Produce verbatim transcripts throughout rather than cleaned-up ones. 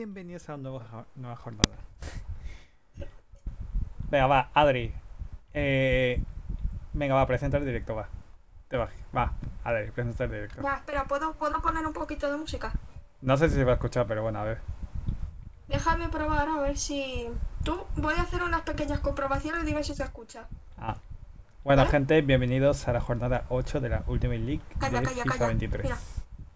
Bienvenidos a una nueva, jo- nueva jornada. Venga, va, Adri. Eh, venga, va, presenta el directo, va. Te va, va, Adri, presenta el directo. Ya, espera, ¿puedo, ¿puedo poner un poquito de música? No sé si se va a escuchar, pero bueno, a ver. Déjame probar a ver si... Tú, voy a hacer unas pequeñas comprobaciones y dime si se escucha. Ah. Bueno, ¿Vale? gente, bienvenidos a la jornada ocho de la Ultimate League Calla, de calla, FIFA calla. veintitrés. Mira,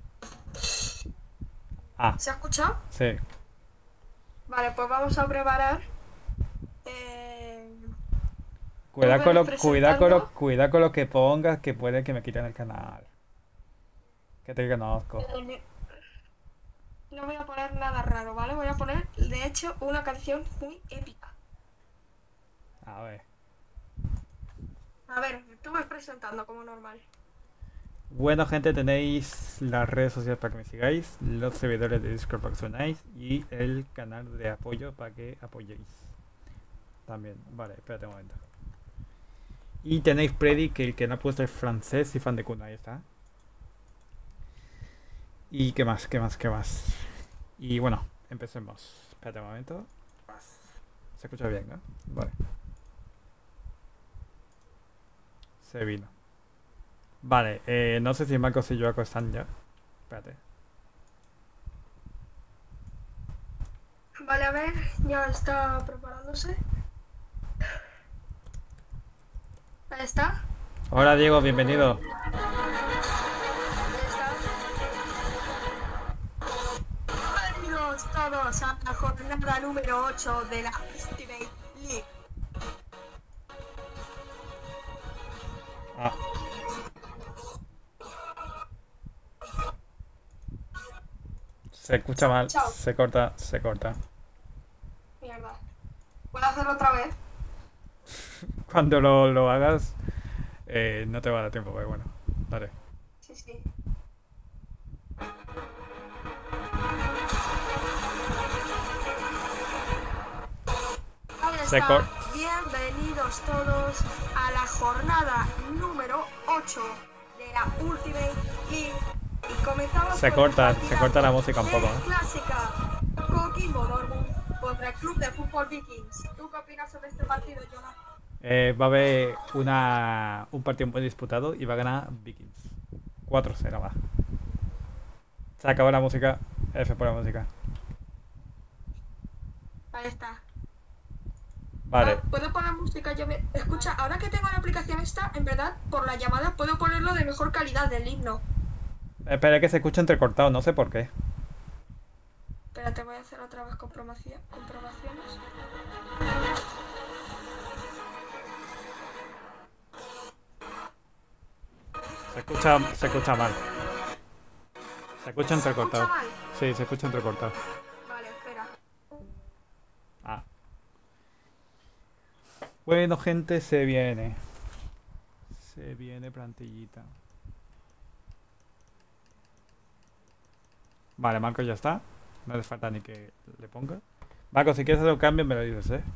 Ah, ¿se ha escuchado? sí. Vale, pues vamos a preparar. Eh... Cuidado Tú con, ves lo, cuidado, con lo, presentando. cuidado con lo que pongas, que puede que me quiten el canal. Que te conozco. eh, No voy a poner nada raro, ¿vale? Voy a poner, de hecho, una canción muy épica. A ver. A ver, tú ves presentando como normal. Bueno, gente, tenéis las redes sociales para que me sigáis, los servidores de Discord para que os unáis y el canal de apoyo para que apoyéis. También, vale, espérate un momento. Y tenéis Predi, que el que no ha puesto es francés y fan de Kun, ahí está. Y qué más, qué más, qué más. Y bueno, empecemos. Espérate un momento. Se escucha bien, ¿no? Vale. Se vino. Vale, eh, no sé si Marcos y Joaco están ya. Espérate. Vale, a ver, ya está preparándose. Ahí está. Hola Diego, bienvenido. Bienvenidos todos a la jornada número ocho de la Ultimate League. Ah. Se escucha mal, Chao. se corta, se corta. Mierda. ¿Puedo hacerlo otra vez? Cuando lo, lo hagas, eh, no te va a dar tiempo, pero bueno, dale. Sí, sí. Ahí Se está. cor- Bienvenidos todos a la jornada número ocho de la Ultimate League. Y comenzamos Se con el corta, se partidazo corta la música un de poco, ¿eh? clásica. Coquimbo Dortmund contra el Club de Fútbol Vikings. ¿Tú qué opinas sobre este partido, Jonah? Eh, va a haber una, un partido muy disputado y va a ganar Vikings. cuatro cero va. Se acabó la música. F por la música. Ahí está. Vale. Ah, ¿puedo poner música? Yo me... Escucha, ahora que tengo la aplicación esta, en verdad, por la llamada puedo ponerlo de mejor calidad del himno. Espera que se escucha entrecortado, no sé por qué. Espérate, voy a hacer otra vez comprobación, comprobaciones. Se escucha, se escucha mal. Se escucha ¿Se entrecortado. escucha mal? Sí, se escucha entrecortado. Vale, espera. Ah. Bueno, gente, se viene. Se viene plantillita. Vale, Marco ya está. No hace falta ni que le ponga. Marco, si quieres hacer un cambio me lo dices, ¿eh?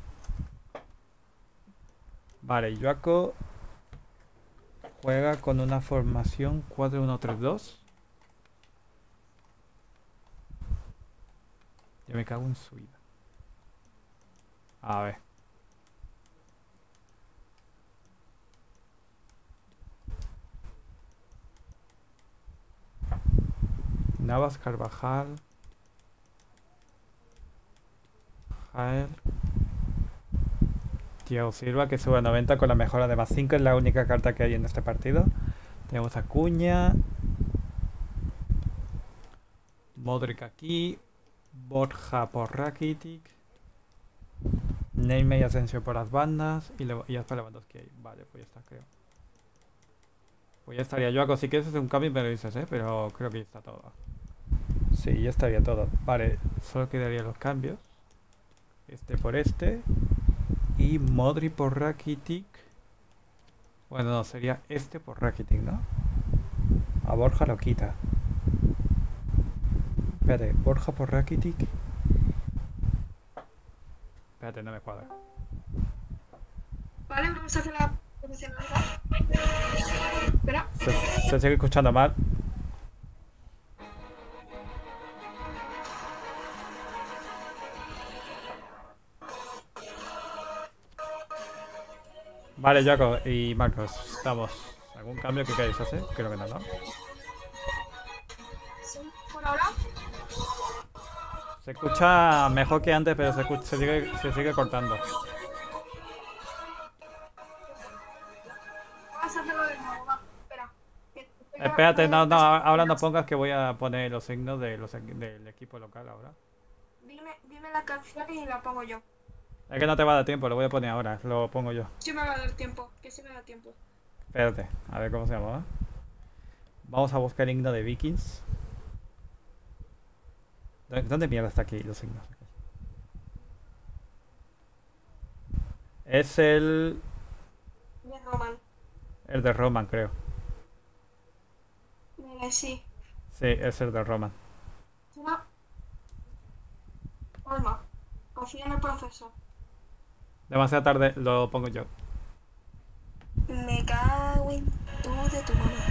Vale, Joaco juega con una formación cuatro uno tres dos. Ya me cago en su vida. A ver. Navas, Carvajal. Jael. Thiago Silva que sube a noventa con la mejora de más cinco. Es la única carta que hay en este partido. Tenemos a Cuña. Modric aquí. Borja por Rakitic. Neymar y Asensio por las bandas. Y, le, y hasta Lewandowski ahí. Vale, pues ya está, creo. Pues ya estaría. Joaco, si quieres hacer un cambio me lo dices, ¿eh? Pero creo que ya está todo. Sí, ya estaría todo. Vale, solo quedarían los cambios. Este por este. Y Modric por Rakitic. Bueno, no, sería este por Rakitic, ¿no? A Borja lo quita. Espérate, Borja por Rakitic. Espérate, no me cuadra. Vale, vamos a hacer la promoción. Espera. Se, se sigue escuchando mal. Vale, Jaco y Marcos, estamos. ¿Algún cambio que queréis hacer? Creo que no, ¿no? Sí, por ahora. Se escucha mejor que antes, pero se, escucha- se sigue, se sigue cortando. Vamos a hacerlo de nuevo, va. Espera. que estoy Espérate, no, grabando no, las ahora no páginas. pongas que voy a poner los signos de los, equi- del equipo local ahora. Dime, dime la canción y la pongo yo. Es que no te va a dar tiempo, lo voy a poner ahora, lo pongo yo. Sí me va a dar tiempo, que sí me da tiempo. Espérate, a ver cómo se llama. Vamos a buscar el himno de Vikings. ¿Dó- ¿Dónde mierda está aquí los signos? Es el, De Roman. el de Roman, creo. Vale, sí. Sí, es el de Roman. Una... Calma. Confía en el proceso. Demasiado tarde, lo pongo yo. Me cago en tu de tu mamá.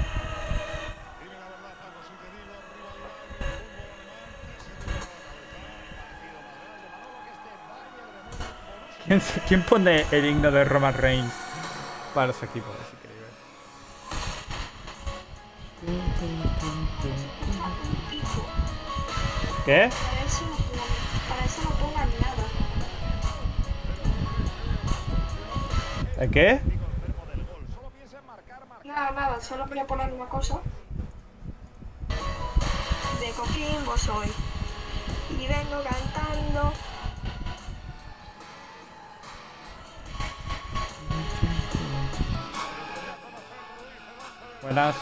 ¿Quién, se- quién pone el himno de Roman Reigns para su equipo? Es increíble. Escucha un pico. ¿Qué? Para eso no pongan, para eso no pongan nada. ¿El qué? Nada, nada, solo voy a poner una cosa. De Coquimbo soy. Y vengo cantando. Buenas.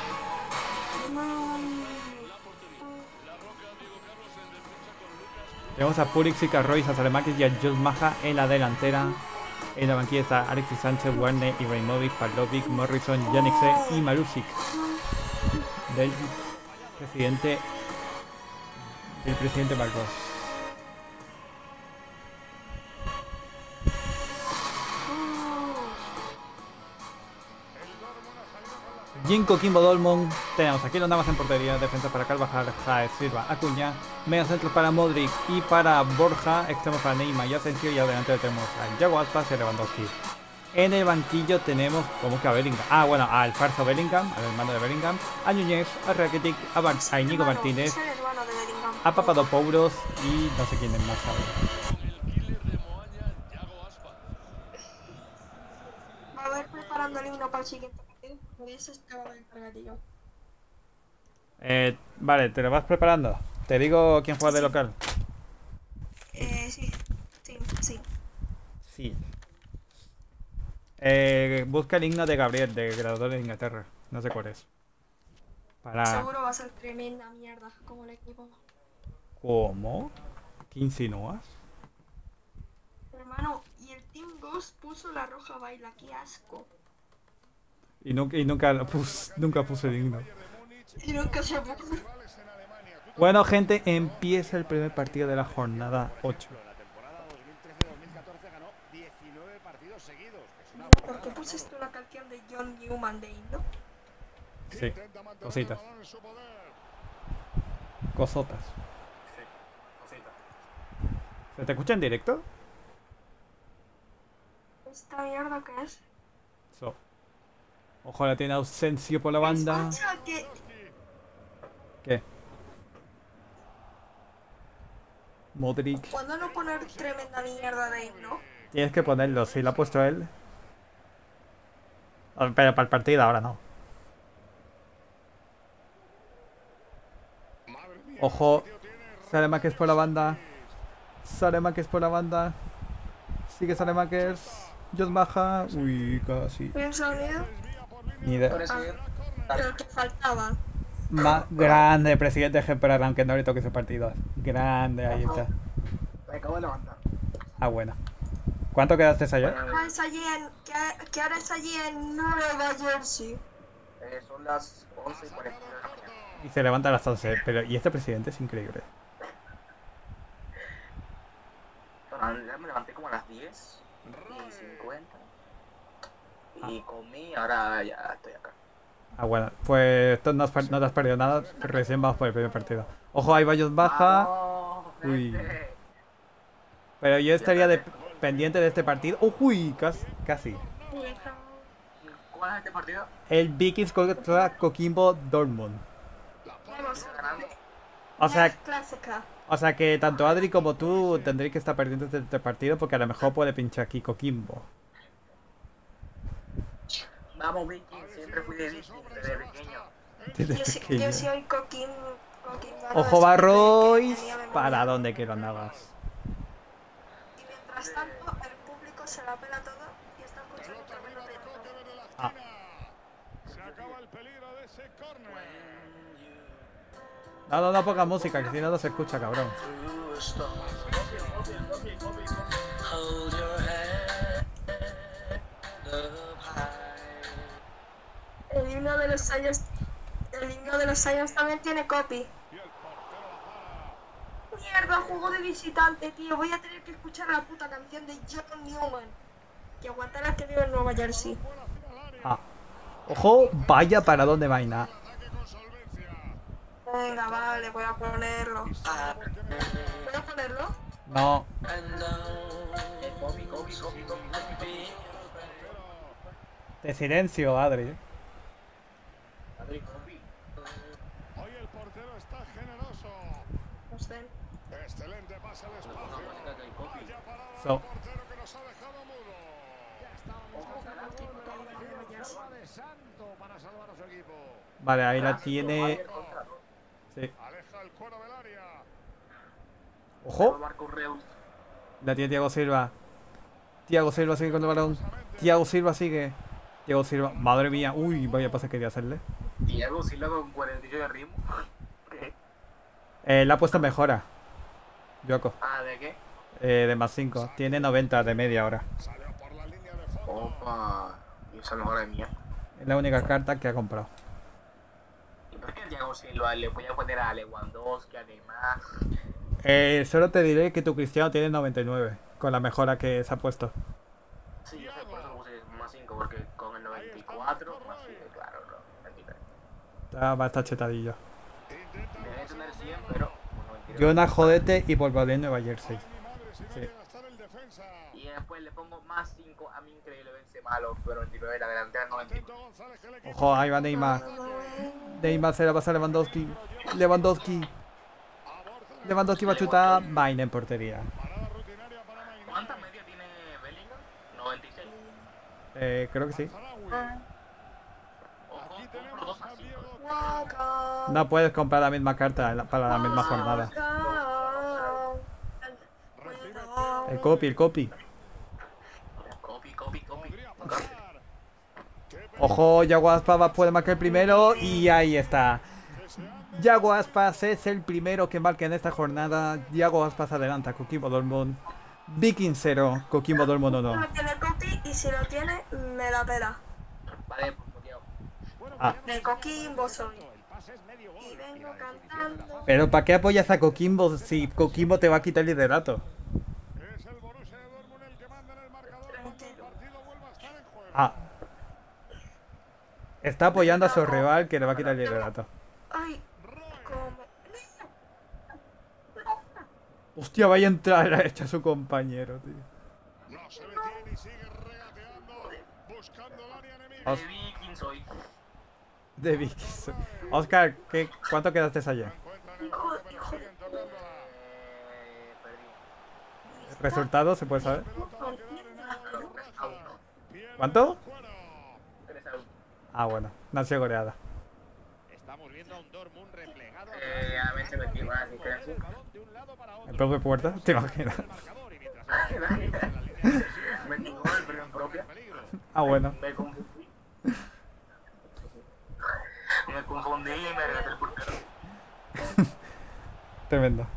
Tenemos a Pulisic, Zika Royce, a Salemakis y a Jules Maja en la delantera. En la banquilla está Alexis Sánchez, Warner, Ibrahimovic, Pavlovic, Morrison, Janikse y Marusic. Del presidente. Del presidente Marcos. Jinko, Kimbo, Dolmon. Tenemos aquí los navas en portería. Defensa para Carvajal, Jaez, Silva, Acuña. Medio centro para Modric y para Borja. Extremo para Neymar y Asensio. Y adelante tenemos a Yago Aspas y a Lewandowski. En el banquillo tenemos como que a Bellingham. Ah, bueno, al falso Bellingham, al hermano de Bellingham. A Núñez, a Rakitic, a, Bar a Íñigo Hermano, Martínez, es el hermano de Bellingham. a Papadopoulos y no sé quién es más ahora. Va a ver preparando el himno para el siguiente partido. Por eso estaba el cargadillo. Eh, vale, ¿te lo vas preparando? Te digo quién juega de local. Eh, sí. Sí, sí. Sí. Eh, busca el himno de Gabriel, de Creador de Inglaterra. No sé cuál es. Para... Seguro va a ser tremenda mierda como el equipo. ¿Cómo? ¿Qué insinúas? Hermano, y el Team Ghost puso la roja baila, qué asco. Y nunca, y nunca, pus, nunca puse el himno. Y nunca se puso. Bueno, gente, empieza el primer partido de la jornada ocho. ¿Por qué pusiste una canción de John Newman de himno? Sí, cositas. Cosotas. ¿Se te escucha en directo? ¿Esta mierda qué es? So. Ojalá tiene ausencia por la banda. Escucha que... ¿Qué? Modric. ¿Cuándo no poner tremenda mierda de himno? Tienes que ponerlo, si lo ha puesto él. Ah, pero para el partido ahora no. Ojo. Salemakers por la banda. Salemakers por la banda. Sigue Salemakers. Jos baja. Uy, casi. ¿Bien sonido? Ni idea. Ah, el que faltaba. Más grande, presidente ejemplar, aunque no le toque ese partido. Grande, ahí está. Me acabo de levantar. Ah, bueno. ¿Cuánto quedaste ayer? ¿Qué es allí en... ¿Qué, qué hora es allí en Nueva Jersey? Eh, son las once y cuarenta de la mañana. Y se levanta a las once. Pero, y este presidente es increíble. Bueno, ya me levanté como a las diez y cincuenta. Y comí, ahora ya estoy acá. Ah, bueno. Pues esto no, has per- no te has perdido nada. Recién vamos por el primer partido. Ojo, ahí va Jos baja. ¡Vamos, Uy. gente! Pero yo estaría de- pendiente de este partido. ¡Uy! Casi. casi. Uy, está va este partido? El Vikings contra Coquimbo Dortmund. Vamos, ¿Está ganando? O sea, clásica. o sea que tanto Adri como tú tendréis que estar perdiendo este, este partido porque a lo mejor puede pinchar aquí Coquimbo. Vamos, Vikings, siempre fui de Vikings desde pequeño. Desde Yo, sí- pequeño. yo soy Coquín. Coquín Ojo Barrois, para dónde que lo andabas. Y mientras tanto, el público se la pela todo y está escuchando también lo de todo. Ah. Se acaba el peligro de ese córner. No, no, no ponga música, que si no no se escucha, cabrón. El himno de los años. El himno de los años también tiene copy. Y el portero la para. Mierda, juego de visitante, tío. Voy a tener que escuchar la puta canción de John Newman. Que aguantará que vive en Nueva Jersey. Fuera hacia el área. Ah. Ojo, vaya para dónde vaina. Ataque con solvencia. Venga, vale, voy a ponerlo. ¿Voy a ponerlo? No. Eh, Kobe, Kobe, Kobe, Kobe, Kobe. De silencio, Adri. Adri, Kobe. Hoy el portero está generoso. Pues ven. Excelente pase al Una espacio. música que hay Kobe. Vaya parada So. del portero que nos ha dejado mudo. Jersey. Santo para salvar a su equipo. Vale, ahí la tiene. Sí. Aleja el cuero del área. Ojo. Marco Reus. La tiene Thiago Silva. Thiago Silva sigue con el balón. Thiago Silva sigue. Thiago Silva. Madre mía. Uy, vaya pase quería hacerle. Diego Silva con cuarenta y ocho de ritmo. ¿Qué? Eh, la ha puesto mejora. Yoko. Ah, ¿de qué? Eh, de más cinco. Tiene noventa de media ahora. Salió por la línea de fondo. Opa. Y esa mejora de mía. Es la única carta que ha comprado. ¿Y por qué Diego Silva le voy a poner a Lewandowski, a Neymar? Eh, solo te diré que tu Cristiano tiene noventa y nueve. Con la mejora que se ha puesto. Sí, yo sé, por eso puse más cinco, porque con el noventa y cuatro, más cinco, claro, no, veintitrés. Está, va a estar chetadillo. Intenta Debe tener cien, pero con noventa y dos. Jonah, jodete y volveré en Nueva Jersey. mi madre si no Sí. llega a estar el defensa. Y después le pongo más cinco a mi increíble Benzema, los noventa y nueve, la delantera noventa y nueve. Atento González que le quita. Ojo, ahí va Neymar. Neymar se la pasa a Lewandowski. Lewandowski. Lewandowski va a chutar. Vaina en portería. Parada rutinaria para Maynard. ¿Cuántas medias tiene Bellingham? noventa y seis. Eh, creo que sí. Zaraui. Ojo, Aquí compro tenemos dos a así. Diego. Waka. No puedes comprar la misma carta en la- para la misma jornada. El copy, el copy. Copy, copy, copy. Podría pasar. Qué peligro Ojo, Yago Aspas va- puede marcar el primero. Y ahí está. que se anda. Yago Aspas es el primero que marca en esta jornada. Yago Aspas adelanta. Coquimbo Dortmund. Viking cero. Coquimbo Dortmund uno. No tiene copy y si lo tiene, me la pela. Vale, pues Diego. Ah. De Coquimbo soy. Y vengo cantando. Pero ¿para qué apoyas a Coquimbo si Coquimbo te va a quitar el liderato? Es el Borussia de Dortmund el que manda en el marcador cuando el partido vuelva a estar en juego. Ah. Está apoyando a su rival que le va a quitar el liderato. Ay, como. Hostia, vaya a entrar a echar a su compañero, tío. No se detiene y sigue regateando, buscando el área enemiga. Os- De Vikings hoy. De Vikings. Oscar, ¿qué, ¿cuánto quedaste ayer? Encuentran el golpe, pero siguen tocándola. Eh, perdí. ¿Resultado? ¿Se puede saber? Pelota va a quedar en agua de tres a roja. uno. Pierde ¿Cuánto? el cuero. tres a uno. Ah, bueno. Nació goleada. Estamos viendo a un Dortmund replegado Eh, a ver si me equivoco, así que así. el balón de un lado para otro. ¿El profe Puerta? ¿Te imaginas? El marcador y mientras en la línea defensiva, Me equivoco el pero en propia. peligro. Ah, bueno. Me confundí. Me confundí y me regaté el portero. Tremendo.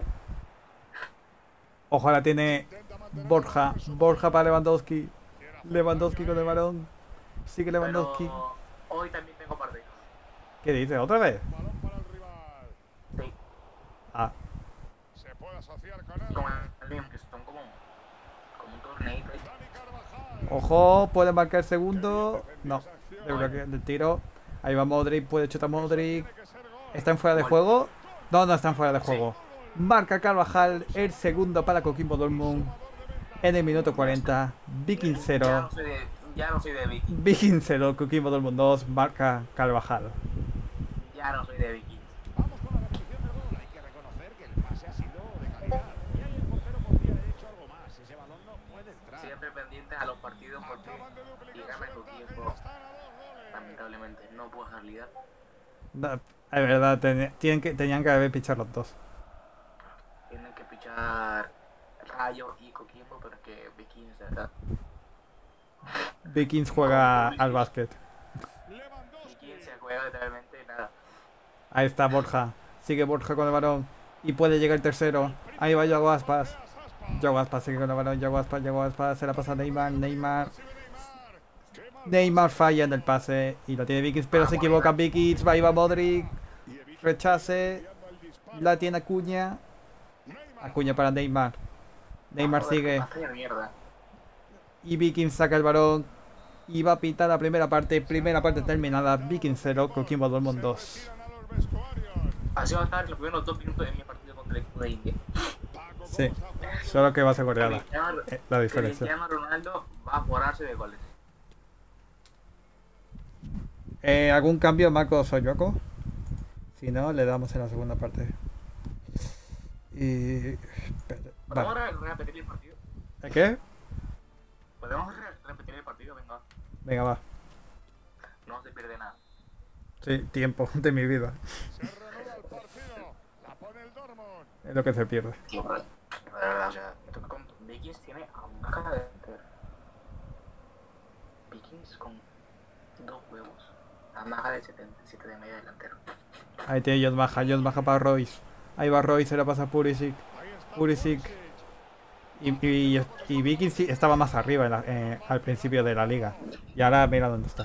Ojalá tiene Borja. Borja para Lewandowski. Lewandowski con el balón. Sigue Lewandowski. Pero hoy también tengo partido. ¿Qué dices? ¿Otra vez? Balón para el rival. Sí, Ah. Se puede asociar con él. como el Lyon, que son como, como un torneito. ahí. Dani Carvajal. Ojo, puede marcar el segundo. No. De bloqueo del tiro. Ahí va Modric. Puede chutar Modric. Tiene que ser gol. ¿Están fuera de juego? No, no están fuera de juego. Marca Carvajal el segundo para Coquimbo Dortmund en el minuto cuarenta. Viking Ya cero. no soy de, Ya no soy de Vikings. Vikings cero, Coquimbo Dortmund dos, marca Carvajal. Ya no soy de Vikings. Vamos con la repetición del gol. Hay que reconocer que el pase ha sido de calidad. Y ahí el portero podría haber hecho algo más. Ese balón no puede entrar. Siempre pendientes a los partidos porque Acaban de duplicar dígame su tu ventaja y tiempo. ya están a dos goles. Lamentablemente no puedo dejar ligar. Da- Es verdad, ten- tienen que, tenían que haber pichado los dos. Tienen que pichar Rayo y Coquimbo, pero es que Vikings de verdad. Vikings juega al básquet. Vikings se juega literalmente nada. Ahí está Borja. Sigue Borja con el balón. Y puede llegar el tercero. Ahí va Yago Aspas. Yago Aspas sigue con el balón. Yago Aspas, Yago Aspas. Se la pasa a Neymar. Neymar. Neymar falla en el pase. Y lo tiene Vikings, pero se equivoca Vikings. Va, ahí va Modric. Rechace. La tiene Acuña. Acuña para Neymar. Neymar Joder, sigue. pase de mierda. Y Vikings saca el balón. Y va a pitar la primera parte. Primera parte terminada. Vikings cero, Coquimbo Dortmund dos. Así va a estar los primeros dos minutos de mi partido contra el equipo de India. Sí, solo que va a ser goleada. Cristiano- eh, La diferencia. Cristiano Ronaldo va a forrarse de goles. Eh, ¿Algún cambio, Marco Soyoco? Si no, le damos en la segunda parte. Y. espérate, ¿Podemos vale. re- repetir el partido? ¿El qué? ¿Podemos re- repetir el partido? Venga, Venga, va. no se pierde nada. Sí, tiempo de mi vida. Se reanuda el partido. La pone el Dortmund. Es lo que se pierde. Tío, pero, de verdad, o sea, me toca con Vikings tiene a una cara de entero. Vikings con dos huevos. A maja de setenta y siete de media delantero. Ahí tiene John Baja. John Baja para Royce. Ahí va Royce, se la pasa a Pulisic. Ahí está Pulisic. Y, y, y Vikings sí estaba más arriba en la- eh, al principio de la liga. Y ahora mira dónde está.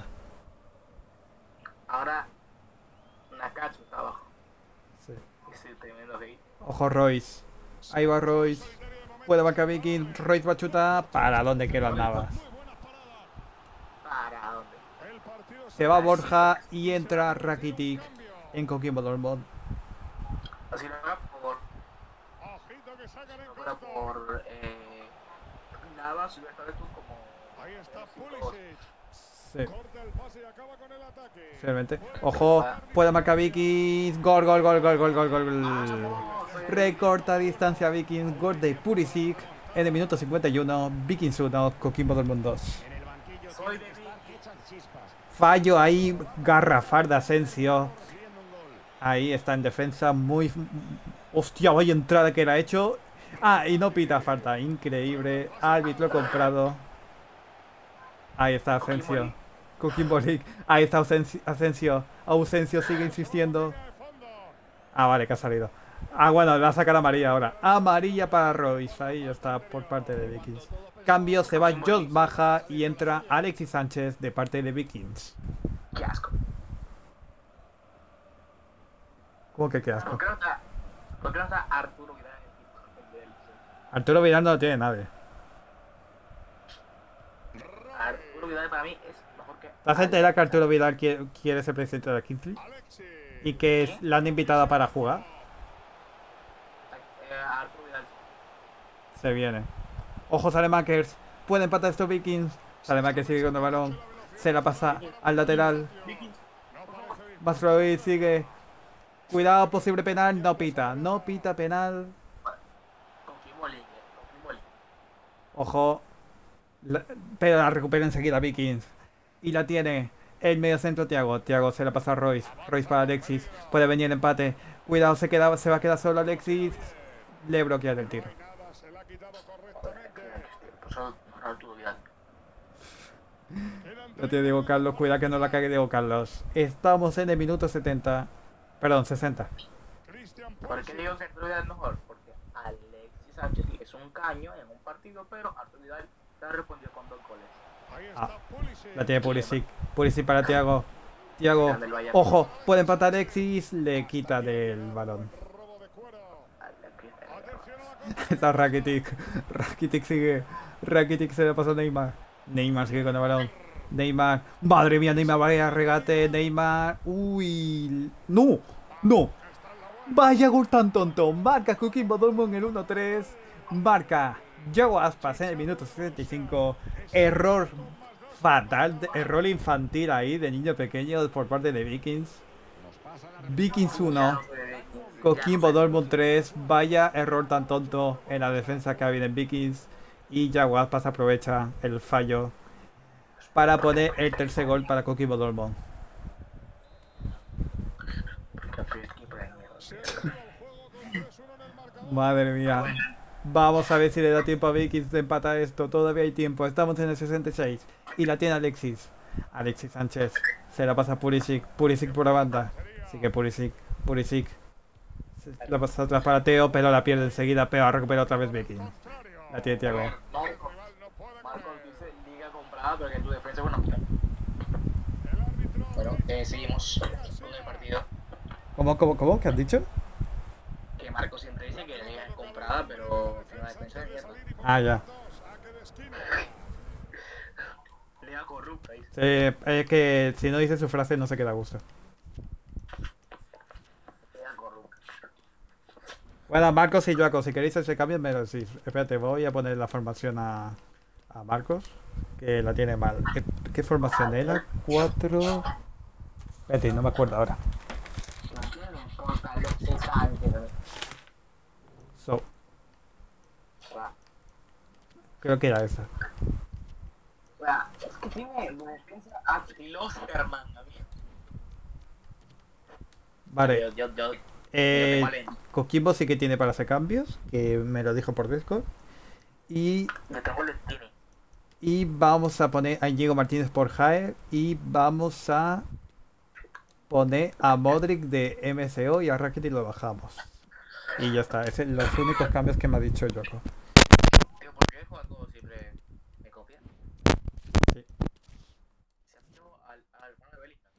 Ahora, Nakatsu está abajo. Sí. Ese tremendo hate. Ojo Royce. Ahí va Royce. Puede marcar Vikings. Royce va a chutar. ¿Para dónde quiero Navas? ¿Para dónde? El partido Se va Borja y entra Rakitic en Coquimbo Dortmund. Así no fuera por, Ojito que sacan en no fuera corto. por eh, Navas, hubiera estado esto como. Ahí está Pulisic. Sí, Corta el pase y acaba con el ataque. realmente. Ojo, puede marcar Vikings. Gol, gol, gol, gol, gol, gol, gol. Recorta distancia Vikings. Gol de Pulisic en el minuto cincuenta y uno. Vikings uno, Coquimbo Dortmund dos. En el banquillo Soy tiene que de estar que echan chispas. Fallo ahí, garrafal de Asensio. Consiguiendo un gol. Ahí está en defensa, muy... Hostia, vaya entrada que le ha hecho. Ah, y no pita falta, increíble. Árbitro comprado. Ahí está Asensio. Coquimbo League. Ahí está Asensio. Asensio. Asensio sigue insistiendo. Ah, vale, que ha salido. Ah, bueno, le va a sacar amarilla ahora. Amarilla para Royce. Ahí ya está por parte de Vikings. Cambio, se va John Baja y entra Alexis Sánchez de parte de Vikings. Qué asco. ¿Cómo que qué asco? ¿Por qué no está, por qué no está Arturo Vidal en el equipo del Arturo Vidal no lo tiene nadie. Arturo Vidal para mí es mejor que. La gente era que Arturo Vidal quiere, quiere ser presidente de Kingsley Alexis. y que es- la han invitado para jugar. Eh, Arturo Vidal. Se viene. Ojo, Salemakers. Puede empatar estos Vikings. Salemakers sigue con el balón. Se la pasa al lateral. Vikings. No parece bien. Mastrovic sigue. Cuidado, posible penal. No pita. No pita penal. Confirmó Liga. Confirmó Liga. Ojo. La- pero la recupera enseguida Vikings. Y la tiene el medio centro Thiago. Thiago se la pasa a Royce. Royce para Alexis. Puede venir el empate. Cuidado, se, queda, se va a quedar solo Alexis. Le bloquea el tiro. Nada, se la ha quitado Joder, correctamente. pues solo Arturo Vidal. Quedan No tiene Diego Carlos. Cuida que no la cague Diego Carlos. Estamos en el minuto setenta. Perdón, sesenta. Cristian ¿Por qué Pulisic. digo que Arturo Vidal es mejor? Porque Alexis Sánchez es un caño en un partido, pero Arturo Vidal le respondió con dos goles. Ahí Ah, está Pulisic. La tiene Pulisic. Pulisic para Thiago. Thiago. Grande el Bayern. Ojo, puede empatar Alexis. Le quita del balón. Robo de cuero. Alexis, eh, Atención a la contra. Está Rakitic. Rakitic sigue. Rakitic se le pasa a Neymar. Neymar sigue con el balón. Neymar. Madre mía, Neymar, vaya regate. Neymar. Uy. No. No. Vaya gol tan tonto. Marca Coquimbo Dortmund en el uno tres. Marca Yago Aspas en el minuto sesenta y cinco. Error fatal de- error infantil ahí de niño pequeño por parte de Vikings. Vikings uno, Coquimbo Dortmund tres. Vaya error tan tonto en la defensa que ha habido en Vikings. Y Jaguar pasa aprovecha el fallo para poner el tercer gol para Coquimbo Dortmund. Madre mía. Vamos a ver si le da tiempo a Vikings de empatar esto. Todavía hay tiempo. Estamos en el sesenta y seis. Y la tiene Alexis. Alexis Sánchez. Se la pasa a Pulisic. Pulisic por la banda. Sigue Pulisic. Pulisic. Se la pasa atrás para Teo, pero la pierde enseguida. Pero recupera otra vez Vikings. La tiene Thiago. Marco, Marco dice liga comprada, pero que tu defensa, bueno. Bueno, eh, seguimos con el partido. ¿Cómo, cómo, cómo? ¿Qué has dicho? Que Marco siempre dice que la liga es comprada, pero la defensa es mierda. Ah, ya. Liga corrupta, dice. Sí, es que si no dice su frase no se queda a gusto. Liga corrupta. Bueno, Marcos y Joaco, si queréis ese cambio, me lo decís. Espérate, voy a poner la formación a, a Marcos, que la tiene mal. ¿Qué, qué formación era? Cuatro... Espérate, no me acuerdo ahora. So, creo que era esa. Es que tiene la defensa a Klosterman, amigo. Vale. Yo, yo, yo, Eh, yo tengo Coquimbo sí que tiene para hacer cambios, que me lo dijo por Discord. Y, yo tengo Lentini. y vamos a poner a Diego Martínez por Jae. Y vamos a poner a Modric de M S O y a Rakitic lo bajamos. Y ya está, esos son los únicos cambios que me ha dicho Yoko. Tío, ¿por qué Juaco siempre me copia? Sí. Se ha metido al, al hermano de Bellingham.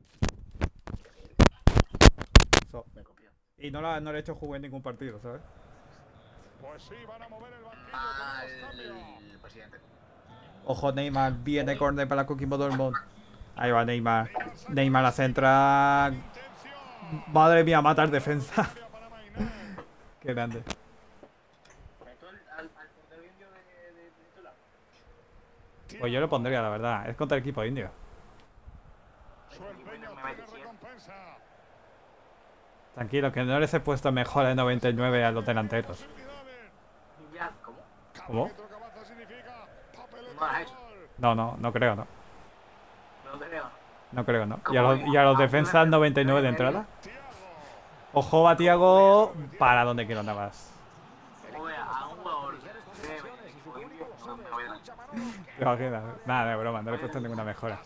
So, Me copió. y no, la, no le he hecho jugar en ningún partido, ¿sabes? Pues sí, van a mover el banquillo. Al presidente. Ojo, Neymar, viene córner para Coquimbo Dortmund. Ahí va Neymar. Neymar la centra. Madre mía, matar defensa. Qué grande. ¿Meto al, al, al portero indio de, de, de titular? Pues yo lo pondría, la verdad. Es contra el equipo indio. Su empeño tiene recompensa. Tranquilo, que no les he puesto mejor de noventa y nueve a los delanteros. Ya, ¿cómo? ¿Cómo? Carlito Cabaza significa papeleta No lo has de hecho. gol. No, no, no creo, no. No te creo. No creo, no. ¿Y a los, y a los defensas noventa y nueve de entrada? Ojo, va Thiago. ¿Para dónde quiero nada más? Oye, a un jugador de equipo indio, no me voy a dar. ¿Te imaginas? Nada, de broma, no le he puesto ninguna mejora.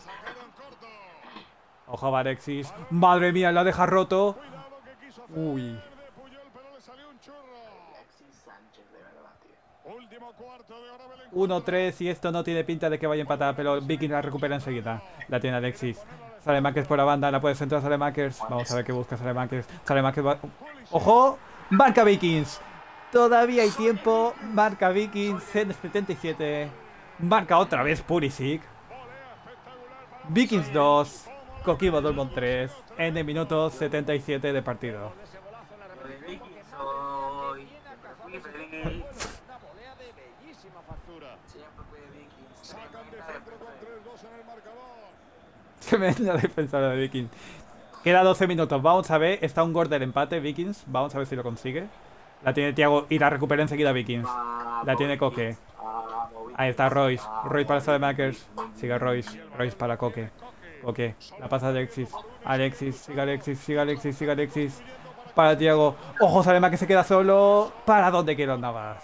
Ojo, va Alexis. Madre mía, la deja roto. Cuidado que quiso hacer Uy. de Puyol, pero le salió un churro. Alexis Sánchez, de verdad, tío. Último cuarto de hora del encuentro. uno tres y esto no tiene pinta de que vaya a empatar, pero Vicky la recupera enseguida. La tiene Alexis. Salemakers por la banda, la puede centrar Salemakers. Vamos a ver qué busca Salemakers. Salemakers va... ¡Ojo! Marca Vikings. Todavía hay tiempo. Marca Vikings en setenta y siete. Marca otra vez Pulisic. Vikings dos. Coquimbo Dortmund tres. En el minuto setenta y siete de partido. Lo de Vicky soy. Siempre fui feliz. Una volea de bellísima factura. Siempre fui de Vicky. Sacan de centro con tres dos en el marcador. Tremenda defensa de Vikings. Queda doce minutos. Vamos a ver. Está un gol del empate Vikings. Vamos a ver si lo consigue. La tiene Thiago y la recupera enseguida Vikings. La tiene Coque. Ahí está Royce. Royce para Salemakers. Sigue Royce. Royce para Coque. Coque. La pasa Alexis. Alexis. Sigue Alexis. Sigue Alexis. Sigue Alexis. Para Thiago. Ojo, Salemakers se queda solo. ¿Para dónde quiero Navas?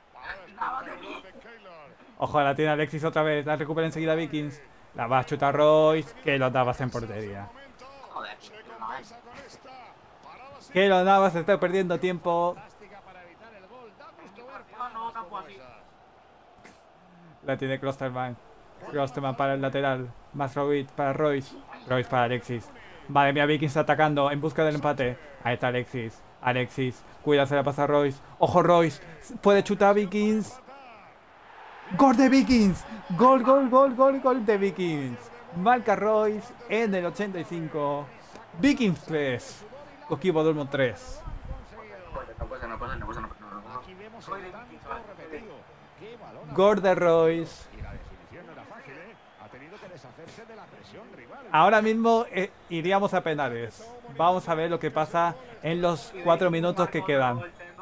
Ojo, la tiene Alexis otra vez. La recupera enseguida Vikings. La va a chutar Royce. Que lo Navas en portería. Joder, no es. Que lo Navas está perdiendo tiempo. No, no, tampoco así. La tiene Klosterman. Klosterman para el lateral. Más Royce para Royce. Royce para Alexis. Madre mía, Vikings atacando en busca del empate. Ahí está Alexis. Alexis. Cuida, se la pasa a Royce. Ojo, Royce. Puede chutar Vikings. ¡Gol de Vikings! ¡Gol, gol, gol, gol, gol de Vikings! Marca Royce en el ochenta y cinco. Vikings tres. Coquimbo Dortmund tres. No pasa, no pasa, no pasa, no pasa. No, no. Aquí vemos Soy el de tanto Vicky, soy de repetido. Qué balón. Gol de Royce. Y la definición no era fácil, ¿eh? Ha tenido que deshacerse de la presión rival. Ahora mismo eh, iríamos a penales. Vamos a ver lo que pasa en los cuatro minutos que quedan.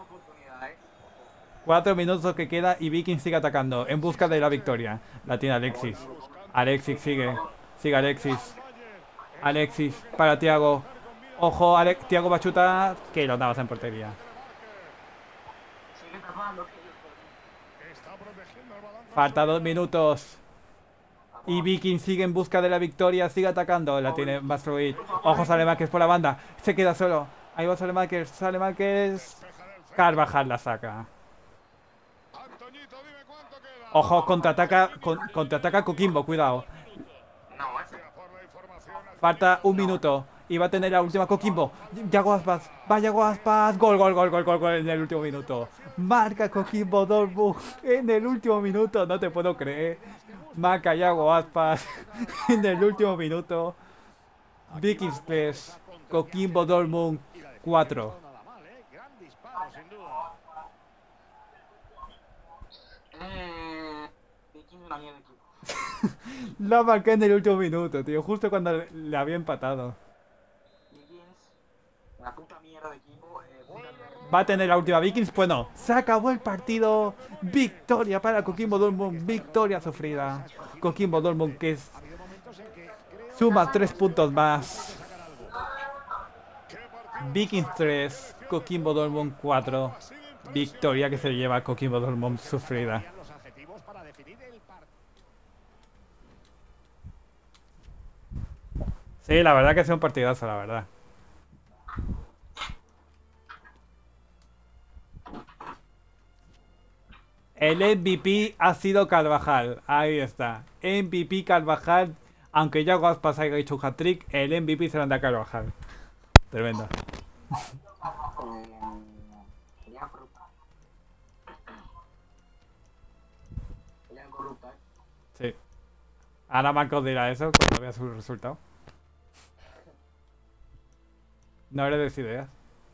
Cuatro minutos que queda y Viking sigue atacando en busca de la victoria. La tiene Alexis. Alexis sigue. Sigue Alexis. Alexis para Thiago. Ojo, Ale Thiago va a chutar. Que lo dabas en portería. Falta dos minutos. Y Viking sigue en busca de la victoria. Sigue atacando. La tiene Mastroid. Ojo, Salemakers por la banda. Se queda solo. Ahí va Salemakers. Salemakers. Carvajal la saca. Ojo, contraataca. Con, contraataca Coquimbo. Cuidado. Falta un minuto. Y va a tener la última Coquimbo. Yago Aspas. Va Yago Aspas. Gol, gol, gol, gol, gol, gol en el último minuto. Marca Coquimbo Dortmund en el último minuto. No te puedo creer. Marca Yago Aspas en el último minuto. Vikings tres. Coquimbo Dortmund cuatro. La marqué en el último minuto, tío. Justo cuando le había empatado. Una puta mierda de equipo. Eh, puta mierda. Va a tener la última Vikings. Pues no. Se acabó el partido. Victoria para Coquimbo Dortmund. Victoria sufrida. Coquimbo Dortmund que es... suma tres puntos más. Vikings tres. Coquimbo Dortmund cuatro. Victoria que se lleva Coquimbo Dortmund sufrida. Sí, la verdad que ha sido un partidazo, la verdad. El M V P ha sido Carvajal. Ahí está. M V P Carvajal. Aunque ya Aspas haya hecho un hat-trick, el M V P se lo anda a Carvajal. Tremendo. Sí. Ahora Marcos dirá eso cuando vea su resultado. No le des ideas.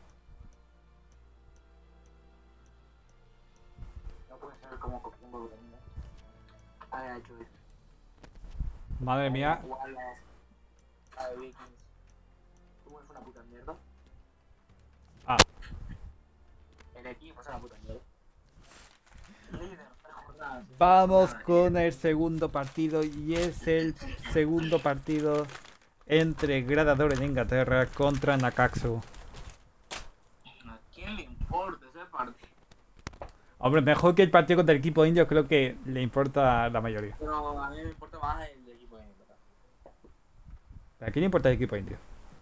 Como Coquimbo haya hecho esto. Madre mía. Igual a de Vikings. ¿Cómo es una puta mierda? Ah. El equipo es una puta mierda. Líder, jornada. Vamos con el segundo partido y es el segundo partido entre Gradador en Inglaterra contra Nakatsu. ¿A quién le importa ese partido? Hombre, mejor que el partido contra el equipo indio, creo que le importa a la mayoría. Pero a mí me importa más el equipo de Inglaterra. ¿A quién le importa el equipo indio?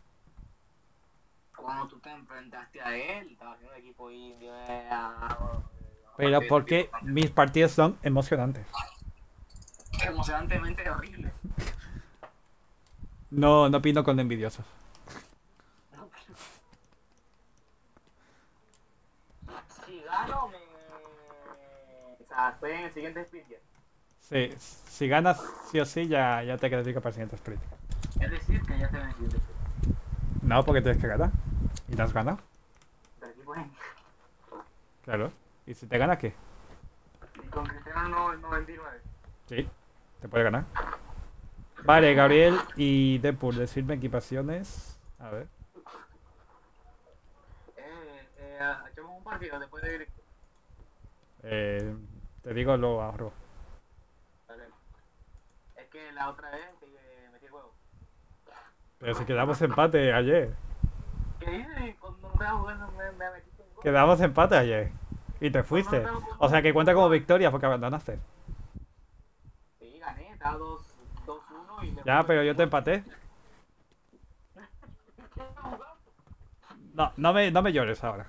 Cuando tú te enfrentaste a él, estaba haciendo el equipo indio. Eh, a... Pero porque mis partidos son emocionantes. Emocionantemente horrible. No, no opino con envidiosos. Si gano, me... O sea, estoy en el siguiente split. Sí, si ganas sí o sí, ya, ya te clasificas para el siguiente split. Es decir, que ya estoy en el siguiente split. No, porque tienes que ganar. ¿Y te has ganado? Pero equipo es... Claro. ¿Y si te ganas qué? Y con Cristiano no, el noventa y nueve. Sí, te puede ganar. Vale, Gabriel y Deadpool, decirme equipaciones. A ver. Eh, eh, echamos un partido después de directo. Eh, te digo lo ahorro. Vale. Es que la otra vez te metí el huevo. Pero si quedamos empate ayer. ¿Qué dices? Cuando no estaba jugando me, me metiste un gol. Quedamos empate ayer. Y te fuiste. O sea que cuenta como victoria porque abandonaste. Sí, gané, estaba dos uno y me... Ya, pero yo te empaté. No, no me, no me llores ahora.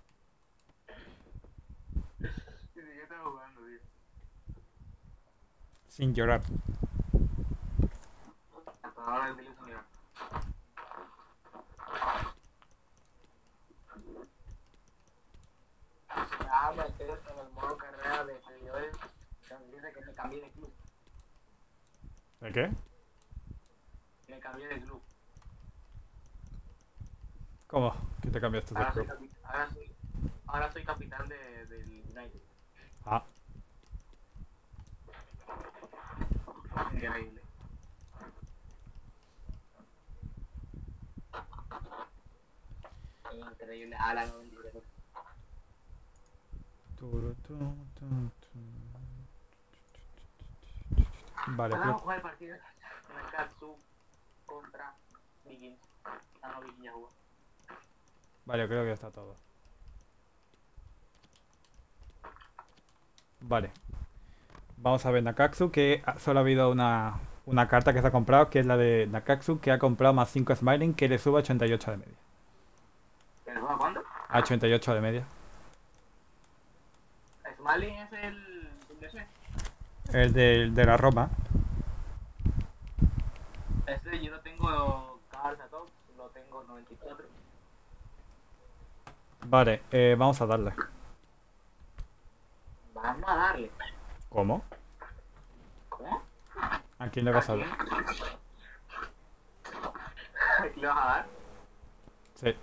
Sí, sí, yo estaba jugando, tío. Sin llorar. Hasta ahora el teléfono ya. Ya me quedé en el modo carrera de seguidores. Dice que me cambié de club. ¿De qué? Me cambié de club. ¿Cómo? ¿Qué te cambiaste de Ahora soy, club? capi- ahora soy, ahora soy capitán de, del United. Ah, Increíble. Increíble. A la noventa y tres. Turu, tu, tu, tu. Vale, Ahora vamos a creo- jugar el partido. Nakatsu contra Vikings. Ah, no, Vikings ya jugó. vale, creo que ya está todo. Vale. Vamos a ver Nakatsu, que ha- solo ha habido una, una carta que se ha comprado, que es la de Nakatsu, que ha comprado más cinco Smiling, que le sube a ochenta y ocho de media. ¿Pero juega cuándo? A ochenta y ocho de media. Smalling es el. el D C. El de, de la Roma. Este yo lo tengo. Carta top, lo tengo noventa y cuatro. Vale, eh, vamos a darle. Vamos a darle. ¿Cómo? ¿Cómo? ¿A quién le vas a ¿A dar? quién le vas a dar? Sí.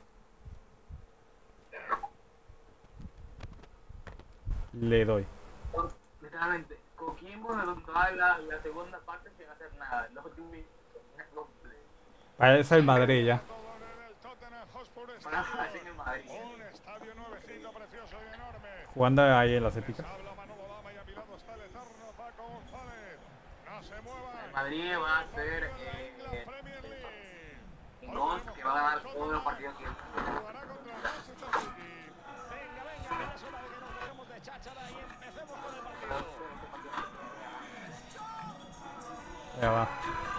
Le doy. Literalmente, Coquimbo me contaba la, la segunda parte sin hacer nada. Los últimos minutos. Parece el Madrid ya. Todo en el Tottenham Hotspur Para Stadium. así que Madrid. Un estadio nuevecito, precioso y enorme. Jugando ahí en las épicas. Habla Manolo Lama y a mi lado está el eterno Paco González. No se muevan. El Madrid va a ser La eh, Premier League. el gol que va a ganar todos los partidos que Jugará contra el Manchester City. Venga, venga, que es hora de que nos dejemos de cháchara y empecemos con el partido. Ya va.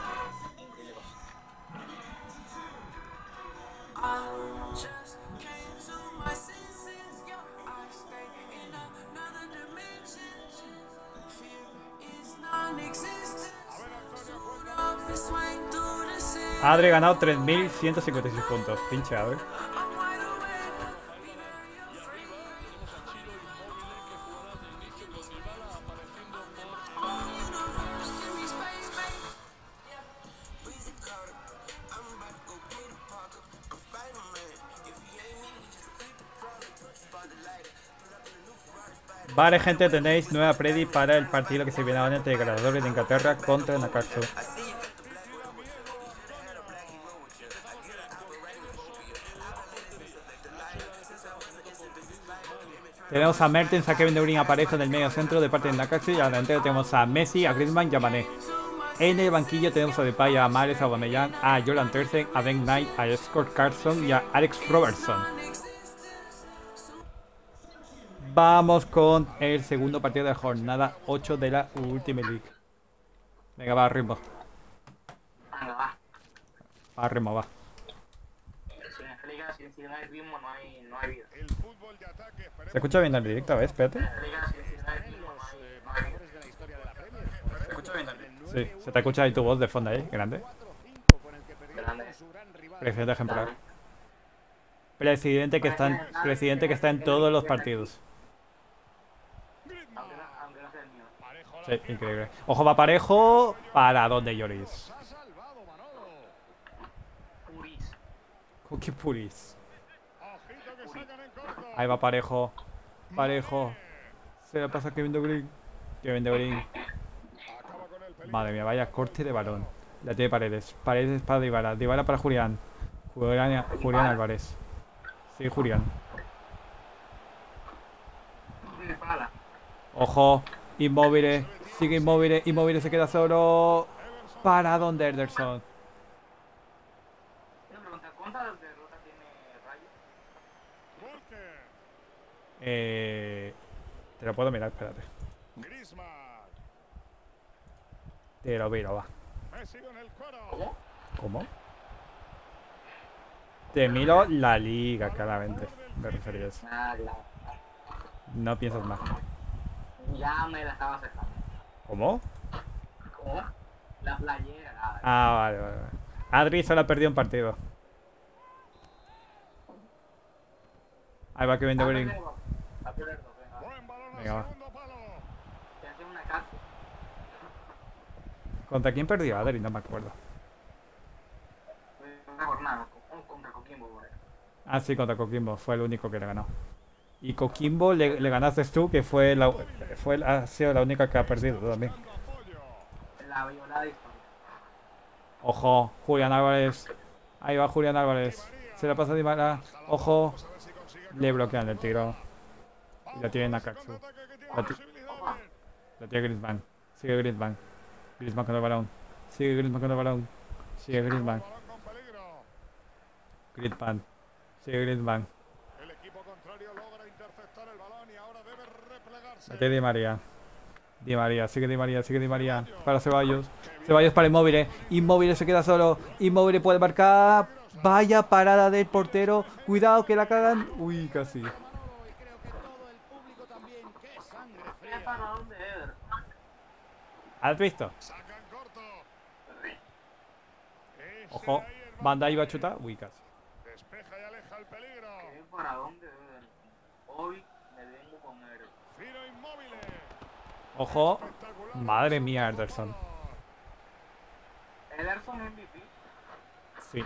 Adri ha ganado tres mil ciento cincuenta y seis puntos. Pinche Adri. Vale, gente, tenéis nueva predi para el partido que se viene ahora entre Gladiadores de Inglaterra contra Nakatsu. Tenemos a Mertens, a Kevin De Bruyne a pareja en el medio centro de parte de Nakatsu, y al delantero tenemos a Messi, a Griezmann y a Mané. En el banquillo tenemos a Depay, a Mahrez, a Aubameyang, a Jordan Terzen, a Ben Knight, a Scott Carson y a Alex Robertson. Vamos con el segundo partido de la jornada ocho de la Ultimate League. Venga, va a ritmo. Venga, va. Va a ritmo, va. Si en esta liga, si, si no hay ritmo, no hay, no hay vida. El fútbol de ataque. Esperemos ¿Se escucha bien el directo? A ver, espérate. En esta liga, si, si no hay ritmo, no hay, no hay vida. Mejores de la historia de la Premier. Por ¿Se escucha bien también? Sí, se te escucha ahí tu voz de fondo ahí, grande. cuatro cinco con el que perdió Grande. con su gran rival. Presidente ejemplar. Dale. Presidente que está en, presidente que está en todos los partidos. Aunque no, aunque no sea el mío. Parejo la Sí, increíble. Ojo, va parejo. ¿Para dónde, Lloris? Ha salvado Manolo. Puris. Cookie Puris. ojito que sacan en corto. Ahí va parejo. Parejo. Se le pasa a Kevin De Bruyne. Kevin De Bruyne. Acaba con el peligro. Madre mía, vaya corte de balón. La tiene Paredes. Paredes para Dybala. Dybala para Julián. Julián, Julián Álvarez. Sí, Julián. Pala. Ojo. Inmóviles. Sigue Inmóviles. Inmóviles se queda solo. ¿Para dónde, Ederson? Una pregunta, ¿cuántas derrotas tiene Rayo? Walker. Eh, te lo puedo mirar, espérate. Griezmann. Te lo miro, va. Messi con el cuero. ¿Cómo? Te miro la liga, claramente. Me refería a eso. Ah, claro. No piensas más. Ya me la estaba sacando. ¿Cómo? ¿Cómo? La playera, nada. Ah, vale, vale, vale. Adri solo ha perdido un partido. Ahí va Kevin De Bruyne. A perder dos, venga. Buen balón Venga, va. al segundo palo. Te hace una carta. ¿Contra quién perdió Adri? No me acuerdo. Una jornada con- contra Coquimbo, por ahí. Ah, sí, contra Coquimbo. Fue el único que le ganó. Y Coquimbo le, le ganaste tú, que fue la, fue, ha sido la única que ha perdido también. Dando apoyo. La violada histórica. Ojo, Julián Álvarez. Ahí va Julián Álvarez. Se la pasa Di María. Ojo. Le bloquean el tiro. Y la tiene Nakaxu. La, ti- la tiene Griezmann. Sigue Griezmann. Griezmann con el balón. Sigue Griezmann con el balón. Sigue Griezmann. Griezmann. Sigue Griezmann. El equipo contrario logra interceptar el balón y ahora debe replegarse. La tiene Di María. Di María, sigue Di María, sigue Di María. Para Ceballos. Ceballos para Inmóvil. Inmóvil se queda solo. Inmóvil puede marcar. Vaya parada del portero. Cuidado que la cagan. Uy, casi. Manolo, y creo que todo el público también. ¡Qué sangre ¿Qué fría! para dónde, Eder? ¿Has visto? Sacan corto. Ese Ojo. ahí el Banda iba a balón. chutar. Uy, casi. Despeja y aleja el peligro. ¿Qué para dónde, Eder? Hoy me vengo con Eder. Ciro Inmóvil. Ojo. Espectacular. Madre mía, Ederson. Ederson M V P. Sí.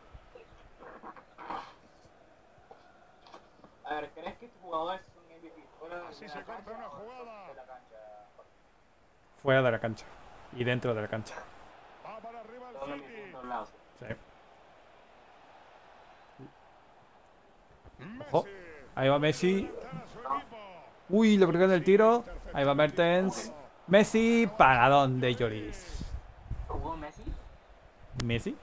A ver, ¿crees que tus jugadores son M V P fuera de Así la se corta cancha una o jugada. de la cancha? Fuera de la cancha. Y dentro de la cancha. Va para arriba el Todos los City. distintos lados. Sí. Messi. Ojo. Ahí va Messi. Para su equipo. Uy, le bloquean el tiro. Ahí va Mertens. Messi. Paradón de Lloris. ¿Jugó Messi? Messi.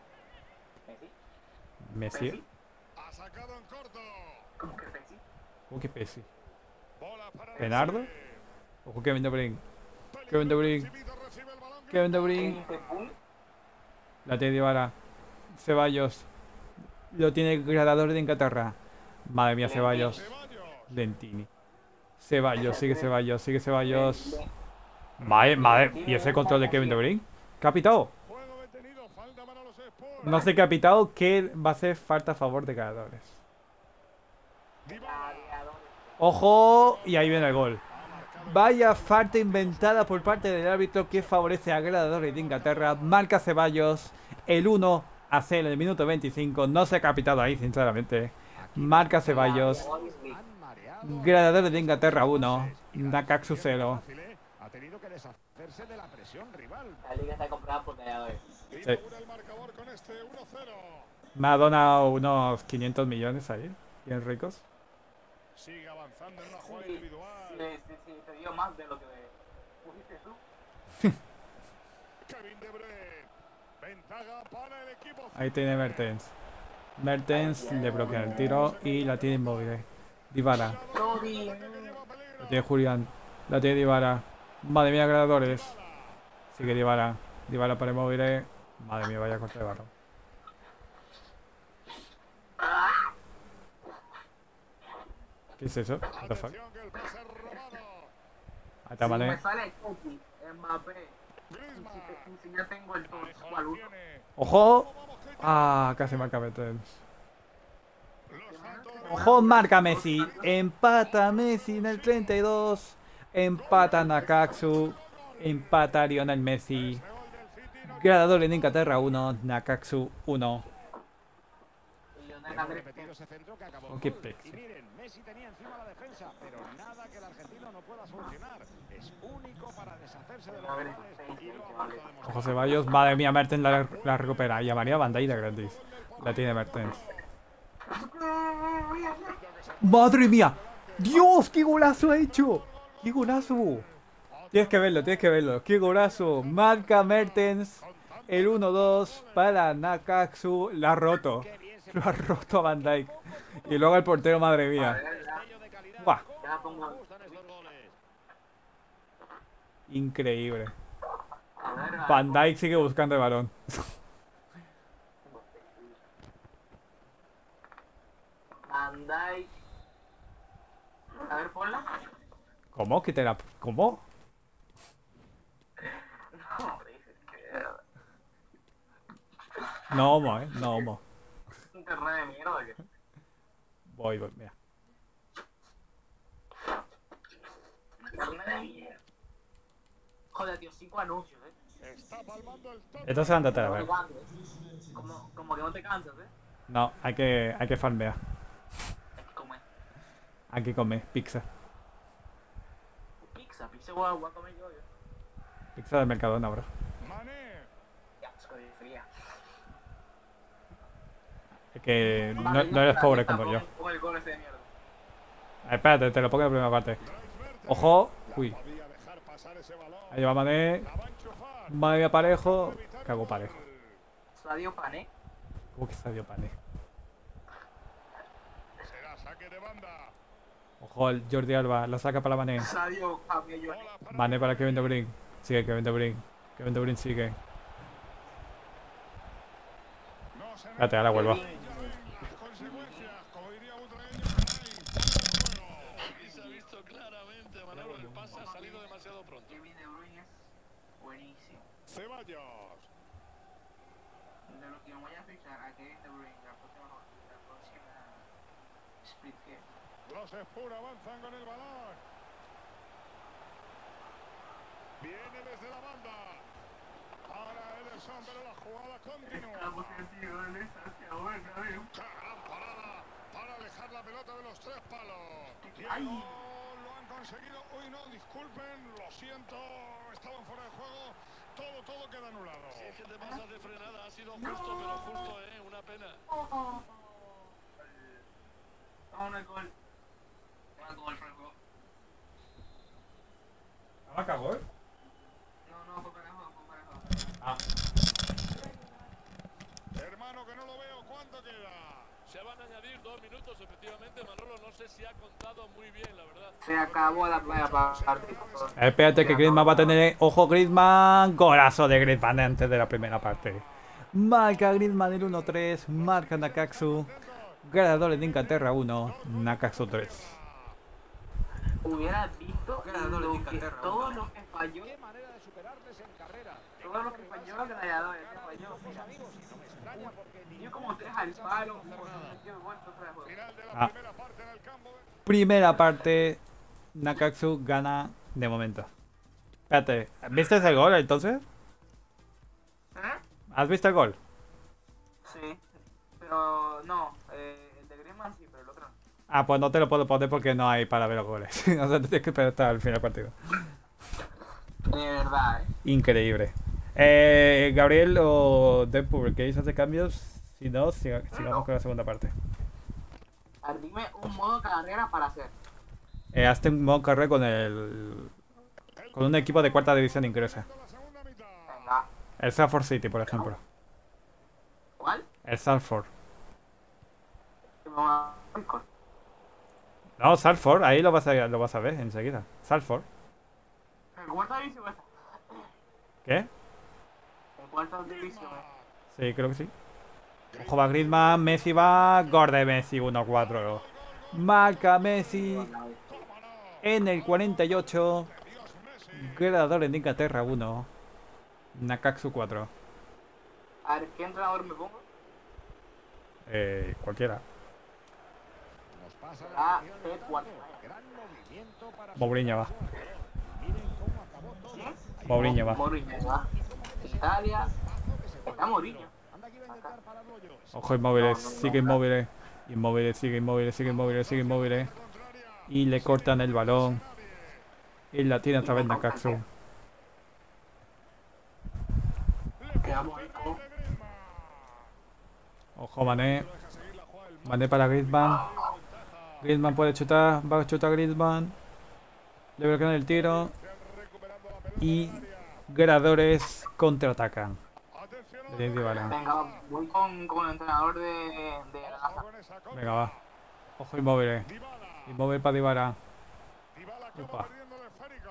¿Messi? Messi. Ha sacado en corto. ¿Cómo que Messi? ¿Cómo que Messi? Bola para ¿Penardo? Messi. Ojo, Kevin De Bruyne. Kevin De Bruyne. Este Recibe el balón. Kevin De Bruyne. ¿Qué pum? La tiene Dybala. Ceballos. Lo tiene el Gladiador de Inglaterra. Madre mía, Ceballos. Ceballos. Lentini. Ceballos, sigue Ceballos, sigue Ceballos. Madre, madre. ¿Y ese control de Kevin De Bruyne? ¿Qué ha pitado? Juego detenido. Falta para los Spurs. No sé qué ha pitado, que va a hacer falta a favor de Gladiadores. Dybala. Ojo, y ahí viene el gol. Vaya falta inventada por parte del árbitro que favorece a Gladiadores de Inglaterra. Marca Ceballos el uno a cero en el minuto veinticinco. No se ha capitado ahí, sinceramente. Marca Ceballos. Han mareado. Gladiadores de Inglaterra uno. Nakaxu cero. Fácil, ¿eh? Ha tenido que deshacerse de la presión rival. La liga está comprada por Gladiadores. Inaugura el marcador con este uno cero. Me ha donado unos quinientos millones ahí. Bien ricos. Sigue avanzando en una jugada Sí, individual. sí, sí, sí, te dio más de lo que pusiste tú. Kevin De Bruyne. Ventaja para el equipo. Ahí tiene Mertens. Mertens le bloquea el tiro y la tiene Inmóvil. Dybala. Toby. La tiene Julián. La tiene Dybala. Madre mía, Gladiadores. Sigue Dybala. Dybala para Inmóvil. Madre mía, vaya corte de balón. ¿Qué es eso? What the fuck? Atención que el pase es robado. Ahí está, Si vale. me sale Coqui, Mbappé, y Griezmann. si, te- y si ya tengo el dos, Alejo ¿cuál la uno? tiene. ¡Ojo! Vamos, que Ah, casi marca Mertens. Los Santos. ¡Ojo! Marca Messi. Empata Messi en el treinta y dos. Empata Nakaxu. Empata Lionel Messi. Gol del City. No Gladiadores de Inglaterra uno. Nakaxu uno. Y Lionel Hemos Andrés. repetido ese centro que acabó Oh, en qué gol. pex. Y miren, Messi tenía encima la defensa, pero nada que el argentino no pueda solucionar. Es único para deshacerse de los A ver, rivales y lo ha vuelto a demostrar. Ojo Ceballos. Madre mía, Mertens la, la recupera. Y a María Bandai de gratis. La tiene Mertens. ¡Madre mía! ¡Dios! ¡Qué golazo ha hecho! ¡Qué golazo! Tienes que verlo, tienes que verlo. ¡Qué golazo! Marca Mertens. El uno dos para Nakaxu. La ha roto. Lo ha roto a Van Dijk. Y luego el portero, madre mía. Destello de calidad. Buah. Ya pongo. Me gustan estos goles. Increíble. A ver, a- Van Dijk sigue buscando el balón. Van Dijk. A ver, ponla. ¿Cómo? ¿Que te la... ¿Cómo? No, dices que No homo, eh. No homo. es internet de mierda. Que... Voy, voy, mira. Internet de mierda. Joder, tío, cinco anuncios, eh. Está palmando el toque. Esto se va a tratar, a ver. Como, como que no te cansas, eh. No, hay que, hay que farmear. Hay que comer. Hay que comer pizza. Pizza, pizza voy a, voy a comer yo, yo. Pizza del Mercadona, bro. Mané. Ya, es que fría. Que no, Vale, no eres pobre está, como yo. pon- pon el gol ese de mierda. Ah, espérate, te lo pongo en la primera parte. Ojo. Uy. Podía dejar pasar ese balón. Ahí va Mané. La va a enchufar. Mané Parejo. Cago Parejo. Sadio Pané. ¿Cómo que Sadio Pané? Será saque de banda. Ojo, el Jordi Alba. La saca para Mané. Sadio Pané. Bola para Mané para Kevin De Bruyne. Sigue Kevin De Bruyne. Kevin De Bruyne sigue. No se Espérate, ahora vuelvo. las consecuencias, como diría Butragueño, caray, Y se ha visto claramente, Manolo, el pase ha salido demasiado pronto. Kevin De Bruyne es buenísimo. Ceballos. De lo que me voy a fichar a Kevin De Bruyne la próxima, la próxima split game. Los Spurs avanzan con el balón. Viene desde la banda. Ahora Ederson, pero la jugada continúa. Qué gran parada para alejar la pelota de los tres palos. Ay. Diego, lo han conseguido. Uy, no, disculpen, lo siento, estaban fuera de juego. Todo, todo queda anulado. Si es que te pasas de frenada, ha sido justo, pero justo, ¿eh? Una pena. Vamos al gol. Vamos al gol, Franco. ¿No acabó, eh? No, no, fue parejo, fue parejo. Ah. Hermano, que no lo veo, ¿cuánto queda? Se van a añadir dos minutos, efectivamente, Manolo. No sé si ha contado muy bien, la verdad. Se acabó la primera parte. Espérate que Griezmann va a tener... Ojo Griezmann. Golazo de Griezmann antes de la primera parte. Marca Griezmann el uno tres. Marca Nakatsu. Ganadores de Inglaterra uno. Nakatsu tres. Hubiera visto Ganadores de lo que, Inglaterra, todo uno. lo que falló, Qué manera de superarles en carrera. todo lo que falló los gladiadores, que falló. Mis amigos, y no me extraña porque ni Dio como tres al palo, como metió muerto otra vez. Final de la Ah. primera parte en el campo. de- Primera parte. Nakatsu gana de momento. Espérate. ¿Viste ese gol entonces? ¿Eh? ¿Has visto el gol? Sí, pero no, eh, el de Griezmann sí, pero el otro no. Ah, pues no te lo puedo poner porque no hay para ver los goles. O sea, tienes que esperar hasta el final del partido. De verdad, eh. Increíble. Eh, Gabriel o Deadpool, ¿queréis hacer cambios? Si no, siga- sigamos con la segunda parte. A ver, dime un modo carrera para hacer. Eh, hazte un modo carrera con el... Con un equipo de cuarta división inglesa. La segunda mitad. Venga. El Salford City, por ejemplo. ¿Cuál? El Salford. Que me va a Bitcoin. No, Salford, ahí lo vas a, lo vas a ver enseguida. Salford. ¿En cuarta división está? ¿Qué? En cuarta división. Sí, creo que sí. Ojo va Griezmann, Messi va... Gol de Messi, uno cuatro. Marca Messi en el cuarenta y ocho. Ganadores de Inglaterra uno. Nakatsu cuatro. A ver, ¿qué entrenador me pongo? Eh, cualquiera. nos pasa Ah, la acción. Pep Guardiola. Gran movimiento para Mourinho va. miren cómo acabó todo. ¿Quién? Mourinho va. Mourinho, va. Italia. Está Mourinho. Anda que iba a intentar parar hoyos. Ojo inmóviles, sigue inmóviles. Inmóviles, sigue inmóviles, sigue inmóviles, sigue inmóviles. Y le cortan el balón. Y la tiene otra vez Nakatsu. Quedamos ahí con... Ojo Mané. Mané para Griezmann. Griezmann puede chutar. Va a chutar Griezmann. Le bloquean el tiro. Y Ganadores contraatacan. De Dybala. Venga, voy con, con el entrenador de, de la casa. Venga, va. Ojo inmóviles. Inmóvil para Dybala. Dybala acaba Upa. perdiendo el esférico.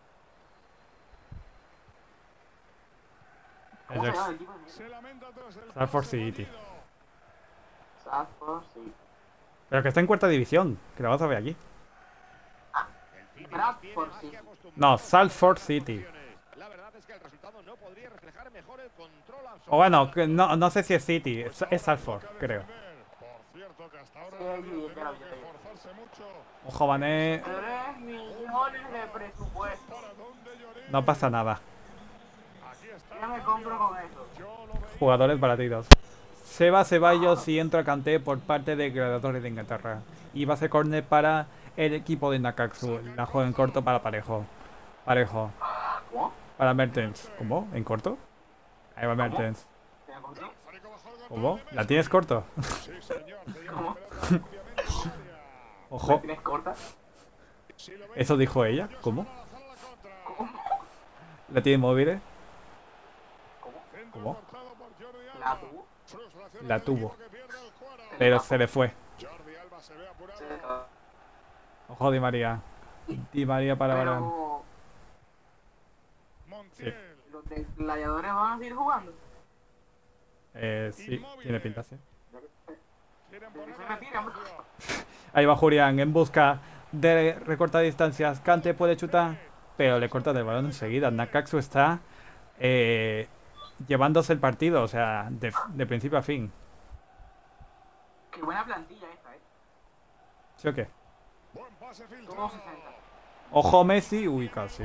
¿Cómo se El llama ex. el equipo? Se lamenta tras el Salford pase City. fallido. Salford, sí. Pero que está en cuarta división. Que lo vas a ver aquí. Bradford, sí. No, Salford City. La verdad es que el resultado no podría reflejar mejor el control absoluto. O bueno, que no, no sé si es City. Es, es Salford, creo. Por cierto, que hasta ahora Sí, no sí, tenido claro, que sí. esforzarse mucho. Ojo Mané. Tres millones de presupuesto. ¿Para dónde lloré? No pasa nada. Aquí está. Ya me compro con eso. Yo lo veía. Jugadores baratitos. Se va Ceballos y entra Kanté por parte de Gladiadores de Inglaterra. Y va a ser córner para el equipo de Nakatsu. La juega en corto para Parejo. Parejo. ¿Cómo? Para Mertens. ¿Cómo? ¿En corto? Ahí va Mertens. ¿Te la compré? Férico bajó el ¿Cómo? ¿La tienes corto? Sí, señor. Se iba ¿Cómo? esperando rápidamente al área. ¿La Ojo, tienes corta? Si lo ven, eso dijo ella. ¿Cómo? van a lanzar a la contra. ¿Cómo? ¿La tiene móviles? ¿Cómo? Centro ¿Cómo? cortado por Jordi Alba. ¿La tuvo? Frustración La del tuvo. equipo que pierde el cuero. Pero se le fue. Jordi Alba se ve apurado. Se acabó. Ojo, Di María. Di María para Varane. Pero Montiel. los de gladiadores van a seguir jugando. Eh, sí, tiene pinta, sí. Quieren Se poner retira, hombre. Ahí va Julián en busca de recortar distancias. Kante puede chutar, pero le cortan el balón enseguida. Nakatsu está eh, llevándose el partido, o sea, de, de principio a fin. Qué buena plantilla esta, eh. ¿Sí o qué? Buen pase filtrado. Todos sesenta. Ojo Messi, uy, casi.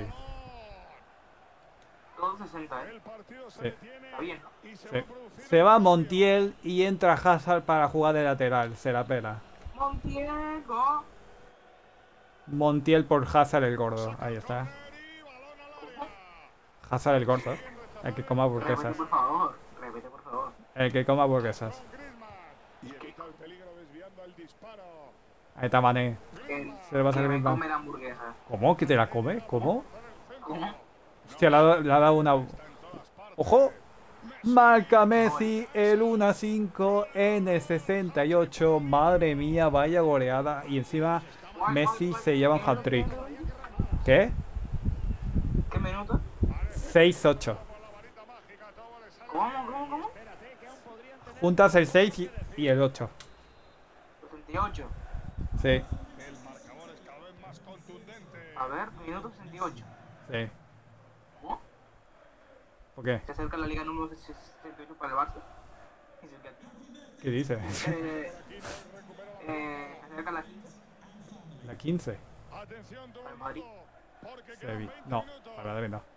Todos sesenta, eh. El partido se Sí. detiene Está bien, ¿no? y se Sí. va a producir Se va un cambio. Montiel y entra Hazard para jugar de lateral. Se la pela. Montiel, go. Montiel por Hazard el gordo. Ahí está. Corner y balón al área. Hazard el gordo. El que coma Repite, hamburguesas. por favor. Repite, por favor. El que coma hamburguesas. Con Griezmann. Y evita el peligro desviando el disparo. Ahí está Mané. Que, Se le va a que salir me Griezmann. come la hamburguesa. ¿Cómo? ¿Que te la come? ¿Cómo? ¿Cómo? Hostia, le ha dado- le ha dado una... ¡Ojo! Marca Messi el uno a cinco en el sesenta y ocho. Madre mía, vaya goleada. Y encima Messi se lleva un hat-trick. ¿Qué? ¿Qué minuto? seis ocho. ¿Cómo, cómo, cómo? Juntas el seis y, y el ocho. sesenta y ocho. Sí, El marcador es cada vez más contundente. A ver, minuto sesenta y ocho. sí. ¿Cómo? ¿Por qué? Se acerca la liga número sesenta y ocho para el Barça. Y se acerca- ¿Qué dices? Eh, eh, se acerca la quince. La quince. Atención todo Al el Madrid. mundo, porque Se quedan vi- veinte No, minutos. para Madrid no.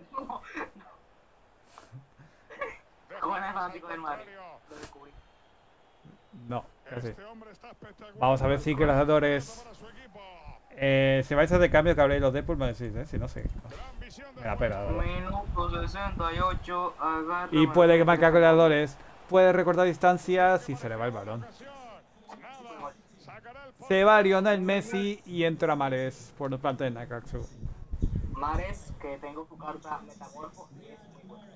¿Cómo eres fanático del Madrid? Lo descubrí. No, casi. Este hombre está espectacular. Vamos a ver si gladiadores... Para su equipo. Eh, si vais a hacer cambio que habréis los Deadpool, me decís, ¿eh? Si no, sí. Gran visión del Me la pela, la verdad. Minuto sesenta y ocho. Agarra. Y puede marcar goleadores, puede recortar distancias y se le va el balón. ocasión. Nada. Sacará el Se va Lionel Messi y entra Mares por parte de Nakatsu. Mares, que tengo su carta metamorfo y es muy bueno.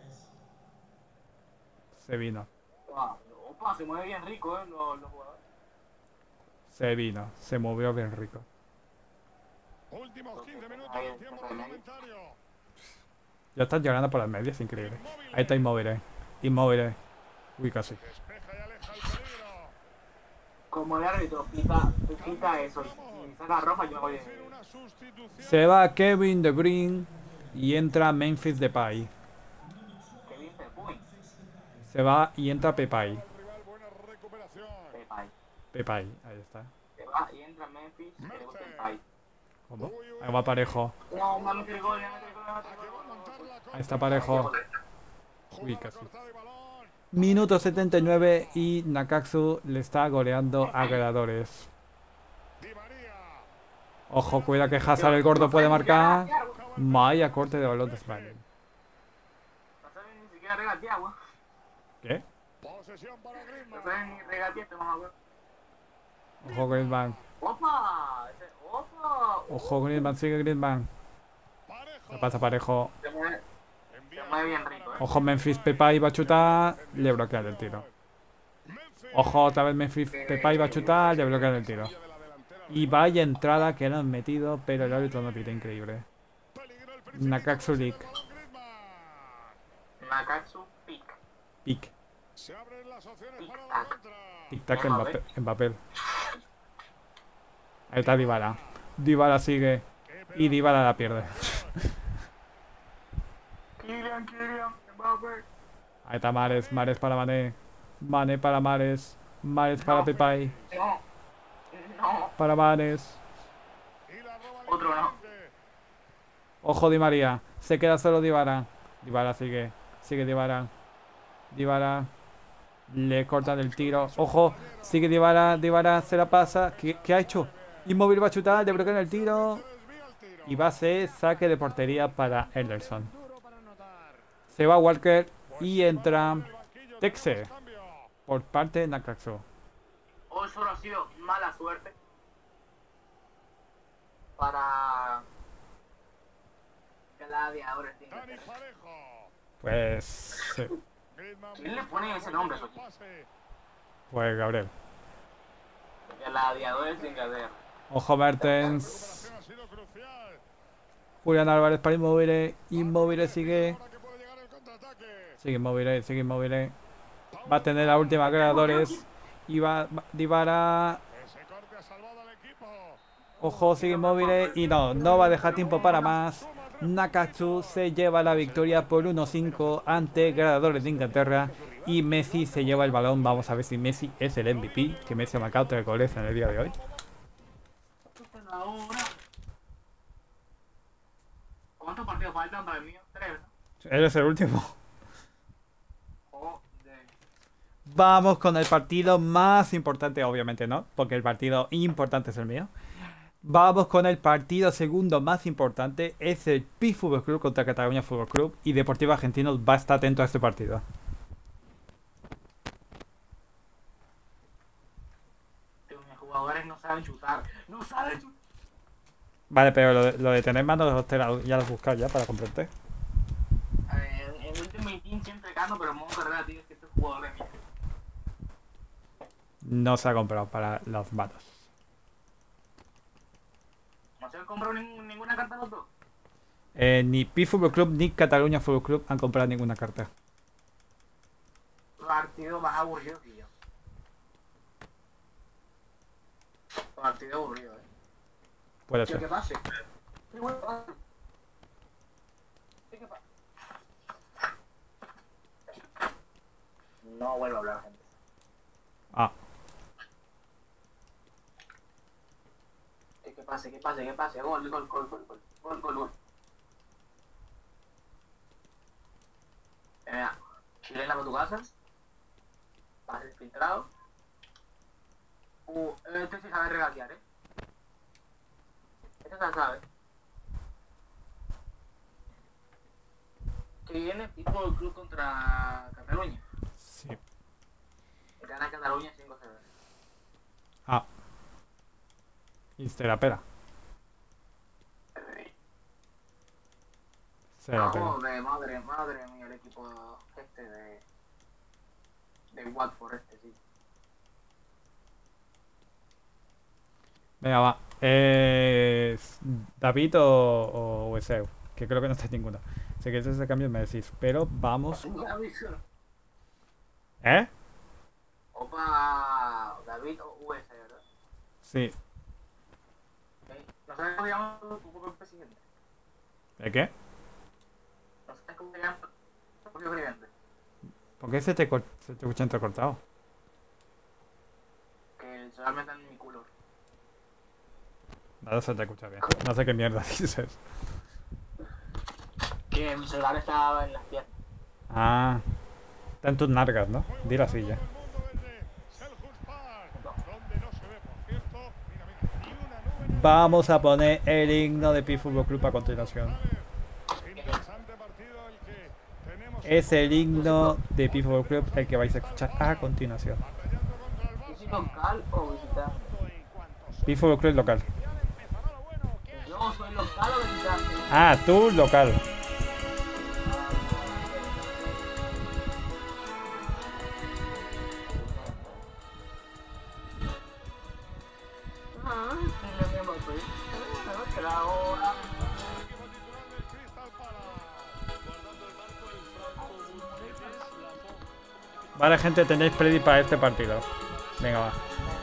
Se vino, Opa, opa, se mueve bien rico, eh, los, los jugadores. se vino, se movió bien rico. Últimos quince minutos Ahí de está, tiempo ahí. reglamentario. Ya están llegando por las medias, increíble. Ahí está Inmóvil, Inmóvil. Uy, casi. Despeja y aleja el peligro. Como el árbitro pita, pita eso y saca roja, yo me voy Hacer de... una sustitución. Se va Kevin De Bruyne y entra Memphis Depay. Que bien te puy. Se va y entra Pepay. Al rival, buena recuperación. Pepay. Pepay, ahí está. Se va y entra Memphis, que le gusta Pepay. ¿Cómo? Ahí va Parejo. No, me ha metido el gol, me ha metido el gol, me ha metido el Que va a gol. montar la contra. Ahí está Parejo. Uy, Jugada casi. cortada y balón. Minuto setenta y nueve y Nakatsu le está goleando a Gladiadores. Di María. Ojo, cuida que Hazard el gordo puede marcar. Vaya corte de balón de Smiley. No saben ni siquiera regatear, weón. ¿Qué? Posesión para No Griezmann. saben ni regatear este mamá, weón. Ojo Griezmann. ¡Opa! Ese- ¡Opa! Ojo Griezmann, sigue Griezmann. Parejo. Le pasa Parejo. Se mueve, Envía se mueve bien rico, eh. Ojo Memphis Depay va a chutar. Le bloquean el tiro. Memphis. Ojo otra vez Memphis Depay va a chutar. Le bloquean el tiro. De la delantera. Y vaya entrada que le han metido, pero el árbitro no pita, increíble. Peligro el principio. Nakatsu League. Balón Griezmann. Nakatsu pick. Pic. Se abren las opciones para la Tic-tac. contra. Tic tac en, papel, en papel. Ahí está Dybala. Dybala sigue. Y Dybala la pierde. Kylian, Kylian, Mbappé. Ahí está Mares. Mares para Mané. Mané para Mares. Mares para Depay. No. No. Para Mares. Y la roba Otro no. limpiamente. Ojo Di María. Se queda solo Dybala. Dybala sigue. Sigue Dybala. Dybala. Le cortan el tiro. Ojo. Sigue Dybala. Dybala se la pasa. ¿Qué, qué ha hecho? Inmóvil va a chutar. Le bloquean el tiro. Desvía el tiro. Y va a ser saque de portería para Ederson. Se va Walker. Y entra Texe. Cambio. por parte de Nakatsu. Hoy solo ha sido mala suerte para gladiadores de Dani Inglaterra. Parejo. Pues... sí. Griezmann ¿Quién le busca pone ese nombre a su el equipo? pase. Pues Gabriel. Gladiadores de Inglaterra. Ojo Mertens. Recuperación ha sido crucial. Julián Álvarez para Inmóvil. Inmóvil sigue. Ahora que puede llegar el contraataque. Sigue Inmóvil, sigue Inmóvil. Va a tener la última creadores. Y va Dybala. Ese corte ha salvado al equipo. Ojo, sigue Inmóvil. Y no, no va a dejar tiempo para más. Nakatsu se lleva la victoria por uno cinco ante Gladiadores de Inglaterra. Y Messi se lleva el balón. Vamos a ver si Messi es el M V P. Que Messi ha marcado tres goles en el día de hoy. ¿Cuántos partidos faltan para el mío? Tres, ¿no? Él es el último. Joder. Vamos con el partido más importante, obviamente no, porque el partido importante es el mío. Vamos con el partido segundo más importante, es el P I Fútbol Club contra Cataluña Fútbol Club, y Deportivo Argentino va a estar atento a este partido. Mis jugadores no saben chutar. No saben chutar. Vale, pero lo de, lo de tener manos te la- ya lo has buscado ya para comprarte. Eh, en el último Team siempre gano, pero en modo carrera tienes que ser jugador de mí. No se ha comprado para las manos. ¿No se han comprado nin- ninguna carta los dos? Eh, ni P I Fútbol Club ni Cataluña Fútbol Club han comprado ninguna carta. Partido más aburrido que yo. Partido aburrido, eh. Puede ¿Qué ser. pase? ¿Qué pase? ¿Qué pase? No vuelvo a hablar, gente. Ah, ¿Qué, qué pase? ¿Qué pase? ¿Qué pase? Gol, gol, gol, gol, gol, gol, gol, gol. Mira, chilena para tu casa. Pase filtrado. Uh, este sí sabe regatear, eh. Este se la sabe. Que viene tipo del club contra Cataluña. sí. Gana Cataluña cinco cero. Ah. Y se la pela. Se la pela. Joder, madre, madre mía, el equipo este de. de Watford, este, sí. Venga, va. Eh, ¿David o, o Weseu? Que creo que no está ninguno. Si queréis ese cambio me decís. Pero vamos. ¿Eh? Opa, David o U S, ¿verdad? Sí. ¿Eh? ¿No sabes cómo se llama tu propio presidente? ¿De qué? ¿No sabes cómo se llama tu propio presidente? ¿Por qué se te, cor- se te escucha entrecortado? Que solamente en mi culo. Nada se te escucha bien. No sé qué mierda dices. Que mi celular estaba en las piernas. Ah. Está en tus nargas, ¿no? Di la silla. Vamos a poner el himno de P I Fútbol Club a continuación. Es el himno de P I Fútbol Club el que vais a escuchar a continuación. ¿Yo soy local o visitante? P I Fútbol Club local. Yo soy local o visitante. Ah, tú local. Ah, sí, le llamo, pues. Ah, que la hora. Vale, gente, tenéis predi para este partido. Venga, va.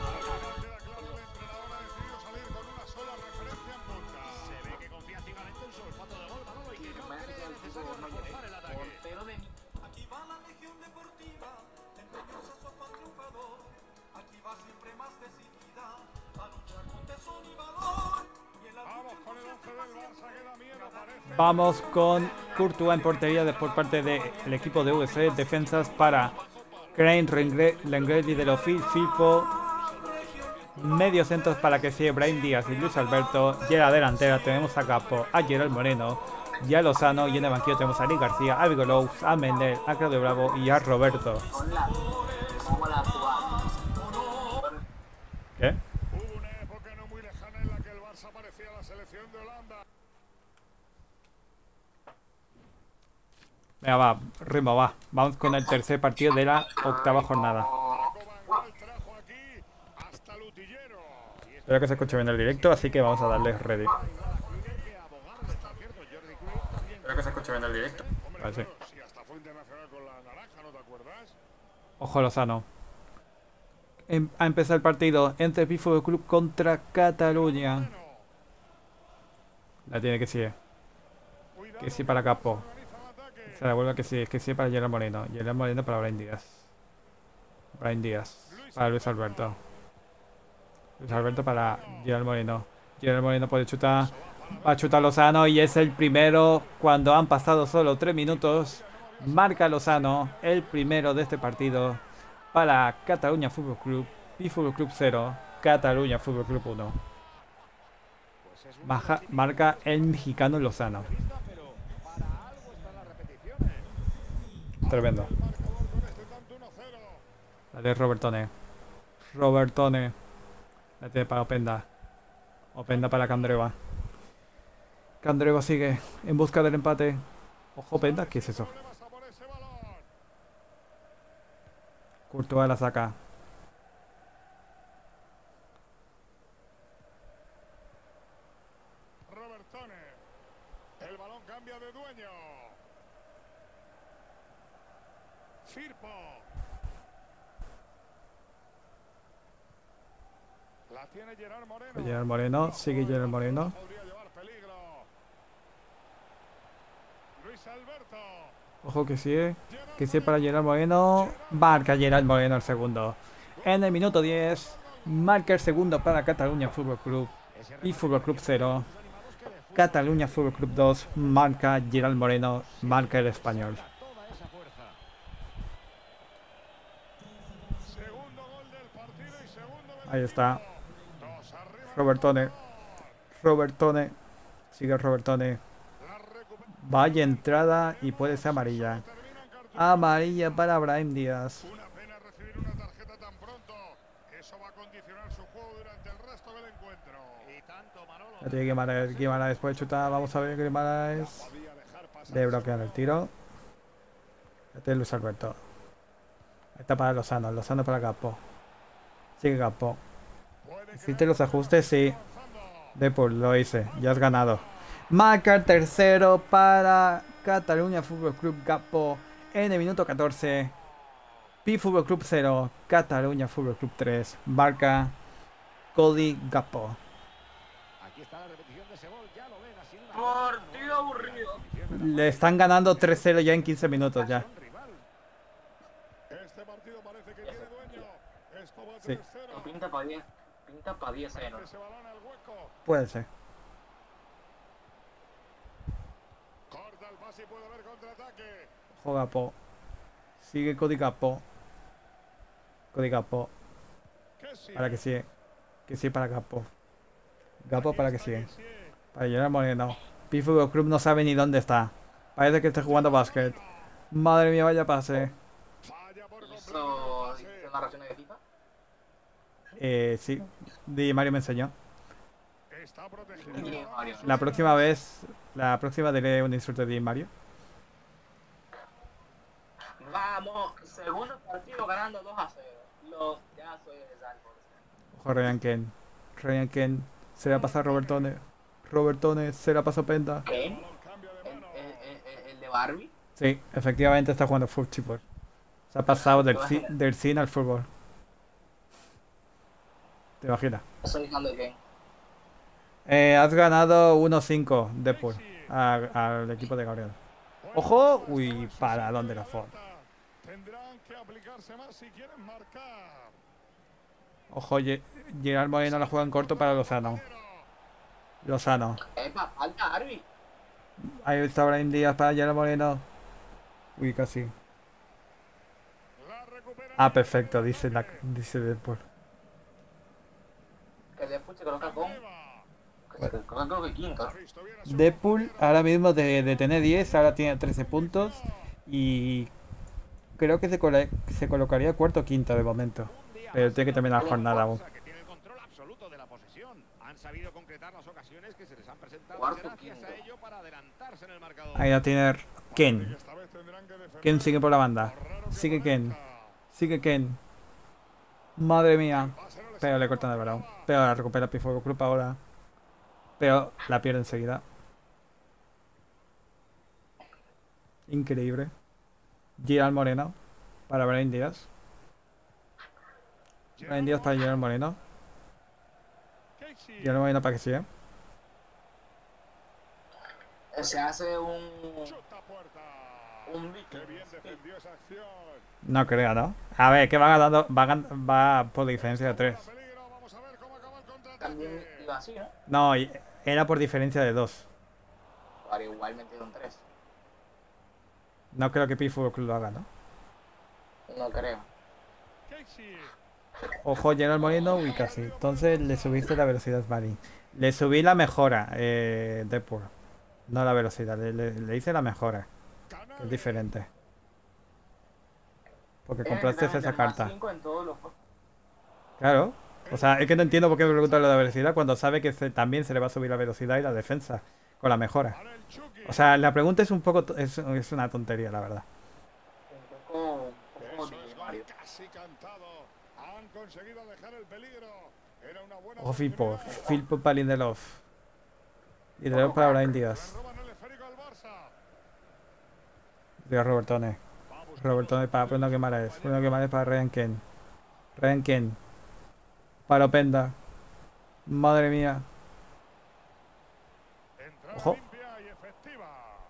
Se ve que confía ciegamente en su olfato de gol, Manolo, y que no cree que es necesario reforzar el ataque. Portero de mí. Aquí va la Legión Deportiva, empeñosa su afán triunfador. Aquí va siempre más decidida, a luchar con tesón y valor. Y en la Vamos con el once del Barça, que da miedo, parece. Vamos con Courtois en portería de- por parte del equipo de U S. Defensas para Crane, Lenglet y de los Filpo. Medio centros para que sea Brahim Díaz y Luis Alberto. Y en la delantera tenemos a Capo, a Gerald Moreno y a Lozano. Y en el banquillo tenemos a Ari García, a Vigolous, a Mendel, a Claudio Bravo y a Roberto. Con la. Como la ¿Qué? Hubo una época no muy lejana en la que el Barça parecía la selección de Holanda. Venga, va, ritmo, va. Vamos con el tercer partido de la octava jornada. Paco Van Gaal trajo aquí hasta el utillero. Y Espero que se escuche bien el directo, así que vamos a darle ready. Espero que se escuche bien el directo. hombre, Vale, sí. claro, si hasta fue internacional con la naranja, ¿no te acuerdas? Ojo Lozano. Em- ha empezado el partido entre Pi Fútbol Club contra Cataluña. Bueno, La tiene que sí. cuidado Que sí para Capo. organiza el ataque. Se la vuelve que sí, que sí para Gerard Moreno. Gerard Moreno para Brian Díaz. Brian Díaz para Luis Alberto. Luis Alberto para Gerard Moreno. Gerard Moreno puede chutar. Va a chutar Lozano y es el primero cuando han pasado solo tres minutos. Marca Lozano el primero de este partido para Cataluña Fútbol Club. Y Fútbol Club cero. Cataluña Fútbol Club uno. Pues es una Baja, marca el mexicano Lozano. pista, pero para algo están las repeticiones. Tremendo. El marcador con este tanto uno cero. La de Robertone. Robertone. La tiene para Openda. Openda para Candreva. Candreva sigue en busca del empate. Ojo, Openda, ¿qué es eso? Problemas a por ese balón. Courtois la saca. Robertone. El balón cambia de dueño. Firpo. La tiene Gerard Moreno. Gerard Moreno, sigue Gerard Moreno. Podría llevar peligro. Luis Alberto. Ojo que sigue. Que sigue para Gerard Moreno. Marca Gerard Moreno el segundo. En el minuto diez. Marca el segundo para Cataluña Fútbol Club. Y Fútbol Club cero. Cataluña Fútbol Club dos. Marca Gerard Moreno. Marca el español. Toda esa fuerza. Segundo gol del partido y segundo del Ahí está. dos arriba. Robertone. Robertone. Sigue Robertone. La recupera. Vaya entrada y puede ser amarilla. Termina en cartón. Amarilla para Brahim Díaz. Una pena recibir una tarjeta tan pronto. Eso va a condicionar su juego durante el resto del encuentro. Y tanto, Manolo. La tiene Guimaraes. Guimaraes puede chutar. Vamos a ver Guimaraes. Podía dejar pasar. De bloquear el tiro. La tiene Luis Alberto. Ahí está para Lozano. Lozano para Capo. Sigue Capo. Puede ¿Hiciste los ajustes? Sí. avanzando. Depor, lo hice. Ya has ganado. Marca el tercero para Cataluña Fútbol Club Capo en el minuto catorce. Pi Fútbol Club cero. Cataluña Fútbol Club tres. Marca Cody Gapo. Aquí está la repetición de ese gol. Ya lo ven. Ha sido una Partido aburrido. Le están ganando tres cero ya en quince minutos ya. rival. Este partido parece que tiene dueño. Esto va a Sí. tres cero. No, pinta para diez. Pinta para diez eh, ¿no? Ese balón al hueco. Puede ser. Corta el pase y puede haber contraataque. Ojo Gapo. Sigue Cody Gapo. Cody Gapo. Que sí. Para que sigue. Que sí para Gapo. Gapo para que sigue. Para Gerard Moreno. Pi Fútbol Club no sabe ni dónde está. Parece que está jugando básquet. Madre mía, vaya pase. Falla por completo Hizo, el pase. hizo narraciones de FIFA. Eh, sí. Di Mario me enseñó. Está protegido. Y Mario. La próxima vez, la próxima diré un insulto de Di Mario. Vamos, segundo partido ganando dos a cero. Lo, ya soy de salvo. Ojo Ryan Ken. Ryan Ken. Se la pasa a Robertone. Robertone se la pasa a Penta. ¿Quién? Cambio de ¿El, mano. el, el, el de Barbie? Sí, efectivamente está jugando fútbol. Se ha pasado del, ci- del cine al fútbol. ¿Te imaginas? Estoy diciendo que. Eh, has ganado uno cinco Depor al equipo de Gabriel. Ojo, uy, para dónde la forma. Tendrán que aplicarse más si quieren marcar. Ojo, Ge- Gerard Moreno la juega en corto para Lozano. Lozano. Epa, falta Barbie. Ahí está Brian Díaz para Gerard Moreno. Uy, casi. La recupera. Ah, perfecto, dice, la, dice Depor. Que después se coloca con. Que se coloca creo que quinto. Visto bien a su Deadpool ahora mismo de, de tener diez, ahora tiene trece puntos. Y creo que se, cole- se colocaría cuarto o quinto de momento. Pero tiene que terminar la jornada aún. Que tiene el control sabido concretar las ocasiones que se les han presentado Cuarto, gracias quinto. a ello para adelantarse en el marcador. Ahí la tiene Ken. Esta vez tendrán que defender. Ken sigue por la banda. Por raro que Sigue Ken. parezca. Sigue Ken. Madre mía. Pase no les Pero le acaba cortan el de balón. nada. Pero la recupera Pifuego Club ahora. Pero la pierde enseguida. Increíble. Gerald Moreno para Brian Díaz. Brian Díaz para Gerald Moreno. Casey. Gerald Moreno para que siga. Se hace un. Chuta puerta. Un Qué bicho. bien defendió esa acción. No creo, ¿no? A ver, que va ganando. Va, gan- va por diferencia de tres. Peligro, vamos a ver cómo acaba el contraataque. También iba así, ¿no? No, y- era por diferencia de dos. Ahora igual metido en tres. No creo que Pifuego Club lo haga, ¿no? No creo. Casey. Ojo, Gerald Moreno, uy, casi. Entonces le subiste la velocidad, Marín. Le subí la mejora, eh, Depor. No la velocidad, le, le- le hice la mejora, que es Canales. diferente. Porque Tienes compraste que esa meter más carta. cinco en todos los juegos. Claro. O sea, es que no entiendo por qué me pregunta lo de la velocidad cuando sabe que se- también se le va a subir la velocidad y la defensa con la mejora. Ahora el Chucky. O sea, la pregunta es un poco... to- Es, es una tontería, la verdad. Un poco. Un poco Eso es de gol Mario. casi cantado. Han conseguido dejar el peligro. Era una buena Ojo, Filpo. oportunidad. Filpo para Lindelof. Lindelof para Brian Díaz. Le roban el esférico al Barça. Díaz Robertone. Va a buscar Robertone los para Bruno compañeros. Guimaraes. Bruno Guimaraes para Ryan Ken. Ryan Ken. Para Openda. Madre mía. Entrada Ojo. limpia y efectiva.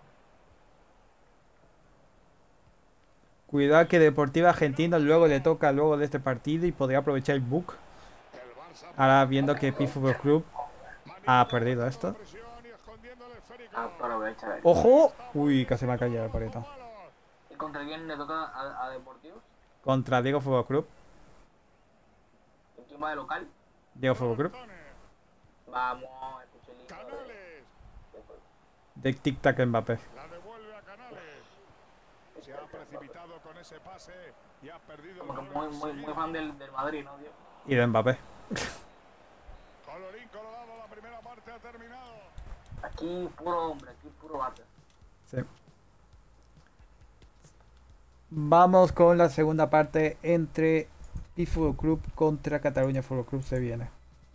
Cuidado que Deportiva Argentina luego le toca luego de este partido y podría aprovechar el book. El Barça Ahora viendo que P Fútbol Club ha perdido esto. presión y escondiendo el esférico. Aprovecha. ¡Ojo! Uy, casi me ha caído el palito. ¿Y contra quién le toca a, a Deportivos? Contra Diego Fútbol Club. ¿En quién va de local? Diego Fútbol Club. Vamos, escuché el himno de- Canales. De Tic Tac Mbappé. La devuelve a Canales. Se ha precipitado con ese pase y ha perdido el Como que balón muy, muy, muy enseguida. fan del, del Madrid, ¿no, tío? Y de Mbappé. Colorín colorado, la primera parte ha terminado. Aquí puro hombre, aquí puro bate. Sí. Vamos con la segunda parte entre P Fútbol Club contra Cataluña Fútbol Club. Se viene.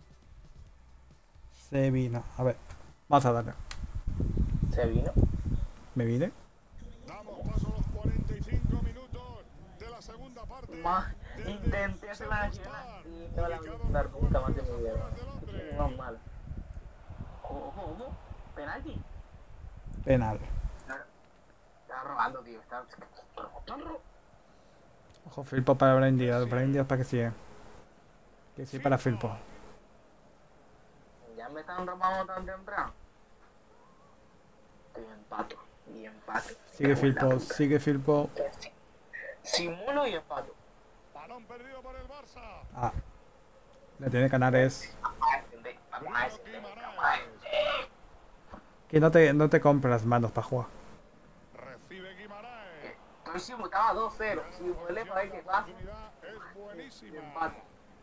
Se vino. A ver. Vamos a darle. Se vino. ¿Me vine? Damos paso a los cuarenta y cinco minutos de la segunda parte. Más desde intenté hacer la Selhurst nacional Park, y no la voy a ubicado intentar en las nunca más de mi afueras vida. de Londres. No es mal. Ojo, ojo, ojo. Penalti. Penal. Está robando, tío. Está. Están ro- Ojo, Filpo para Brian Díaz. Brian Díaz para que siga. Que sí para Filpo. Ya me están robando tan temprano. Y empato. Y empato. Sigue Me cago en la Filpo. puta. Sigue Filpo. Simulo y empato. Balón perdido por el Barça. Ah. Le tiene Canales. Bruno Guimaraes. Que no te, no te compras manos para jugar. Recibe Guimaraes. Estoy simultaba dos cero. Si huele para ahí que pasa. oportunidad es Y buenísima. empato.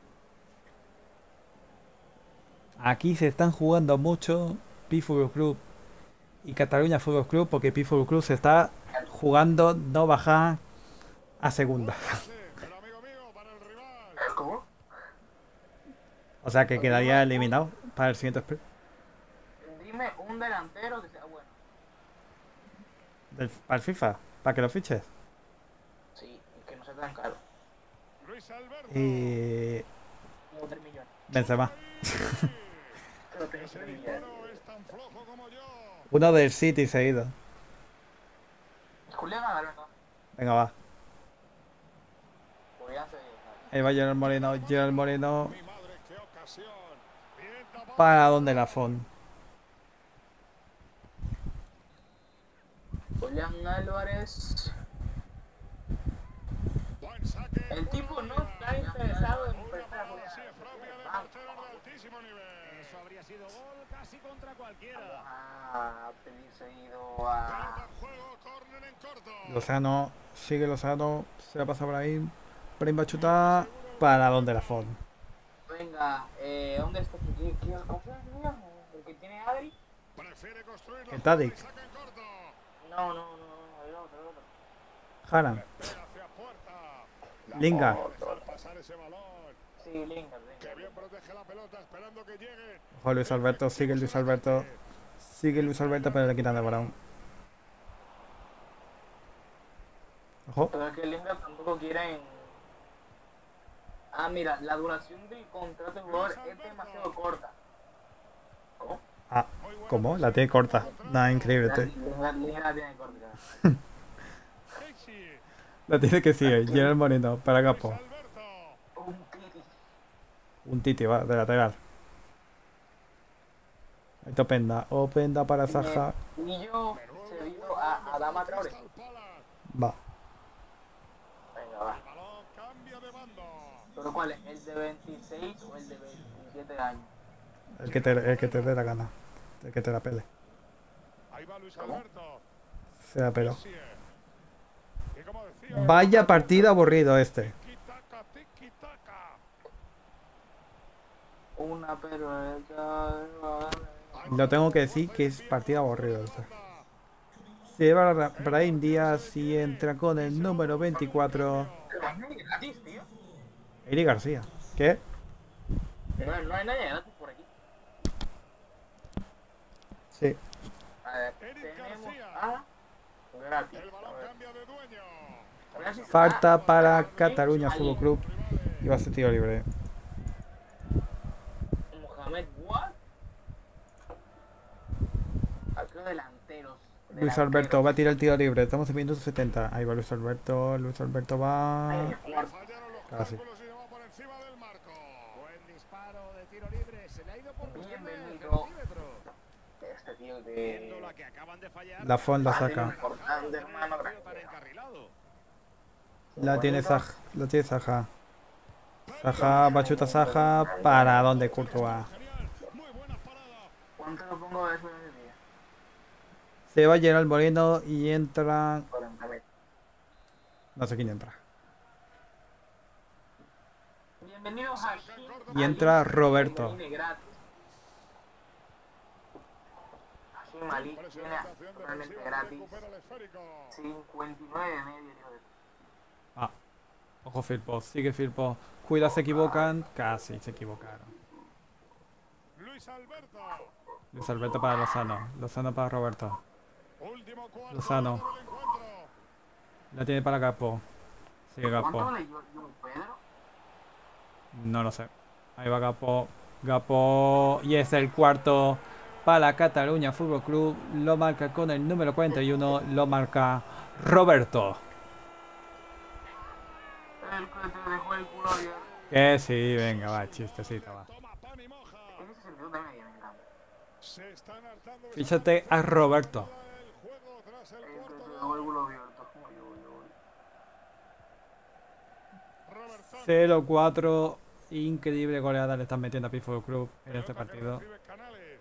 Aquí se están jugando mucho P Fútbol Club y Cataluña Fútbol Club porque P Fútbol Club se está jugando no bajar a segunda. Pase del amigo mío para el rival. ¿Cómo? O sea que quedaría eliminado para el siguiente sprint Dime un delantero que sea bueno. del, para el FIFA, para que lo fiches. Sí, y que no sea tan caro. Luis Alberto. Y Como tres millones. Benzema. Pero tres Ese millones. disparo es tan flojo como yo. Uno del City seguido. Julián Alberto. Venga, va. Pues ya se. Ahí va Gerard Moreno. Gerard Moreno Mi madre, qué ocasión. Bien tapado. para donde la Fon. Julián Álvarez. Buen saque. El tipo no Buena está interesado en Una prestar a parada así Julián. es propia de Vamos. porteros de altísimo nivel. Eso habría sido gol casi contra cualquiera. A pedir seguido Carta a. en juego, córner en corto. Lozano. Sigue Lozano. Se la pasa por ahí. Brahim va a chutar para donde la Fon. Venga, sea, eh, ¿dónde está? ¿Qué, qué, ¿Cómo se llama? ¿El que tiene Adri? Prefiere construir ¿Qué la tal, jugada y Dick? saca en corto. No, no, no, no, el otro, el otro. Haaland. Pega hacia puerta. La Lingard. puede dejar pasar ese balón. Sí, Lingard, Que Lingard. bien protege la pelota esperando que llegue. Ojo, Luis Alberto, sigue Luis Alberto. Sigue Luis Alberto, pero le quitan el balón. Ojo. Pero es que Lingard tampoco quieren... Ah, mira, la duración del contrato del jugador es demasiado corta. ¿Cómo? Ah, ¿cómo? La tiene corta. Nada, increíble. La, Te- Lingard, Lingard la tiene corta. Casey. La tiene que sigue. Gerard Moreno para Luis Capo. Alberto. Un titi. Un Titi, va, de lateral. Ahí está Openda. Openda para Saja. Y yo se dio a Adama Traoré. Crystal Palace. Va. Venga, va. El balón cambia de bando. ¿Pero cuál es? ¿El de veintiséis o el de veintisiete años? El que te, el que te dé la gana. El que te la pele. Ahí va Luis Alberto. Se la peló. Messi. Y como decía, Vaya partido aburrido este. tiki-taka, tiki-taka. Una perueta. Lo tengo que decir que es partido aburrido este. Se lleva a Brahim Díaz y entra con el número veinticuatro. Pero es muy gratis, tío. Eri García. ¿Qué? No, no hay nadie gratis por aquí. Sí. A ver, Eric tenemos García. a... Gratis. El A balón ver. cambia de dueño. Gracias Falta a- para Cataluña Fútbol Club. Y va a ser tiro libre. Mohamed Wad. Aquí los delanteros. Luis Alberto va a tirar el tiro libre. Estamos en minuto setenta. Ahí va Luis Alberto. Luis Alberto va. Ay, Fallaron los Casi. cálculos y se va por encima del marco. Buen disparo de tiro libre. Se le ha ido por cuestión de Bienvenido. centímetros. Este tío Viendo de... la que acaban de fallar. La Font la Ah, saca. importante, hermano, Tan tranquilo. encarrilado. La tiene Saja. La tiene Saja. Saja, Bachuta Saja. Para donde Courtois. Genial. Muy buena parada. ¿Cuánto lo pongo de eso en el día? Se va Gerard Moreno y entra. cuarenta mil. No sé quién entra. Bienvenidos a... Y entra Roberto. Viene gratis. Hashim Ali viene Presentación totalmente defensiva. gratis. Recupera el esférico. cincuenta y nueve de medio, tío. Ah. Ojo Firpo. Sigue Firpo. Cuida, se equivocan. Casi se equivocaron. Luis Alberto. Luis Alberto para Lozano. Lozano para Roberto. Último cuarto Lozano. del encuentro. La tiene para Gapo. Sigue ¿Cuánto Gapo. vale yo, yo Pedro? No lo sé. Ahí va Gapo. Gapo. Y es el cuarto para Cataluña Fútbol Club. Lo marca con el número cuarenta y uno. Lo marca Roberto. El que te dejó el culo abierto. Que sí, venga, va, chistecito, va. Toma pan y moja. Ese sesenta y uno de media, me encanta. Se están hartando de Fíjate a Roberto. el juego tras el El que cuarto te gol. dejó el culo abierto. Uy, uy, uy. Robertson. cero cuatro. Increíble goleada le están metiendo a Pifo Club en este Pelota que partido. recibe Canales.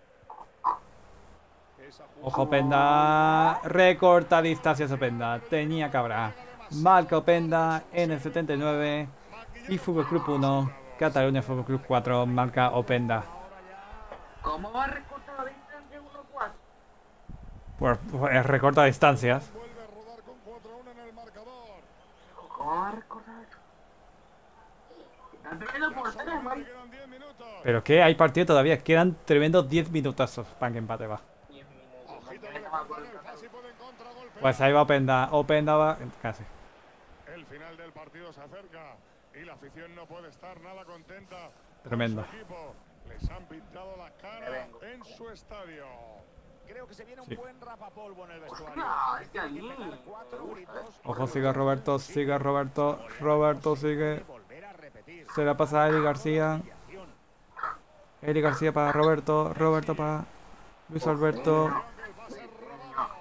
Esa jugada. Ojo Openda. Recorta distancias Openda. Tenía cabra. Marca Openda en el setenta y nueve. Y Fútbol Club uno. Cataluña Fútbol Club cuatro. Marca Openda. ¿Cómo va a recortar la distancia uno cuatro? Pues, pues recorta distancias. Vuelve a rodar con cuatro a uno en el marcador. ¿Cómo va a recortar eso? Están perdiendo por tres, Le man. quedan diez minutos. Pero que hay partido todavía. Quedan tremendos diez minutazos para que empate va. diez minutos. Ojito Mañana que estamos por el González canal. casi pueden contragolpear. Pues ahí va Openda. Openda va. Casi. El final del partido se acerca y la afición no puede estar nada contenta. con Tremendo. su equipo. Les han pintado la cara Me vengo. en su estadio. Creo que se viene un Sí. buen rapapolvo en el vestuario. Hostia, es que Hay que allí. pegar cuatro gritos. Ojo, sigue Roberto. Sigue Roberto. Roberto sigue. Volver a repetir. Se la pasa a Eli García. Eli García para Roberto. Roberto para Luis Alberto. El va a ser robado.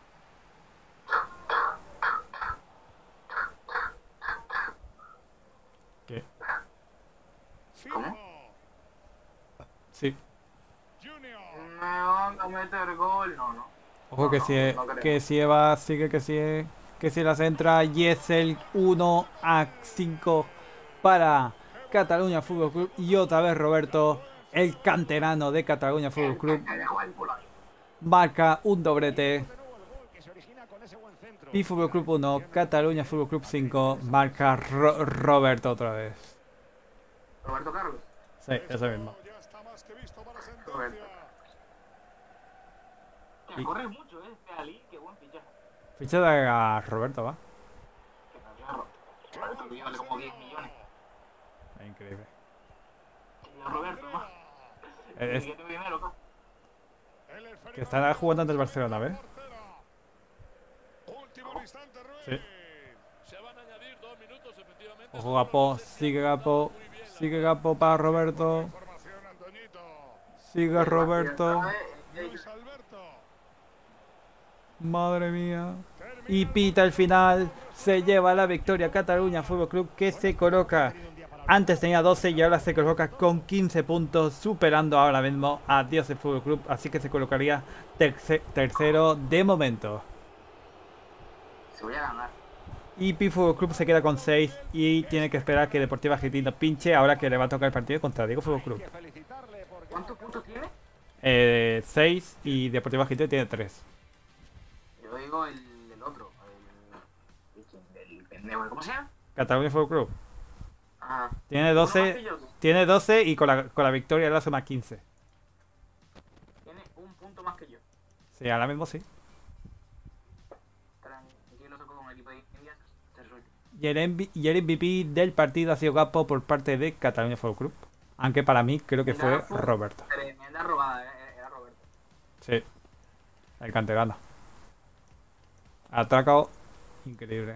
¿Qué? Firpo. Sí. Junior. Me van a meter gol. No, no. Ojo que si que si va, sigue que si que si las entra y es el uno a cinco para Cataluña Fútbol Club. Y otra vez Roberto, el canterano de Cataluña Fútbol Club, marca un doblete. Y Fútbol Club uno, Cataluña Fútbol Club cinco, marca Ro Roberto otra vez. Roberto Carlos. Sí, ese mismo. Ya está más que visto para Roberto. sentencia. Que corre mucho, eh. Este Ali, qué buen fichaje. Ficha de a Roberto, va. Que cagado. Roberto que vale como diez millones. Increíble. Y a Roberto, más. Es- Y que te dinero, acá. El esférico Que está jugando ante el Barcelona, ¿ves? Último instante, Ruiz. Sí. Se van a añadir dos minutos, efectivamente. Ojo Gapo, sigue Gapo, sigue Gapo para Roberto, Información, Antoñito. sigue Roberto, Luis Alberto. madre mía. Y pita el final, se lleva la victoria Cataluña Fútbol Club, que se coloca, antes tenía doce y ahora se coloca con quince puntos, superando ahora mismo a Dios el Fútbol Club, así que se colocaría terce- tercero de momento. Se voy a ganar. Y Pi Fútbol Club se queda con seis y tiene que esperar que Deportiva Argentina pinche ahora que le va a tocar el partido contra Diego Fútbol Club. ¿Cuántos puntos tiene? Eh, seis y Deportiva Argentina tiene tres. Yo digo el, el otro. El, el pendejo. ¿Cómo se llama? Cataluña Fútbol Club Ah. tiene ¿Uno más que doce, yo? tiene doce y con la, con la victoria le hace más quince. Tiene un punto más que yo. Sí, ahora mismo sí. Tranquilo, saco con el equipo de Indias. Se suelta. Y el, M V y el M V P del partido ha sido Gapo por parte de Cataluña Fútbol Club. Aunque para mí creo que fue Roberto. Tremenda robada, eh, era Roberto. Sí, el canterano. Atraco increíble.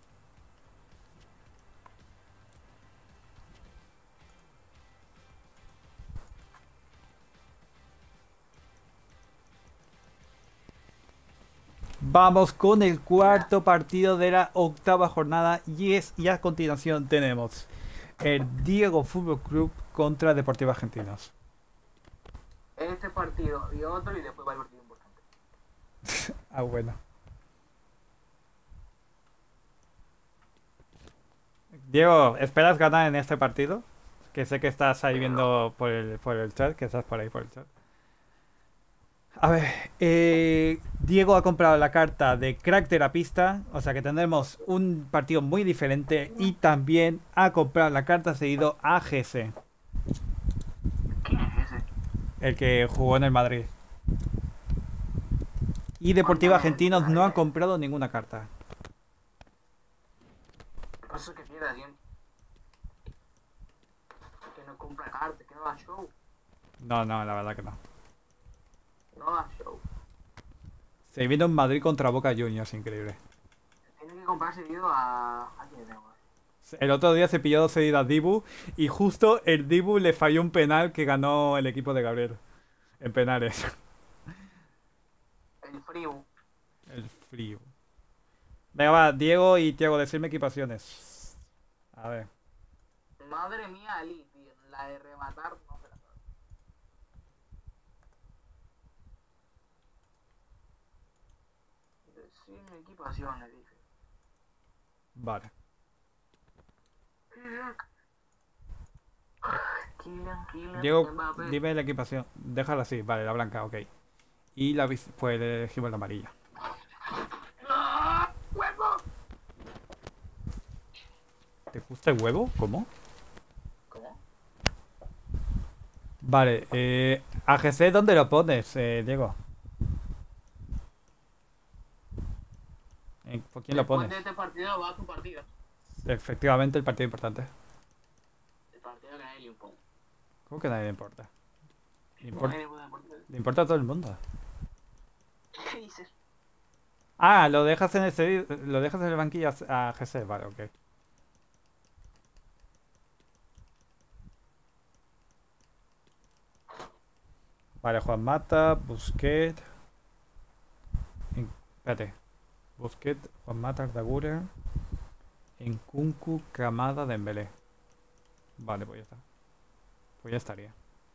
Vamos con el cuarto partido de la octava jornada y es y a continuación tenemos el Diego Fútbol Club contra Deportivo Argentinos. Este partido y otro y después va el partido importante. Ah, bueno. Diego, ¿esperas ganar en este partido? Que sé que estás ahí viendo por el, por el chat, que estás por ahí por el chat. A ver, eh, Diego ha comprado la carta de Crack Terapista, o sea que tendremos un partido muy diferente y también ha comprado la carta cedido a G C, ¿Quién es ese? el que jugó en el Madrid. Y Deportivo Argentinos no han comprado ninguna carta. ¿Qué pasa que pierde alguien? Que no compra cartas, que no da show. No, no, la verdad que no. No da show. Se viene un Madrid contra Boca Juniors, increíble. Tiene que comprar seguido a... ¿A quién tengo? El otro día se pilló dos seguidas a Dibu y justo el Dibu le falló un penal que ganó el equipo de Gabriel. En penales. El frío. El frío. Venga, va, Diego y Tiago, decirme equipaciones. A ver. Madre mía, Ali, tío. La de rematar no se la sabe. Decime equipaciones, dije. Vale. Kylian, Kylian, Diego, Mbappé. dime la equipación. Déjala así, vale, la blanca, ok. Y la bis- pues elegimos la amarilla. ¡Ah! ¡Huevo! ¿Te gusta el huevo? ¿Cómo? ¿Cómo? Vale, eh, A G C, ¿dónde lo pones, eh, Diego? ¿En- ¿Por quién lo Después pones? de este partido va tu partido. Efectivamente, el partido importante. El partido que a él le importa. ¿Cómo que a nadie le importa? Le No importa, hay ningún partido. le importa a todo el mundo. ¿Qué dices? Ah, lo dejas en el cedi- lo dejas en el banquillo a G C, vale, ok. Vale, Juan Mata, Busquets. En- Espérate. Busquets, Juan Mata, Ardaguren. Nkunku, Kamada, Dembélé. Vale, pues ya está. Pues ya estaría.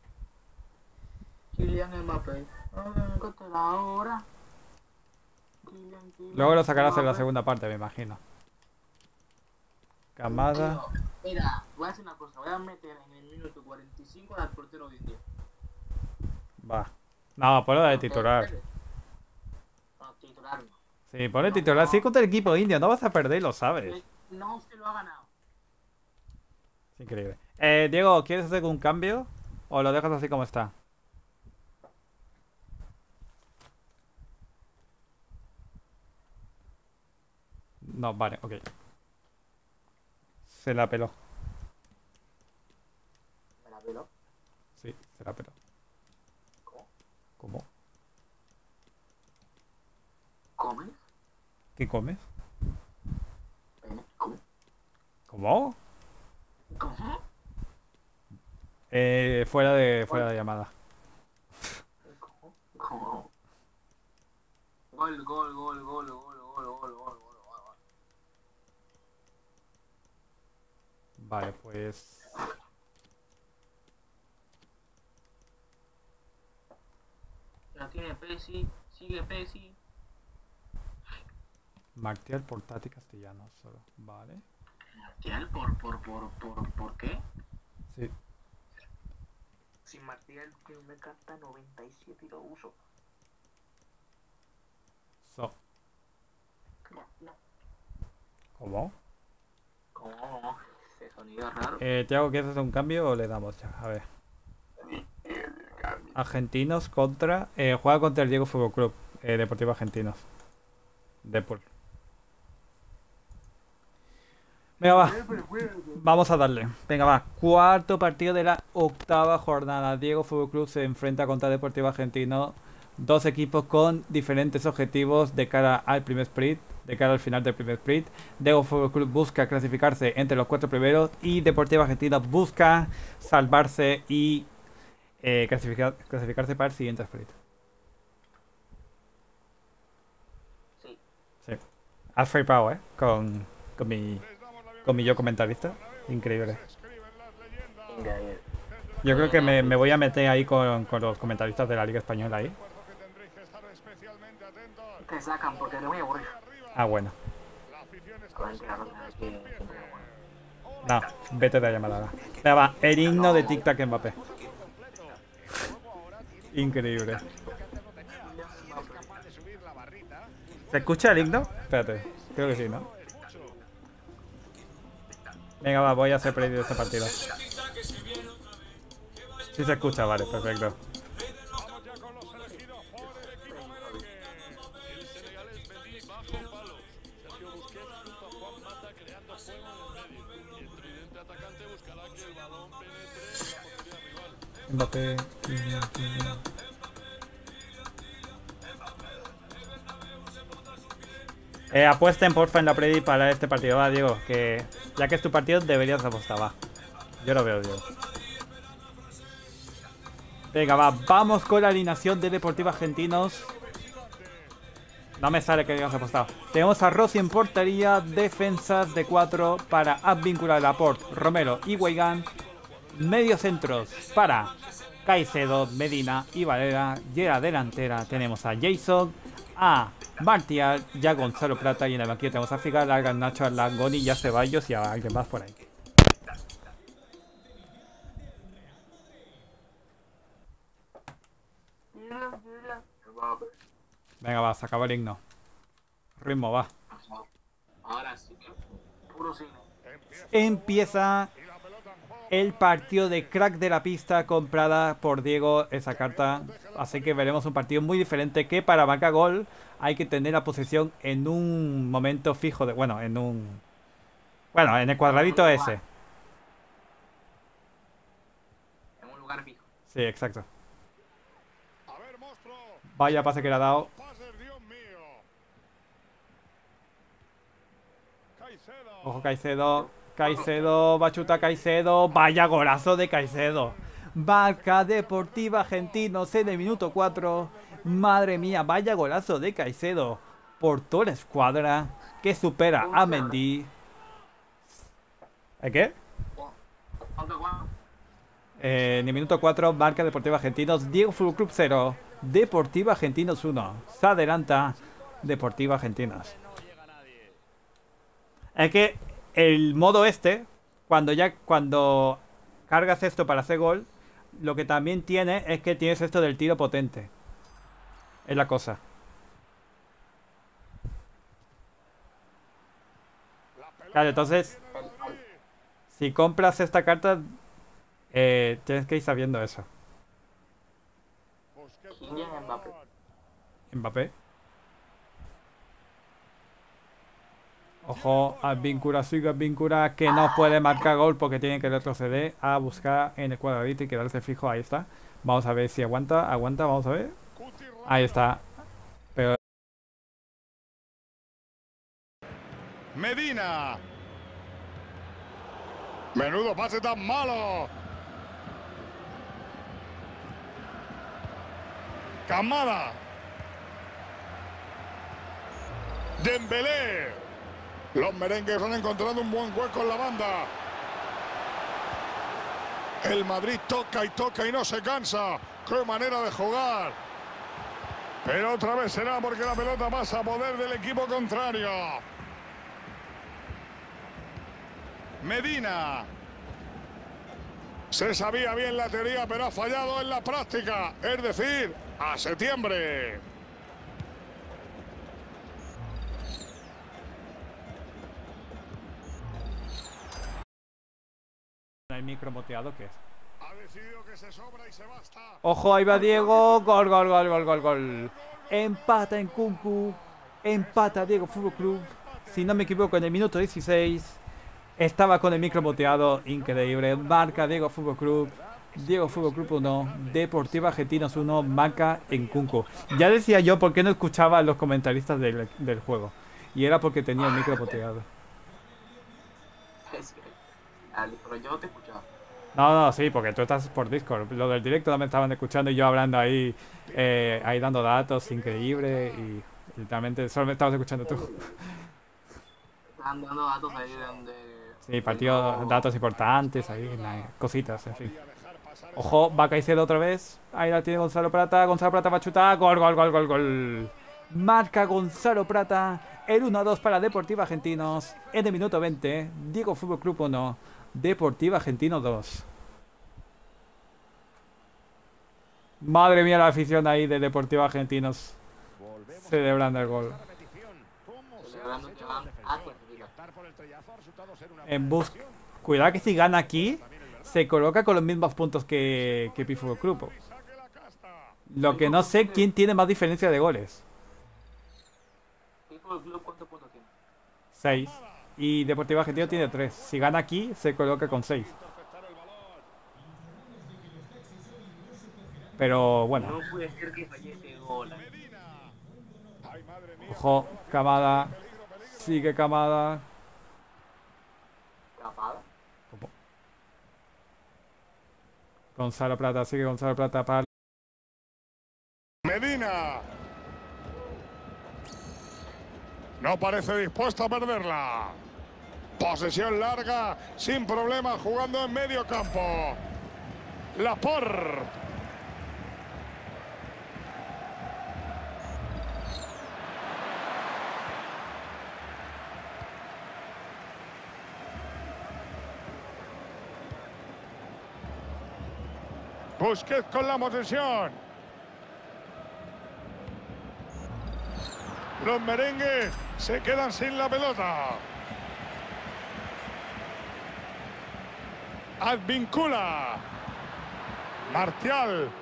Kylian Mbappé. Ah, ¿cuánto la hora? Kylian, Kylian Luego lo sacarás en la Mbappé. segunda parte, me imagino. Camada. Tío, mira, voy a hacer una cosa. Voy a meter en el minuto cuarenta y cinco al portero de India. Va. No, ponlo de titular. No, titular no. Sí, ponle titular. Sí, contra el equipo indio. No vas a perder, lo sabes. No se lo ha ganado. Es increíble. Eh, Diego, ¿quieres hacer un cambio? ¿O lo dejas así como está? No, vale, ok. Se la peló. Me la peló. Sí, se la peló. ¿Cómo? ¿Cómo? ¿Comes? ¿Qué comes? Pene, ¿cómo? ¿Cómo? ¿Cómo? Eh, fuera de, fuera de llamada. ¿Cómo? ¿Cómo? Gol, gol, gol, gol, gol, gol, gol, gol, gol, gol. Vale, pues... La tiene Pesi, sigue Pesi. Martial, Portati, Castellano solo. Vale. Martial, ¿por, por, por, por, por qué? Sí. Si Martial tiene una carta noventa y siete y lo uso. So. No, no. ¿Cómo? ¿Cómo? Ese sonido es raro. Eh, Thiago, ¿quieres hacer un cambio o le damos ya? A ver. Argentinos contra... Eh, juega contra el Diego Fútbol Club. Eh, Deportivo Argentinos. Depor. Venga, va. Vamos a darle. Venga, va. Cuarto partido de la octava jornada. Diego Fútbol Club se enfrenta contra Deportivo Argentino. Dos equipos con diferentes objetivos de cara al primer sprint. De cara al final del primer sprint. Diego Fútbol Club busca clasificarse entre los cuatro primeros. Y Deportivo Argentino busca salvarse y eh, clasificar, clasificarse para el siguiente sprint. Sí. Sí. Has flipado, ¿eh? Con, con mi... Con mi yo comentarista. Increíble. Increíble. Yo creo que me, me voy a meter ahí con, con los comentaristas de la Liga Española ahí. Te sacan porque te voy a aburrir. Ah, bueno. Con que la cosa es que siempre es bueno. No, vete de la llamada. ahora. Ya va, el himno de Tic Tac Mbappé. Increíble. ¿Se escucha el himno? Espérate, creo que sí, ¿no? Venga, va, voy a hacer preview de este partido. Sí se escucha, vale, perfecto. Vamos ya con los elegidos por el equipo merengue. El senegalés Mendy bajo palo. Sergio Busquets junto a Juan Mata creando fuego en el medio. El tridente atacante buscará que el balón penetre en la portería rival. Mbappé. Eh, apuesten porfa en la predi para este partido, va, Diego. Que ya que es tu partido, deberías apostar, va. Yo lo veo, Diego. Venga, va, vamos con la alineación de Deportivo Argentinos. No me sale que hayamos apostado. Tenemos a Rossi en portería, defensas de cuatro para Advíncula, Laporte, Romero y Weigand. Mediocentros para Caicedo, Medina y Valera. Y en la delantera tenemos a Jason, a Martial y a Gonzalo Plata. Y en el banquillo tenemos a Figal, a Garnacho, a Langoni y a Ceballos y a alguien más por ahí. Venga, va, se acabó el himno. Ritmo, va. Ahora sí, puro cine. Empieza el partido de crack de la pista comprada por Diego, esa carta. Así que veremos un partido muy diferente que para marcar gol hay que tener la posesión en un momento fijo de... Bueno, en un... Bueno, en el cuadradito ese. En un lugar fijo. Sí, exacto. A ver, monstruo. Vaya pase que le ha dado. Pases, Dios mío. Caicedo. Ojo Caicedo. Caicedo, Bachuta Caicedo. Vaya golazo de Caicedo. Marca Deportiva Argentinos en el minuto cuatro. Madre mía, vaya golazo de Caicedo. Por toda la escuadra que supera a Mendy. ¿El qué? ¿Cuánto, cuánto? Eh, en el minuto cuatro, marca Deportiva Argentinos. Diego Fútbol Club cero. Deportiva Argentinos uno. Se adelanta Deportiva Argentinos. Es que el modo este, cuando ya cuando cargas esto para hacer gol, lo que también tiene es que tienes esto del tiro potente. Es la cosa. Claro, entonces, si compras esta carta, eh, tienes que ir sabiendo eso. Kylian Mbappé. Mbappé. Ojo, Advíncula, sigue Advíncula, que no puede marcar gol porque tiene que retroceder a buscar en el cuadradito y quedarse fijo. Ahí está. Vamos a ver si aguanta, aguanta, vamos a ver. Ahí está. Pero Medina. Menudo pase tan malo. Camada. Dembélé. Los merengues han encontrado un buen hueco en la banda. El Madrid toca y toca y no se cansa. ¡Qué manera de jugar! Pero otra vez será porque la pelota pasa a poder del equipo contrario. Medina. Se sabía bien la teoría, pero ha fallado en la práctica. Es decir, a septiembre. el micro moteado que es. Ha decidido que se sobra y se basta. Ojo, ahí va Diego. Gol, gol, gol, gol, gol, gol. Empata en Kunku. Empata Diego Fútbol Club. Si no me equivoco, en el minuto dieciséis. Estaba con el micro moteado. Increíble. Marca Diego Fútbol Club. Diego Fútbol Club uno. Deportiva Argentinos uno. Marca en Kunku. Ya decía yo por qué no escuchaba a los comentaristas del, del juego. Y era porque tenía el micro moteado. Es que, Ali, pero yo no te escuchaba. No, no, sí, porque tú estás por Discord. Lo del directo no me estaban escuchando y yo hablando ahí, eh, ahí dando datos, increíble. Y literalmente solo me estabas escuchando tú. Están dando datos ahí de donde. Sí, partidos, datos importantes, ahí, nah, cositas, en fin. Ojo, va Caicedo otra vez. Ahí la tiene Gonzalo Plata. Gonzalo Plata va a chutar. Gol, gol, gol, gol, gol. Marca Gonzalo Plata. El uno a dos para Deportiva Argentinos. En el minuto veinte. Diego Fútbol Club uno. Deportiva Argentino dos. Madre mía la afición ahí de Deportiva Argentinos celebrando el gol. Celebrando que van a clasificar. En bus... Cuidado que si gana aquí, se coloca con los mismos puntos que, que Pi Fútbol Club. Lo que no sé quién tiene más diferencia de goles. ¿Y por el club cuántos puntos tiene? seis. Y Deportiva Argentina tiene tres. Si gana aquí, se coloca con seis. Pero bueno. No puede ser que falle ese gol. Ojo, Camada. Sigue Camada. Capaz. Gonzalo Plata, sigue Gonzalo Plata para... Medina. No parece dispuesto a perderla. Posesión larga, sin problema, jugando en medio campo. Laporte. Busquets con la posesión. Los merengues se quedan sin la pelota. Advíncula. Martial.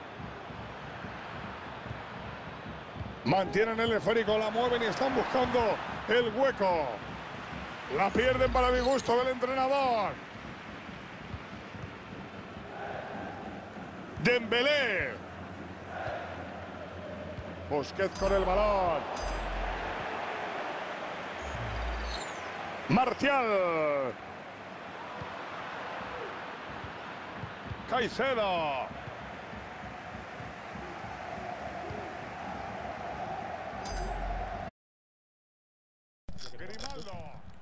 Mantienen el esférico, la mueven y están buscando el hueco. La pierden para mi gusto del entrenador. Dembélé. Busquets con el balón. Martial. Caicedo. Grimaldo.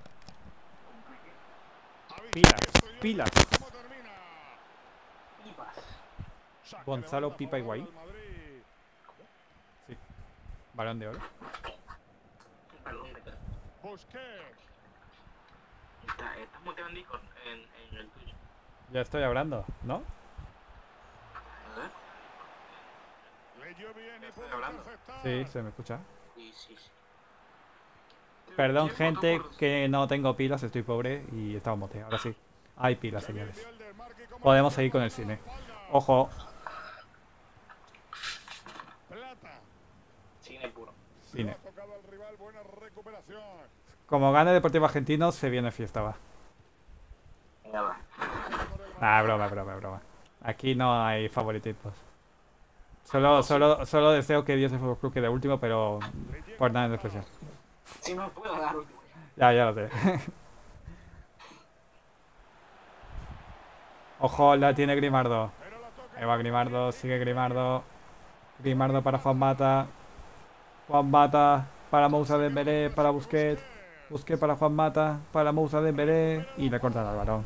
Pilas, pilas. ¿Cómo termina? Pipas. Gonzalo Pipa Higuaín. Sí. Balón de oro. Balón de cara. Busquets. Está- Estás muteado en Discord, en, en el tuyo. Ya estoy hablando, ¿no? A ver. Leyó bien y Estoy pudo hablando. interceptar. Sí, se me escucha. Sí, sí, sí. Perdón, ¿Quién votó gente, por- que no tengo pilas, estoy pobre y estaba mote. Ahora sí, hay pilas, Qué bien señores. vio el desmarque y cómo Podemos le seguir con pegó el la cine. espalda. Ojo, Plata. Cine puro. cine. No ha tocado al rival, buena recuperación. Como gane Deportivo Argentino, se viene fiesta, va. Venga, va. Nah, broma, broma, broma. Aquí no hay favoritismos. Solo, solo, solo deseo que Dios se Fútbol Club quede último, pero por nada en especial. Si no puedo dar último. Ya, ya lo sé. Ojo, la tiene Grimaldo. Pero la toca. Ahí va Grimaldo, sigue Grimaldo. Grimaldo para Juan Mata. Juan Mata para Moussa Dembélé, para Busquets. Busquets para Juan Mata, para Moussa Dembélé. Y le cortan al balón.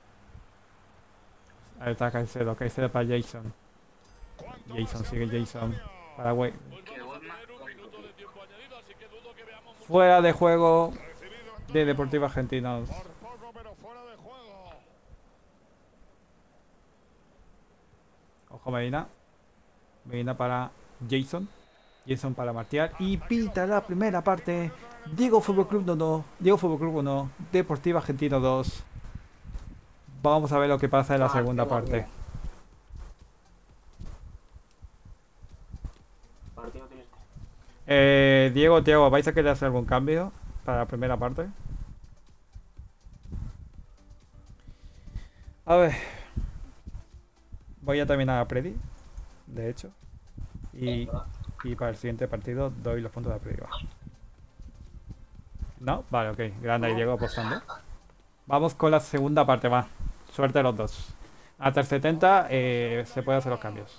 Ahí está Caicedo, Caicedo para Jason. ¿Cuánto Jason, más sigue abre el Jason. cambio? Para Wey. Pues Que vamos a gol más tener un tonto, minuto de tío. tiempo añadido, así que dudo que veamos mucho. Fuera de juego Recibido de Antonio. Deportivo Argentinos. Por poco, pero fuera de juego. Ojo Medina. Medina para Jason. Jason para Martial. Y pita la primera parte. Diego Fútbol Club uno. Diego Fútbol Club uno. Deportivo Argentino dos. Vamos a ver lo que pasa en la Ah, segunda qué parte. barbaridad. Partido triste. Eh, Diego, Diego, ¿vais a querer hacer algún cambio para la primera parte? A ver. Voy a terminar a Predi, de hecho. Y, y para el siguiente partido doy los puntos de Predi. va. ¿No? Vale, ok. Grande ahí Diego apostando. Vamos con la segunda parte, va. Suerte a los dos. Hasta el setenta eh, se pueden hacer los cambios.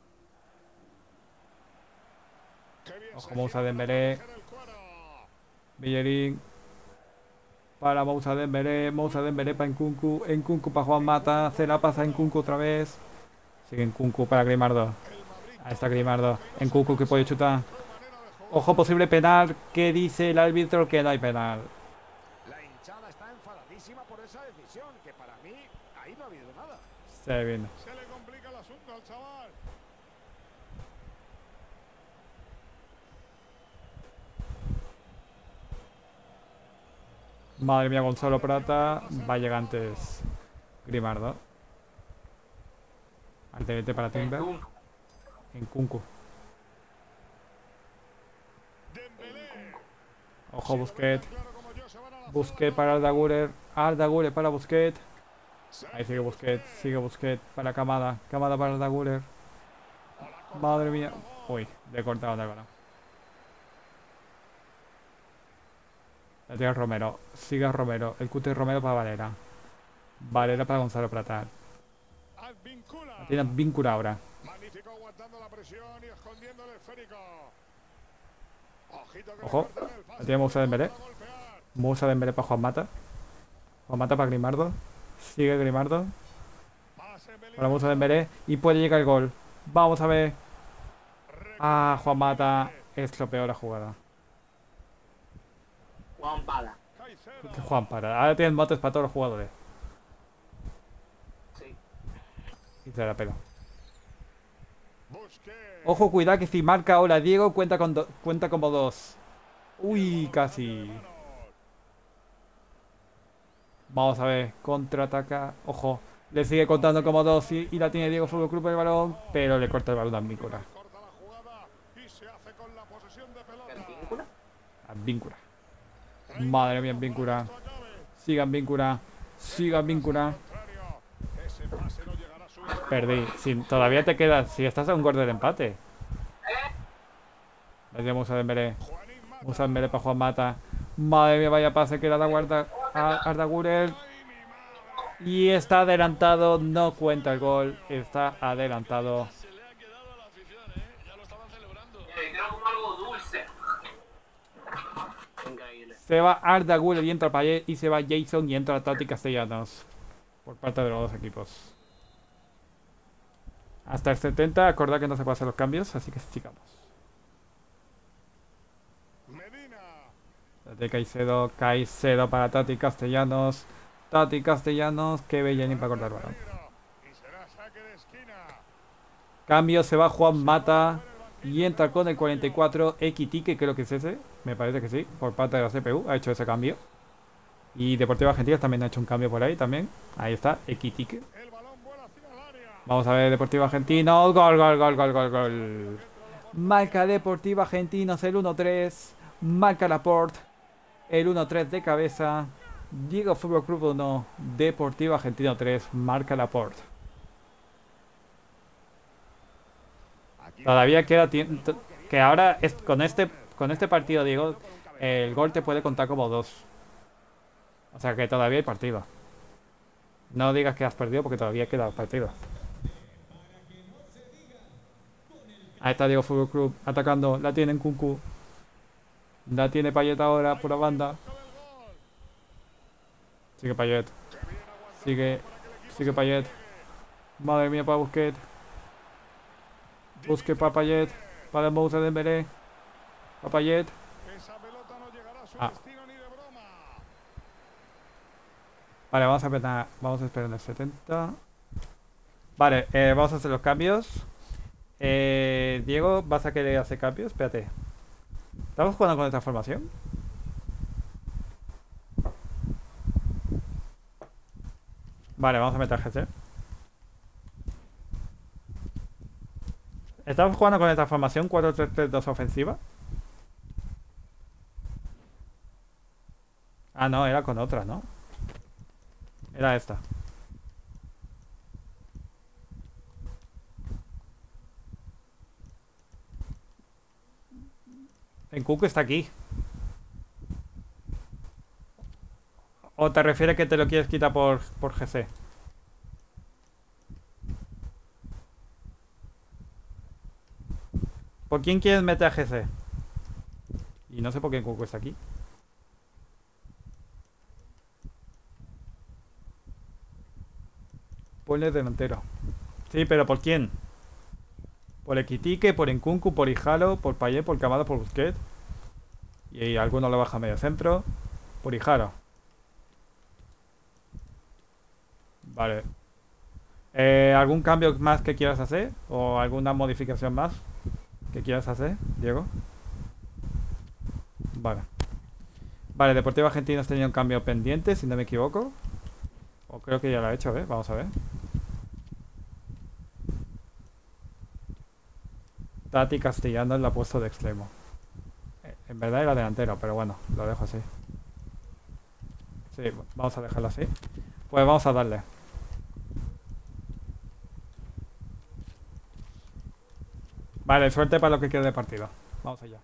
Qué bien Ojo, se Moussa gira Dembélé. para proteger el cuero. Bellerín para Moussa Dembélé, Moussa Dembélé para Nkunku, Nkunku para Juan Mata, se la pasa Nkunku otra vez. Sigue Nkunku para Grimaldo. Ahí está Grimaldo. Nkunku que puede chutar. Ojo, posible penal. ¿Qué dice el árbitro? Que no hay penal. La hinchada está enfadadísima por esa decisión, que para mí ahí no ha habido nada. Se viene. Se le complica el asunto al chaval. Madre mía, Gonzalo Prata. Va a llegar antes Grimaldo. Alternate para Timber. Nkunku. Dembélé. Ojo, Busquets. Claro como yo, se van a la Busquets para Arda Güler. Arda Güler para Busquets. Ahí sigue Busquets, sigue Busquets para Camada. Camada para Arda Güler. Madre mía. Uy, le he cortado el balón. La tiene Romero. Sigue Romero. El cute Romero para Valera. Valera para Gonzalo Prata. Advíncula. La tiene Víncula ahora. Magnífico aguantando la presión y escondiendo el esférico. Ojito que Ojo, le cortan el la pase, tiene Moussa Dembélé. para golpear. Moussa Dembélé para Juan Mata. Juan Mata para Grimaldo. Sigue Grimaldo. Pase Para Moussa Dembélé. Y puede llegar el gol. Vamos a ver. Ah, Juan Mata. Es lo peor la jugada. Juan Pala. Caicedo. Que Juan para. Ahora tienen motes para todos los jugadores. Sí. Y se la pega. Busquets. Ojo, cuidado que si marca ahora Diego cuenta con do- cuenta como dos. Uy, casi. Vamos a ver, contraataca. Ojo, le sigue contando como dos y, y la tiene Diego Fútbol Club el balón, pero le corta el balón a Víncula. Corta la jugada y se hace con la posesión de pelota. ¿Cantíncula? A Víncula. Madre mía, Víncula. Esto acabe. Sigan Víncula. Sigan Víncula. Contrario. Ese pase no llegará a su. Perdí. Si, todavía te quedas. Si estás a un gol del empate. Le tiene Moussa Dembélé. Juanín Mata. Moussa Dembélé para Juan Mata. Madre mía, vaya pase que le da guarda a Arda Güler. Y está adelantado, no cuenta el gol, está adelantado. Se le ha quedado a la afición, ¿eh? Ya lo estaban celebrando. Quiero como algo dulce. Increíble. Se va Arda Güler y entra Payet y se va Jason y entra Tati Castellanos. Por parte de los dos equipos. Hasta el setenta, acordad que no se pueden hacer los cambios, así que sigamos. Medina. De Caicedo, Caicedo para Tati Castellanos. Tati Castellanos, que Bellini para cortar el balón. Y será saque de esquina. Cambio, se va Juan Mata. Y entra con el cuarenta y cuatro Equitique, creo que es ese. Me parece que sí, por parte de la C P U. Ha hecho ese cambio. Y Deportiva Argentina también ha hecho un cambio por ahí también. Ahí está, Equitique. El balón vuela hacia el área. Vamos a ver, Deportivo Argentino. Gol, gol, gol, gol, gol, gol. Marca Deportivo Argentinos el uno tres. Marca Laporte el uno tres de cabeza. Diego Fútbol Club uno. Deportivo Argentino tres. Marca Laporte. Todavía queda tiempo. Que ahora es, con este con este partido, Diego, el gol te puede contar como dos. O sea que todavía hay partido. No digas que has perdido porque todavía queda partido. Ahí está Diego Fútbol Club atacando. La tiene en Kunku. La tiene Payet ahora por la banda. Sigue Payet. Sigue. Sigue Payet. Madre mía para Busquets. Busquets para Payet. Para Moussa Dembélé. Para Payet. Esa pelota no llegará a su Ah. destino ni de broma. Vale, vamos a esperar. Vamos a esperar en el setenta. Vale, eh, vamos a hacer los cambios. Eh, Diego, ¿vas a querer hacer cambios? Espérate. ¿Estamos jugando con esta formación? Vale, vamos a meter G C. ¿Estamos jugando con esta formación cuatro tres tres dos ofensiva? Ah, no, era con otra, ¿no? Era esta. En Cuco está aquí. ¿O te refieres que te lo quieres quitar por, por G C? ¿Por quién quieres meter a G C? Y no sé por qué en Cuco está aquí. Ponle delantero. Sí, pero ¿por quién? Por Equitique, por Nkunku, por Ijalo, por Payet, por Camada, por Busquets. Y alguno lo baja a medio centro. Por Ijalo. Vale. Eh, ¿Algún cambio más que quieras hacer? ¿O alguna modificación más que quieras hacer, Diego? Vale. Vale, Deportivo Argentinos tenía un cambio pendiente, si no me equivoco. O creo que ya lo ha hecho, a ver, vamos a ver. Tati Castellanos la ha puesto de extremo. Eh, En verdad era delantero, pero bueno, lo dejo así. Sí, vamos a dejarlo así. Pues vamos a darle. Vale, suerte para lo que quede de partido. Vamos allá.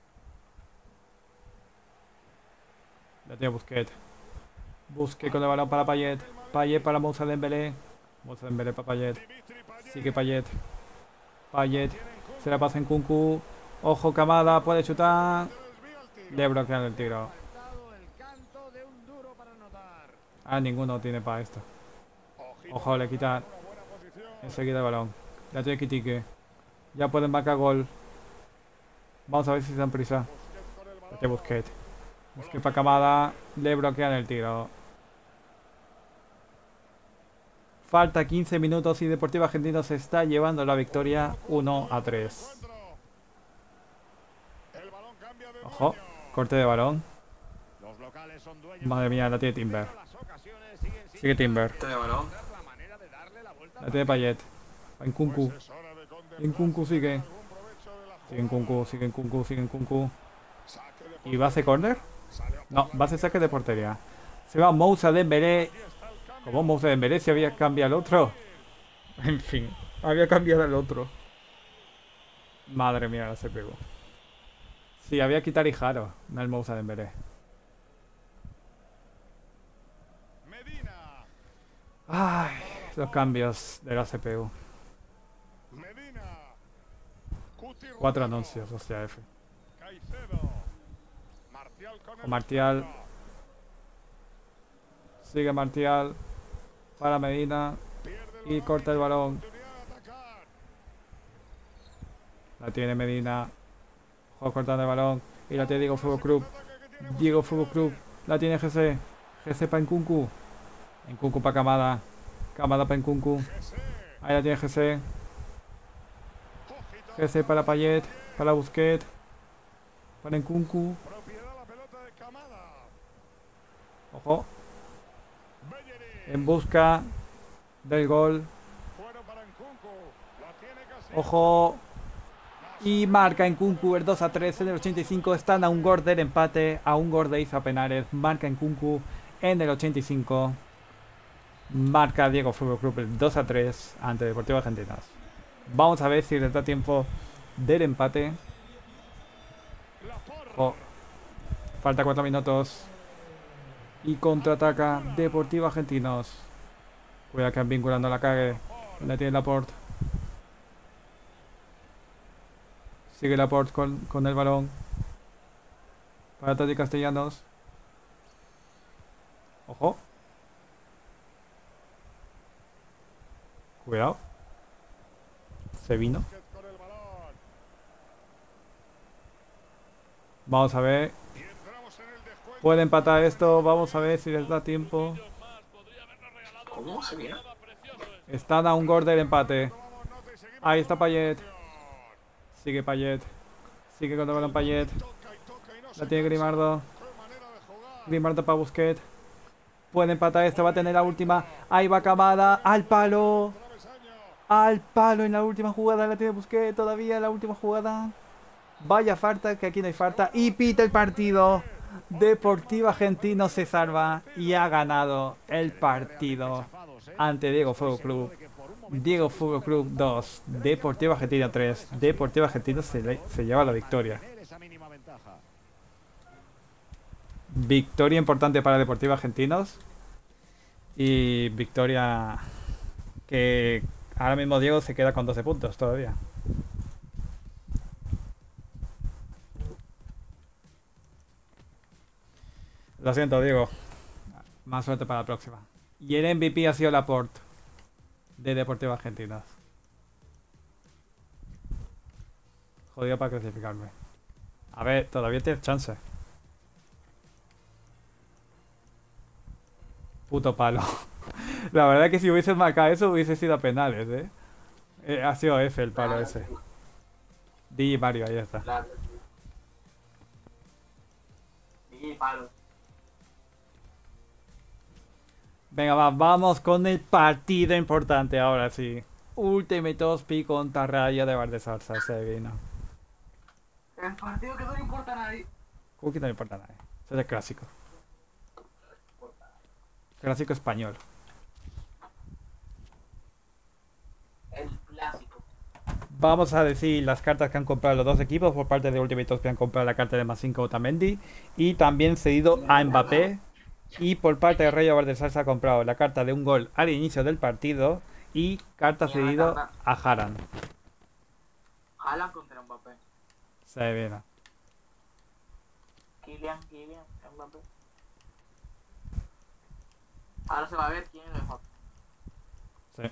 Ya tiene Busquets. Busquets con el balón para Payet. Payet para Moussa Dembélé. Moussa Dembélé para Payet. Sigue Payet. Payet. Se la pasa en Kunku. Ojo, Camada. Puede chutar. Le bloquean el tiro. El canto de un duro para anotar. Ah, ninguno tiene para esto. Ojito, Ojo, le quita una buena posición. enseguida el balón. Ya tiene Quitique. Ya pueden marcar gol. Vamos a ver si se dan prisa. Busquets con el balón. Ya tiene Busquets. Busquets para Camada. Le bloquean el tiro. Falta quince minutos y Deportivo Argentino se está llevando la victoria uno a tres. Encuentro. El balón cambia de Ojo, dueño. corte de balón. Los locales son dueños. Madre mía, la tiene Timber. Pero las ocasiones siguen sin Sigue Timber. Este de balón. encontrar la manera de darle la vuelta. La tiene Payet. En Kunku. Pues es hora de contemplar En Kunku sigue. algún provecho de la Sigue en Kunku, sigue en Kunku, sigue en Kunku. saque de ¿Y va a hacer corner? sale a No, va a ser saque de portería. Se va Moussa Dembélé. Como Moussa Dembélé se había cambiado el otro. En fin, había cambiado el otro. Madre mía, la C P U. Sí, había que quitar Ijaro, no el Moussa Dembélé. Medina. Ay, los cambios de la C P U. Medina. Cuti Cuatro Romero. anuncios, hostia F. Caicedo. Martial con O el Martial. centro. Sigue Martial. Para Medina. Pierde el Y balón corta el balón. oportunidad de atacar. La tiene Medina. Ojo cortando el balón. Y la tiene Diego Fútbol Club. Diego Fútbol Club. La tiene G C. G C para Nkunku. Nkunku para Kamada. Kamada para Nkunku. Ahí la tiene G C. G C para Payet. Para Busquets. Para Nkunku. Propiedad la pelota de Kamada. Ojo. Bellerín. En busca del gol. Fuera para Nkunku. La tiene casi. Ojo. Y marca Nkunku el dos a tres en el ochenta y cinco. Están a un gol del empate. A un gol de Isa Penares. Marca Nkunku en el ochenta y cinco. Marca Diego Fútbol Club el dos a tres ante Deportivo Argentinos. Vamos a ver si les da tiempo del empate. Oh. Falta cuatro minutos. Y contraataca Deportivo Argentinos. Cuidado que han vinculando la cague. La tiene Laporte. Sigue Laporte con, con el balón. Para Tati Castellanos. Ojo. Cuidado. Se vino. Con el balón. Vamos a ver. Y entramos en el descuento. Puede empatar esto. Vamos a ver si les da tiempo. ¿Cómo se viene? Están a un gol del empate. Tomamos nota y seguimos Ahí está con Payet. la acción. Sigue Payet. Sigue con el balón Payet. Toca y toca y no se La tiene cansa. Grimaldo. Pues Qué manera de jugar. Grimaldo para Busquets. Puede empatar esto. Va a tener la última. Ahí va Kamada. Al palo. Travesaño. Al palo en la última jugada. La tiene Busquets todavía en la última jugada. Vaya falta, que aquí no hay falta. Y pita el partido. Deportivo Argentino se salva y ha ganado el partido ante Diego Fútbol Club. Diego Fútbol Club dos, Deportivo Argentino tres. Deportivo Argentino se, le- se lleva la victoria. Esa mínima ventaja. Victoria importante para Deportivo Argentinos. Y victoria que ahora mismo Diego se queda con doce puntos todavía. Lo siento, Diego. Más suerte para la próxima. Y el M V P ha sido Laporte de Deportivo Argentinos. Jodido para clasificarme. A ver, todavía tienes chance. Puto palo. La verdad que si hubieses marcado eso hubiese sido a penales, ¿eh? Eh, ha sido F el palo ese. Di Mario, ahí está. Claro. Y palo. Venga, va, vamos con el partido importante ahora sí. Ultimate Ospi contra Rayo de Valdezarza, se vino. El partido que no le importa a nadie. ¿Cómo que no le importa nada? Ese es el clásico. Clásico español. El clásico. Vamos a decir las cartas que han comprado los dos equipos. Por parte de Ultimate Ospi han comprado la carta de más cinco Otamendi. Y también cedido a Mbappé. Y por parte de Rayo Valdezarza ha comprado la carta de un gol al inicio del partido. Y carta Y una cedido carta. a Haran. Haaland contra Mbappé. Se viene. Kylian, Kylian, Mbappé. Ahora se va a ver quién es mejor. Sí.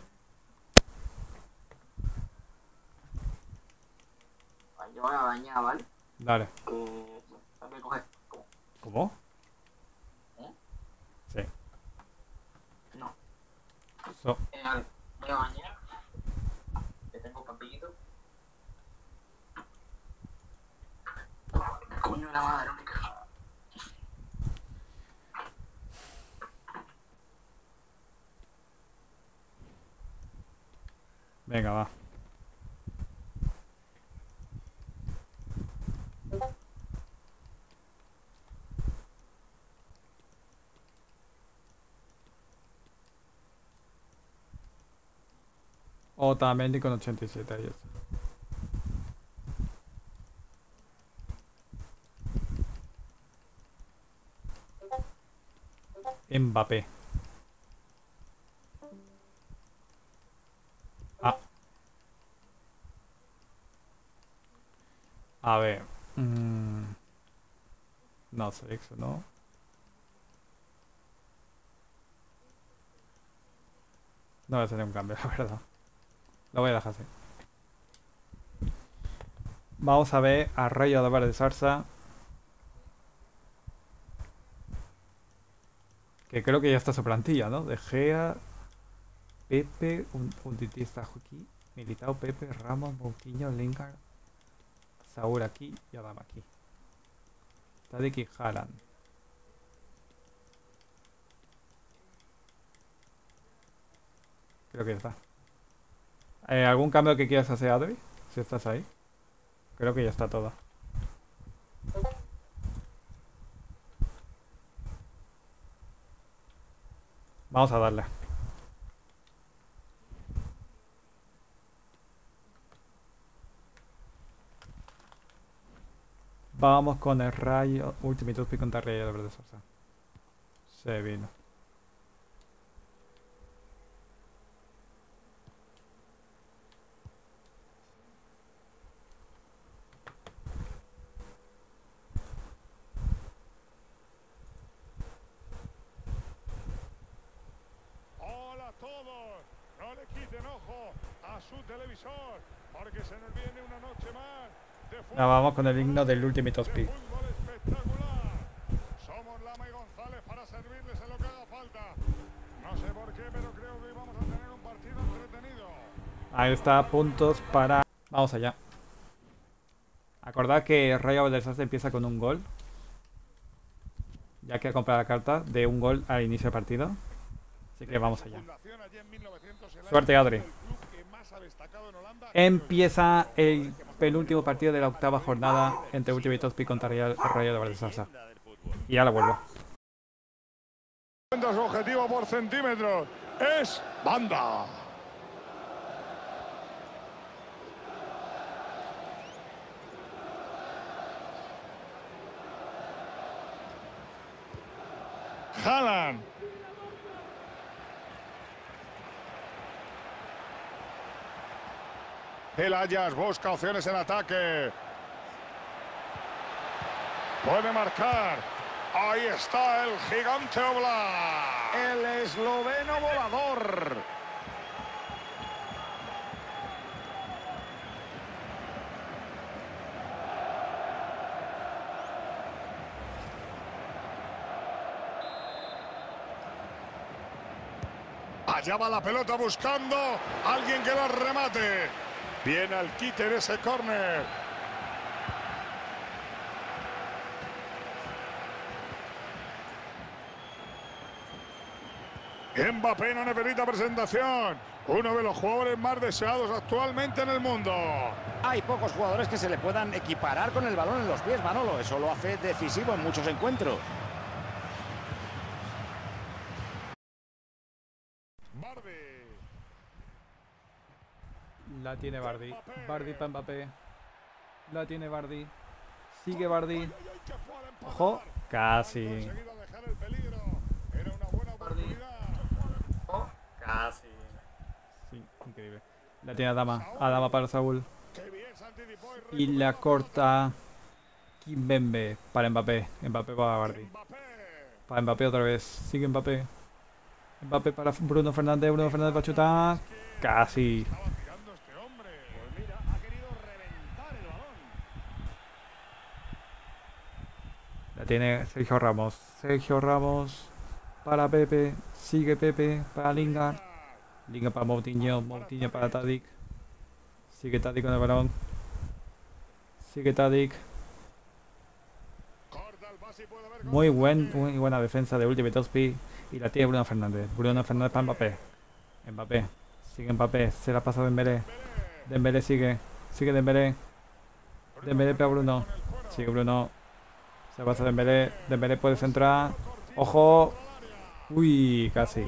Ay, yo voy a bañar, ¿vale? Dale. Que tengo que coger. ¿Cómo? ¿Cómo? ¿Eh? Sí. No. So- Eh, a ver, voy a bañar. Que tengo papillito. Coño, la madre, única. Venga, va. Otamendi con ochenta y siete ahí está. Mbappé. Ah. A ver. mm, No sé, eso no. No voy a hacer un cambio, la verdad. Lo voy a dejar así. Vamos a ver a Rayo de Valdezarza. Que creo que ya está su plantilla, ¿no? De Gea, Pepe, un, un Titi está aquí. Militao, Pepe, Ramos, Moutinho, Lingard, Saúl aquí y Adama aquí. Tadic y Haaland. Creo que ya está. Eh, ¿Algún cambio que quieras hacer, Adri? Si estás ahí. Creo que ya está todo. Vamos a darle. Vamos con el rayo. Ultimate Speed contra Rayo de Verde Sosa. Se vino. Hola a todos. No le quiten ojo a su televisor, porque se nos viene una noche más de fútbol. Ya vamos con el himno del Ultimate Speed. De fútbol espectacular. Somos Lama y González para servirles en lo que haga falta. No sé por qué, pero creo que hoy vamos a tener un partido entretenido. Ahí está, puntos para... Vamos allá. Acordad que Rayo Vallecasa empieza con un gol. Ya que ha comprado la carta de un gol al inicio del partido. Así que vamos allá. Suerte, Adri. Empieza el penúltimo partido de la octava jornada entre Ultimate Speed contra Real Rayo de Vallecasa. Y ahora vuelvo. Su objetivo por centímetros es banda. Haaland. El Ajax busca opciones en ataque. Puede marcar. Ahí está el gigante Oblak. El esloveno volador. Allá va la pelota buscando a alguien que la remate. Viene al quite de ese córner. Mbappé no necesita presentación. Uno de los jugadores más deseados actualmente en el mundo. Hay pocos jugadores que se le puedan equiparar con el balón en los pies, Manolo. Eso lo hace decisivo en muchos encuentros. La tiene Bardi. Bardi para Mbappé. La tiene Bardi. Sigue Bardi. Ojo. Casi. Oh, casi. Sí, increíble. La tiene Adama. Adama para Saúl. Y la corta Kimpembe para Mbappé. Mbappé para Bardi. Para Mbappé otra vez. Sigue Mbappé. Mbappé para Bruno Fernández. Bruno Fernández para chutar. Casi. La tiene Sergio Ramos. Sergio Ramos para Pepe. Sigue Pepe para Lingard. Lingard para Moutinho. Moutinho para Tadic. Sigue Tadic con el balón. Sigue Tadic. Muy, buen, muy buena defensa de Ultimate Speed. Y la tiene Bruno Fernández. Bruno Fernández para Mbappé. Mbappé. Sigue Mbappé. Se la pasa Dembélé. Dembélé sigue. Sigue Dembélé. Dembélé para Bruno. Sigue Bruno. Se pasa Dembélé. Dembélé puede centrar. ¡Ojo! Uy, casi.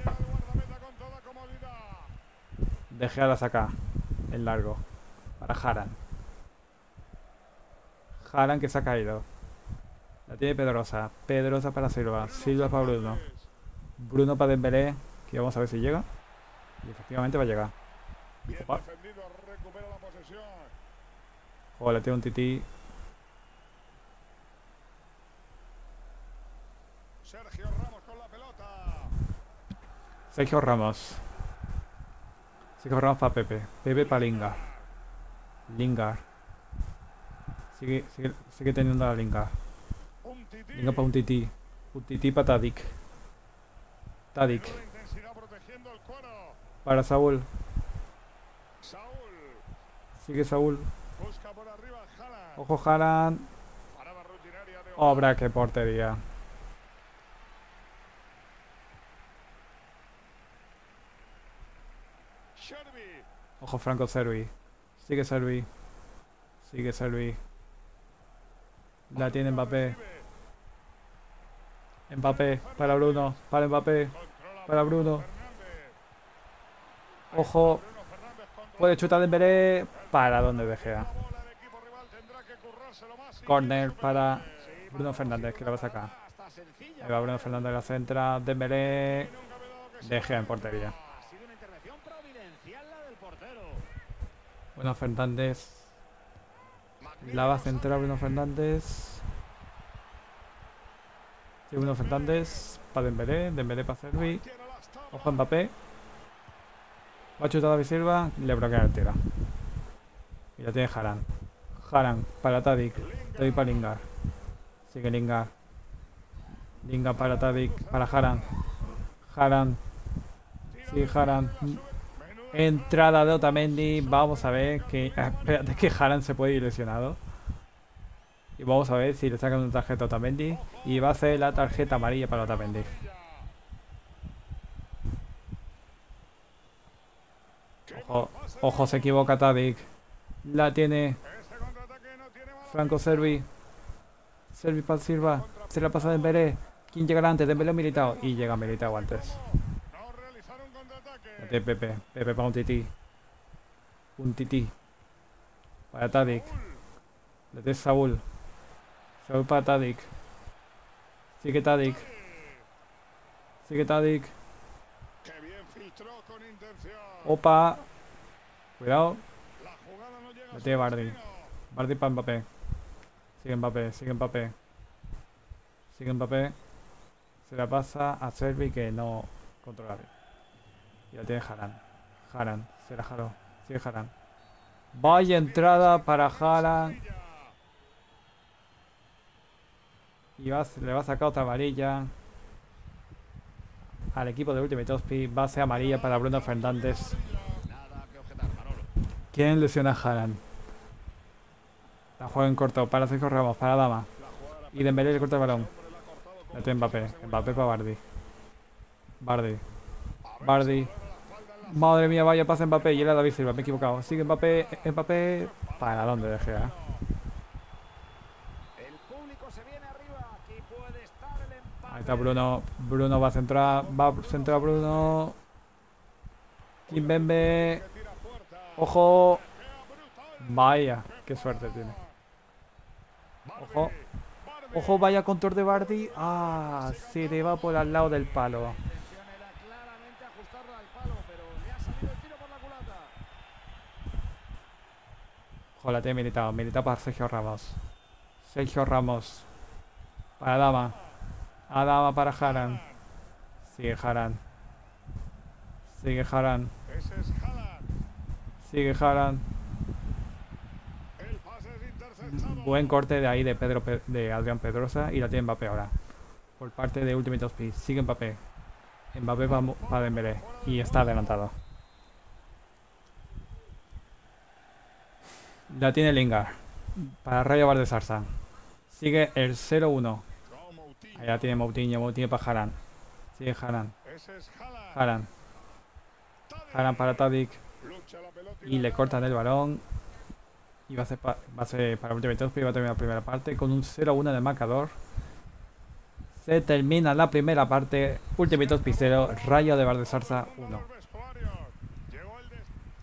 Dejé a la saca. El largo. Para Haaland. Haaland que se ha caído. La tiene Pedrosa. Pedrosa para Silva. Silva para Bruno. Bruno para Dembélé. Que vamos a ver si llega. Y efectivamente va a llegar. Opa. Joder, le tiene un tití. Sergio Ramos con la pelota. Sergio Ramos. Sergio Ramos para Pepe. Pepe para Lingard. Lingard. Sigue, sigue, sigue teniendo la Lingard. Lingard para un tití. Un tití para Tadic. Tadic. Toda intensidad protegiendo el cuero. Para Saúl. Saúl Sigue Saúl. busca por arriba Haaland. Ojo Haaland. Parada rutinaria de Obra, qué portería. Sherby. Ojo Franco Servi. Sigue Servi. Sigue Servi. La tiene Mbappé. Mbappé para Bruno. Para Mbappé. Controla Para Bruno. Fernández. Ojo. Bruno Fernández controla Puede chutar Dembélé. Para donde De la Gea. bola. El equipo rival tendrá que currárselo más. y Corner bien para superarse. Bruno Fernández, que la va a sacar. Está sencilla. Ahí va Bruno Fernández a la centra. Dembélé. Nunca me he dado que De Gea en portería. Ha sido una intervención providencial la del portero. Bruno Fernández. La va a centrar Bruno Fernández. Sí, Bruno Fernández. Para Dembélé. Dembélé para Servi. tiene las tablas. Ojo Mbappé. Va a chutar David Silva. Le bloquea el tiro. Y la tiene Haaland. Haaland para Tadic. Tadic para Lingard. Sigue Lingard. Lingard para Tadic. Para Haaland. Haaland. Sigue Haaland. Entrada de Otamendi. Vamos a ver que... Espérate que Haaland se puede ir lesionado. Y vamos a ver si le sacan una tarjeta a Otamendi. Y va a ser la tarjeta amarilla para Otamendi. Ojo, ojo, se equivoca Tadic. La tiene Este contraataque no tiene mala Franco Servi. Servi para Silva. Se la pasa Dembélé. ¿Quién llegará antes? Dembélé o Militao. Y llega Militao antes. no realizar un contraataque. La tiene Pepe. Pepe para un tití. Un tití. Para Tadic. La tiene Saúl. Saúl para Tadic. Sigue Tadic. Sigue Tadic. Que bien filtró con intención. Opa. Cuidado. La jugada no llega a La su tiene Bardi. destino. Bardi para Mbappé. Sigue Mbappé. Sigue Mbappé. Sigue Mbappé. Se la pasa a Servi que no controla bien. Y la tiene Haaland. Haaland. Se la jaló. Sigue Haaland. Vaya entrada para Haaland. Y va, le va a sacar otra amarilla al equipo de Ultimate Speed. Va a ser amarilla para Bruno Fernández. Nada que objetar, Manolo. ¿Quién lesiona a Haaland? La juega en corto para Sergio Ramos, para Dama. Y Dembélé le corta el balón. La tiene Mbappé. Mbappé para Bardi. Bardi. Bardi. Madre mía, vaya pase Mbappé. Y era David Silva, me he equivocado. Sigue Mbappé. Mbappé. ¿Para dónde De Gea? El público se viene arriba. Aquí puede estar el empate. Ahí está Bruno. Bruno va a centrar. Va a centrar Bruno. Kimpembe. Ojo. Vaya, qué suerte tiene. Ojo. Ojo, vaya control de Bardi. Ah, se le va por al lado del palo. La intención era claramente ajustarla al palo, pero le ha salido el tiro por la culata. Ojo, la tiene Militao. Militao para Sergio Ramos. Sergio Ramos. Para Dama. Adama para Haaland. Sigue Haaland. Sigue Haaland. Ese es Haaland. Sigue Haaland. El pase es interceptado. Buen corte de ahí de Pedro Pe- de Adrián Pedrosa y la tiene Mbappé ahora. Por parte de Ultimate Speed. Sigue Mbappé. Mbappé para, para Dembélé. Y está adelantado. La tiene Lingard. Para Rayo Vallecárcer. Sigue el cero uno. Con Moutinho. Ahí la tiene Moutinho. Moutinho para Haaland. Sigue Haaland. Ese es Haaland. Haaland. Tadic. Haaland para Tadic. Lucha la pelota Y le cortan el balón. Y va a ser, pa- va a ser para Ultimate Speed. Va a terminar la primera parte con un cero uno en el marcador. Se termina la primera parte. Ultimate Speed cero. Rayo de Vallecárcer uno. Los vestuarios. Llegó el des-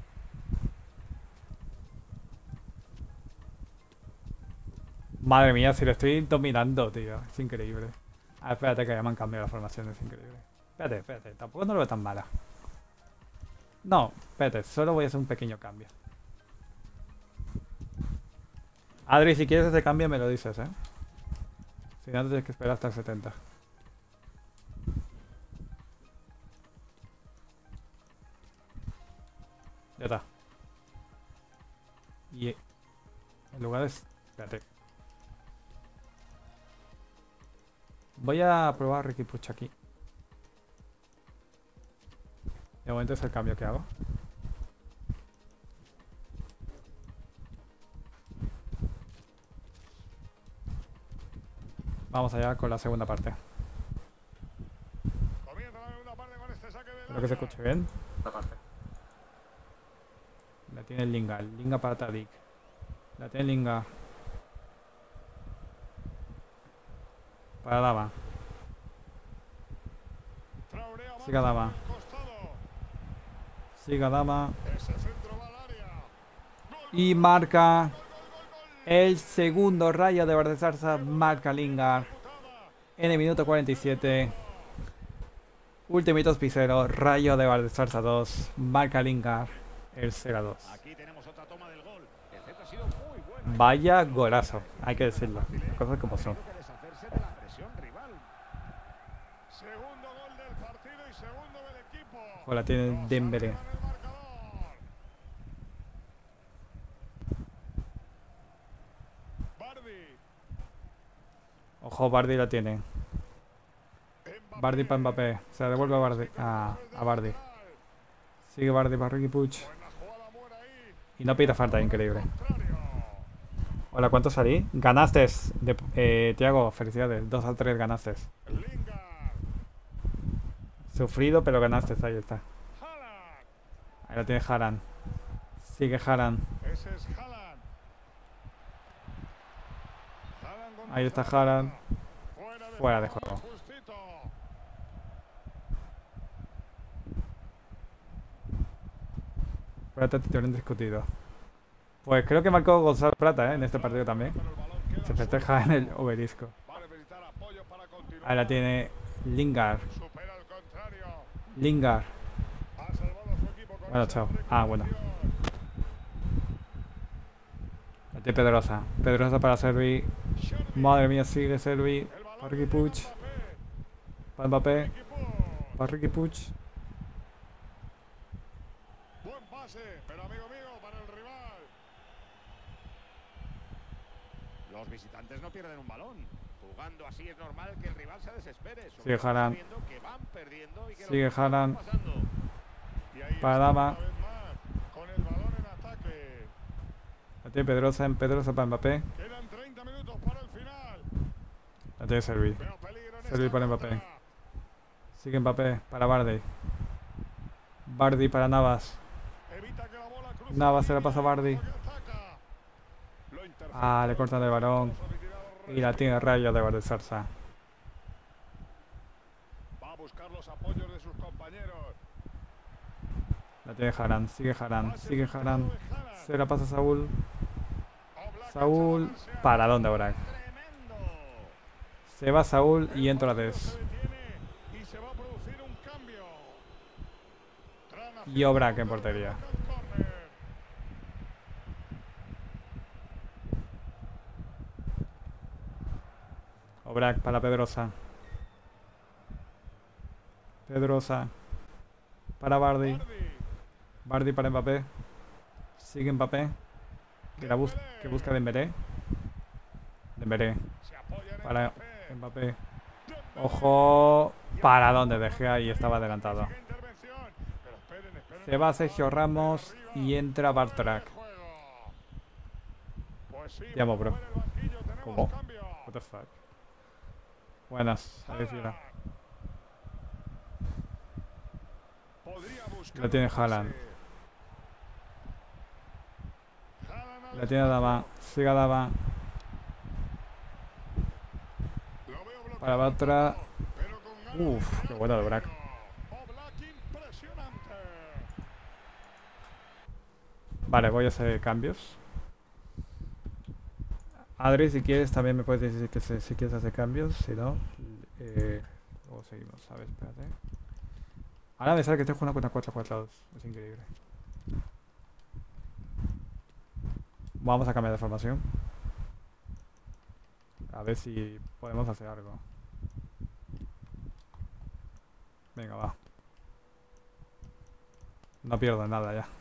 Madre mía, si lo estoy dominando, tío. Es increíble. Ah, espérate que ya me han cambiado la formación. Es increíble. Espérate, espérate. Tampoco no lo veo tan mala. No, espérate. Solo voy a hacer un pequeño cambio. Adri, si quieres ese cambio me lo dices, ¿eh? Si no, tienes que esperar hasta el setenta. Ya está. Y en lugar de... Espérate. Voy a probar Ricky Puch aquí. De momento es el cambio que hago. Vamos allá con la segunda parte. Comienza la segunda parte con este saque de Espero que se línea. escuche bien. La parte. La tiene Lingard. Lingard para Tadic. La tiene Lingard. Para Dama. Traoré avanza Siga Dama. por el costado. Siga Dama. Ese centro va al área. Gol, Y gol, marca gol, gol, gol. el segundo Rayo de Valdecarza. Marca Lingard. Disputada. En el minuto cuarenta y siete. Ultimitos Picero. Rayo de Valdecarza dos. Marca Lingard. El cero a dos. Aquí tenemos otra toma del gol. El centro ha sido muy bueno. Vaya golazo. Hay que decirlo. Cosas como son. Tiene que deshacerse de la presión rival. Segundo gol del partido y segundo del equipo. O la tiene Nos Dembélé. arriban el marcador. Bardi. Ojo, Bardi la tiene. Mbappé. Bardi para Mbappé. Se la devuelve a Bardi. A, a Bardi. Sigue Bardi para Riqui Puig. Buena jugada buena ahí. Y no pita falta, increíble. Contrario. Hola, ¿cuánto salí? Ganaste. De, eh, Tiago, felicidades. dos a tres ganaste. Lingard. Sufrido, pero ganaste. Ahí está. Haaland. Ahí la tiene Haaland. Sigue Haaland. Ese es Haaland. Haaland con Ahí está Haaland. Haaland. Fuera de, Fuera de juego, juego. justito. Plata titular indiscutido. Pues creo que marcó Gonzalo Plata, ¿eh? En este partido también. Con el balón queda Se festeja en el obelisco. Va a necesitar apoyo para continuar. Ahí la tiene Lingard. Supera al contrario. Lingard. Ha salvado a su equipo con Bueno, esa chao. Ah, bueno. recuperación. La tiene Pedrosa. Pedrosa para Servi. Xervi. Madre mía, sigue Servi. El balón Para Riqui llega Puig. Mbappé. Para Mbappé. Equipo. Para Riqui Puig. Buen pase, pero amigo mío, para el rival. Los visitantes no pierden un balón. Jugando así es normal que el rival se desespere. sobre Sigue todo Haaland. sabiendo que van perdiendo y que Sigue los minutos Haaland. van pasando. Y ahí Para está Dama. una vez más, con el balón en ataque. La tiene Pedrosa. En Pedrosa para Mbappé. Quedan treinta minutos para el final. La tiene Servi. Veo peligro en Servi esta para contra. Mbappé. Sigue Mbappé. Para Bardi. Bardi para Navas. Evita que la bola cruce Navas se la línea, pasa a Bardi. que ataca. Lo intercepta. Ah, le cortan el balón. Los aficionados Y la tiene Rayo de Valdecarza. Va a buscar los apoyos de sus compañeros. La tiene Haaland. Sigue Haaland. Pase Sigue filtrado Haaland. de Haaland. Se la pasa a Saúl. Oblak Saúl. echa la marcha. ¿Para dónde ahora? Tremendo. Se va Saúl y El entra partido Des. se detiene y se va a producir un cambio. Tran Y Oblak en hacia portería. el córner. Oblak para Pedrosa. Pedrosa. Para Bardi. Bardi. Bardi para Mbappé. Sigue Mbappé. Que, la bus que busca Dembélé. Dembélé. Se apoya en Para Mbappé. Mbappé. Dembélé. Ojo. ¿Para dónde dejé ahí? Estaba adelantado. Sigue intervención. Pero esperen, esperen. Se va Sergio Ramos y entra Bartrack. Pues sí, Llamo, vamos bro. a ver el banquillo, tenemos ¿Cómo? cambio. What the fuck. Buenas. Ahí fila. Podría buscar La tiene un pase. Haaland. Haaland al La tiene Dama. Siga Dama. Lo veo bloqueado Para Bartra. pero con ganas Uf, de qué crear bueno de Oblak. peligro. Oblak impresionante. Vale, voy a hacer cambios. Adri, si quieres, también me puedes decir que se- si quieres hacer cambios. Si no, eh, luego seguimos. A ver, espérate. Ahora me sale que estoy jugando con una cuatro cuatro dos. Es increíble. Vamos a cambiar de formación. A ver si podemos hacer algo. Venga, va. No pierdo nada ya.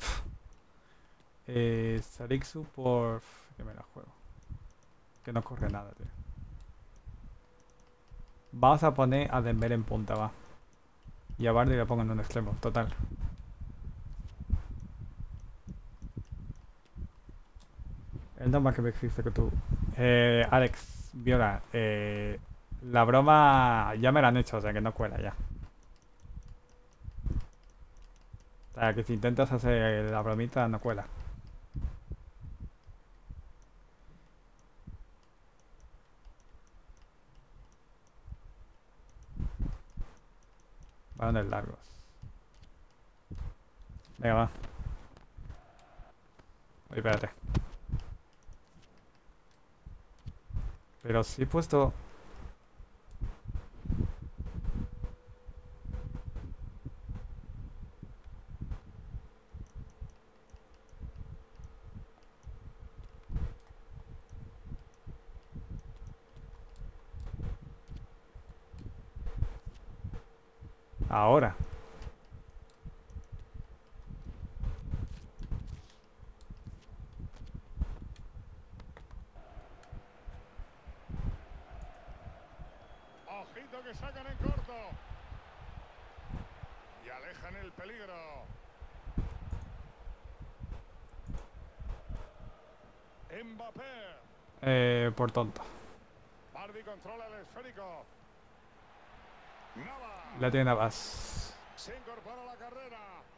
eh, Sarixu por... que me la juego. Que no corre nada, tío. Vamos a poner a Dembélé en punta, va. Y a Bardi le pongo en un extremo, total. Él no más que me existe que tú. Eh, Alex, Viola, eh, la broma ya me la han hecho, o sea que no cuela ya. O sea que si intentas hacer la bromita no cuela. Balones largos. Venga, va. Oye, espérate. Pero sí he puesto... Ahora. Ojito que sacan en corto. Y alejan el peligro. Mbappé. Eh, por tonto. Bardi controla el esférico. Navas. La tiene Navas. Se incorpora a la carrera.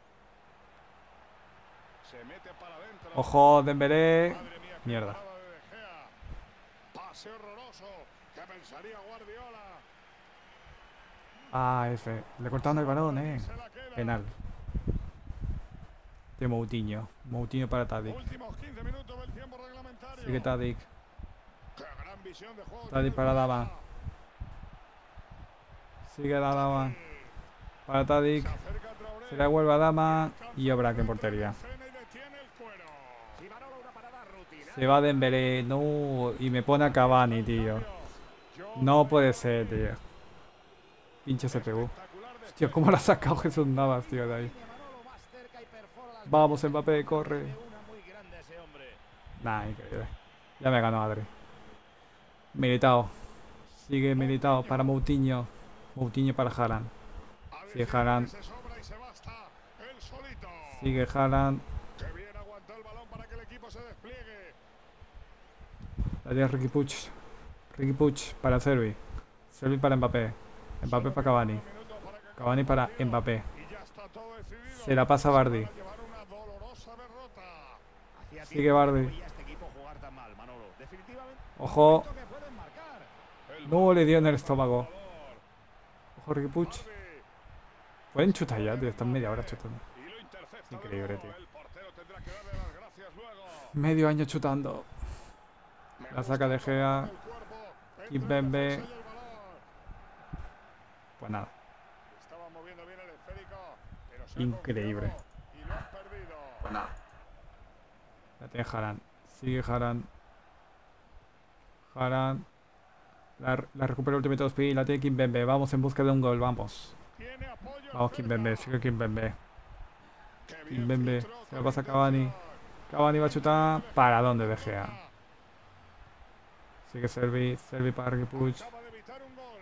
Se mete para adentro. Ojo, Dembélé. Madre mía, qué Mierda. parada de De Gea. Pase horroroso. ¿Qué pensaría Guardiola? Ah, F. Le cortaron el balón, eh. Se la queda. Penal. De Moutinho. Moutinho para Tadic. Últimos quince minutos del tiempo reglamentario. Sigue Tadic. Qué gran visión de juego. Tadic para Dama. Sigue la Dama. Para Tadic. Se acerca Traoré. Se la vuelve a Dama. Y Obraque en portería. Frena y detiene el cuero. Si Manolo, una parada rutinaria. Se va Dembélé. No. Y me pone a Cavani, tío. No puede ser, tío. Pinche C P U. Hostia, ¿cómo la ha sacado Jesús Navas, tío, de ahí? Manolo más cerca y perfora las Vamos, Mbappé, corre. de una muy grande ese hombre. Nah, increíble. Ya me ganó Adri. Militao. Sigue Militao para Moutinho. Moutinho para Haaland. Sigue Haaland. Se sobra y se basta. Él solito. Sigue Haaland. Qué bien aguantó el balón para que el equipo se despliegue. La tiene Riqui Puig. Riqui Puig para Servi. Servi para Mbappé. Mbappé para Cavani. Minutos para que Cavani para Mbappé. y ya está todo decidido. Se la pasa Bardi. Va a llevar una dolorosa derrota. Hacía Sigue tiempo que Bardi. no veía a este equipo jugar tan mal, Manolo. Definitivamente. Ojo. Que pueden marcar. El No le dio en el estómago. jugador. Ojo, Riqui Puig. Bardi. Pueden chutar ya, tío. Están media hora chutando. Y lo intercepta. Increíble, de nuevo. tío. El portero tendrá que darle las gracias luego. Medio año chutando. Me La gusta saca de Gea. el cuerpo. Entra en Kimpembe. defensa y el balón. Pues nada. Estaba moviendo bien el esférico, pero se ha Increíble. confiado y lo han perdido. Pues nada. La tiene Haaland. Sigue Haaland. Haaland. La, la recupera Ultimate Speed. La tiene Kimpembe. Vamos en busca de un gol. Vamos. Tiene apoyo Vamos cerca. Kimpembe. Sigue Kimpembe. Qué bien Kimpembe. filtró Se la con pasa a Cavani. intensidad. Cavani va a chutar. ¿Para dónde De Gea? Sigue Servi. Servi para Riqui Puig. Acaba de evitar un gol.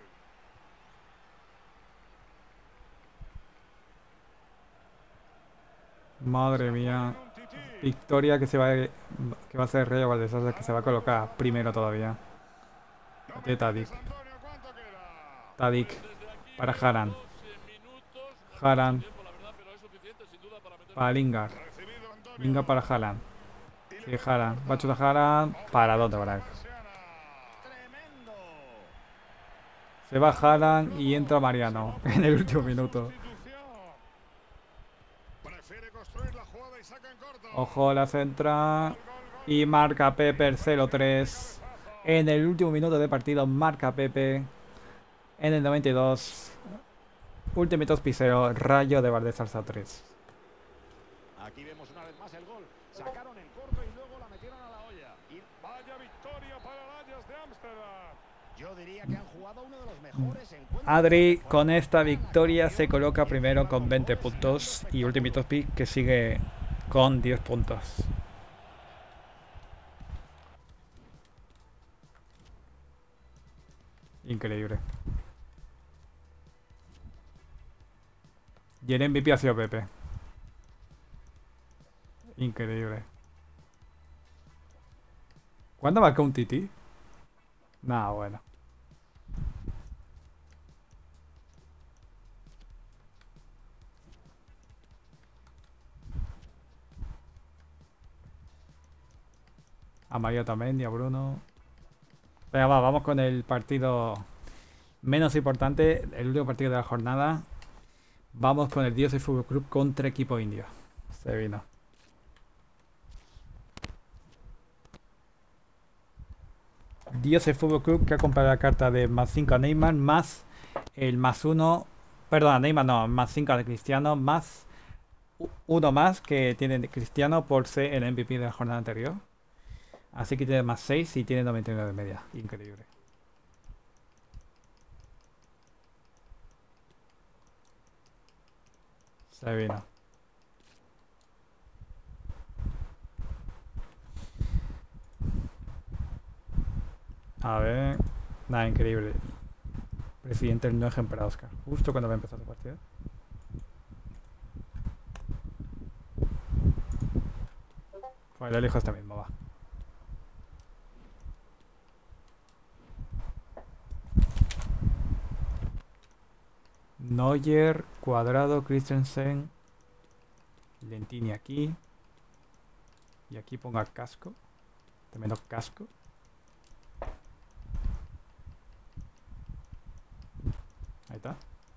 Madre mía. Un tití. Victoria que se va a, que va a ser Rayo Vallecasa, que se va a colocar primero todavía. La tiene Tadic. Antonio, ¿cuánto queda? Tadic. Desde aquí Para veo Haaland. doce minutos. No Haaland. mucho tiempo, la verdad, pero es suficiente, sin duda, para meter Para Lingard. Recibido Antonio. Lingard para Haaland. Y le Sigue Haaland. Va a chutar Haaland. ¿Para dónde, Brack? Marciana. Tremendo. Se va Haaland y entra Mariano en el último minuto. Sustitución. Prefiere construir la jugada y saca en corto. Ojo, la centra. Y marca Pepe el cero tres. En el último minuto de partido marca Pepe. En el noventa y dos. Ultimate Hospicero. Rayo de Vallecasa tres. Aquí vemos una vez más el gol. Sacaron en corto y luego la metieron a la olla. Y Vaya victoria para el Ajax de Ámsterdam. yo diría que han jugado uno de los mejores encuentros. Adri con esta victoria se coloca primero con veinte puntos. Y Ultimate Hospice que sigue con diez puntos. Increíble. Y el M V P ha sido Pepe. Increíble. ¿Cuándo marcó un Titi? Nah, bueno. A Mario también y a Bruno. Venga, va, vamos con el partido menos importante, el último partido de la jornada. Vamos con el Dioses Fútbol Club contra Equipo Indio. Se vino. Dioses Fútbol Club que ha comprado la carta de más cinco a Neymar, más el más uno. Perdón, a Neymar no, más cinco de Cristiano, más uno más que tiene Cristiano por ser el M V P de la jornada anterior. Así que tiene más seis y tiene noventa y nueve de media. Increíble. Se vino. A ver. Nada, increíble. Presidente del no ejemplar Oscar. Justo cuando va a empezar el partido. Pues lo elijo este mismo, va. Neuer, Cuadrado, Christensen, Lentini aquí. Y aquí ponga casco. También casco. Ahí está.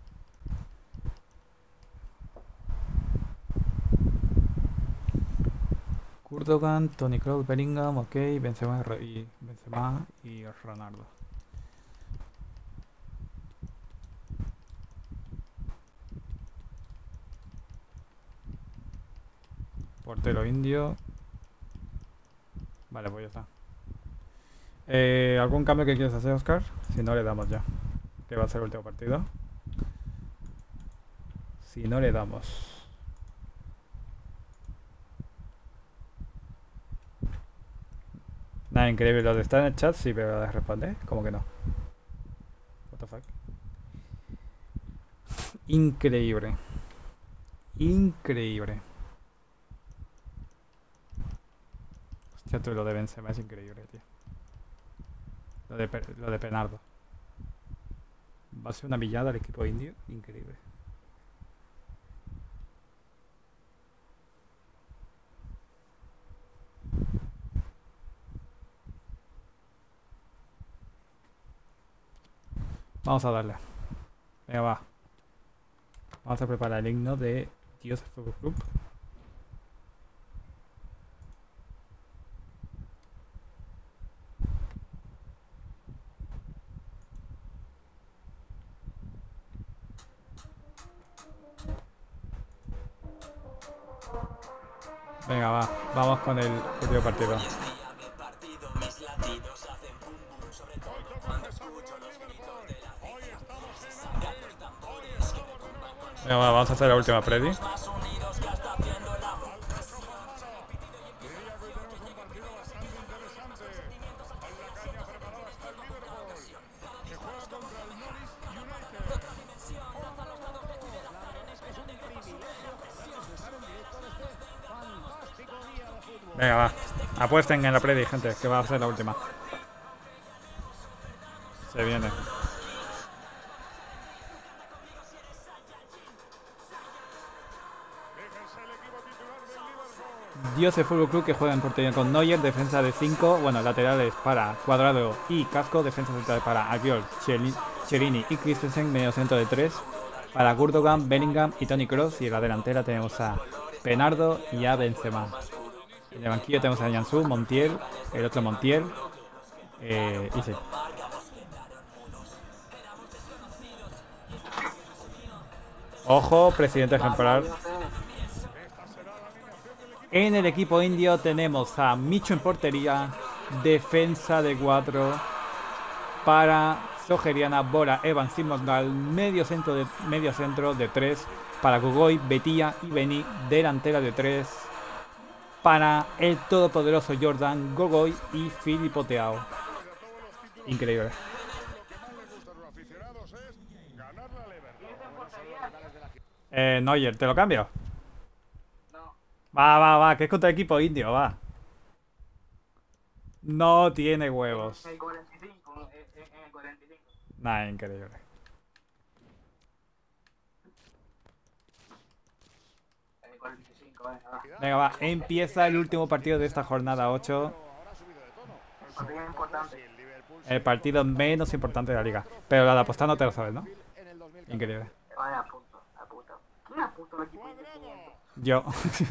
Gundogan, Toni Kroos, Bellingham, ok, Benzema y Benzema y Ronaldo. Portero indio. Vale, pues ya está. Eh, ¿Algún cambio que quieres hacer, Oscar? Si no, le damos ya. Que va a ser el último partido. Si no, le damos. Nada, increíble. Lo de estar en el chat, sí, pero de responder, como que no. What the fuck. Increíble. Increíble. Hostia, tú, lo de Benzema es increíble, tío. Lo de, lo de Penardo. Va a ser una millada al equipo indio. Increíble. Vamos a darle. Venga, va. Vamos a preparar el himno de Dioses Fútbol Club. Venga, va. Vamos con el último partido. Venga, va, vamos a hacer la última predi. Venga, va. Apuesten en la predi, gente, que va a ser la última. Se viene. Dioses Fútbol Club que juega en portería con Neuer, defensa de cinco, bueno, laterales para Cuadrado y Casco, defensa central para Albiol, Cherini y Christensen, medio centro de tres, para Gundogan, Bellingham y Toni Kroos, y en la delantera tenemos a Penardo y a Benzema. En el banquillo tenemos a Jansu, Montiel, el otro Montiel, eh, y sí. Ojo, presidente ejemplar. En el equipo indio tenemos a Micho en portería, defensa de cuatro para Sogeriana, Bora, Evans y Mongal, medio centro de medio centro de tres para Gogoy, Betía y Beni, delantera de tres para el todopoderoso Jordan, Gogoy y Filippo Teao. Increíble. Eh, Neuer, ¿te lo cambio? Va, va, va, que es contra el equipo indio, va. No tiene huevos. En el cuarenta y cinco, en, en- en el cuarenta y cinco. Nah, increíble. En el cuarenta y cinco, vale. Ah, Venga, va. Empieza el último partido de esta jornada ocho. Ahora ha subido de tono. el partido importante. Si el Liverpool El partido menos importante de la liga. Pero la de apostar no te lo sabes, ¿no? en el dos mil catorce. Increíble. Vaya puto, a puta. ¿Quién apuntó el equipo de quinientos? Yo.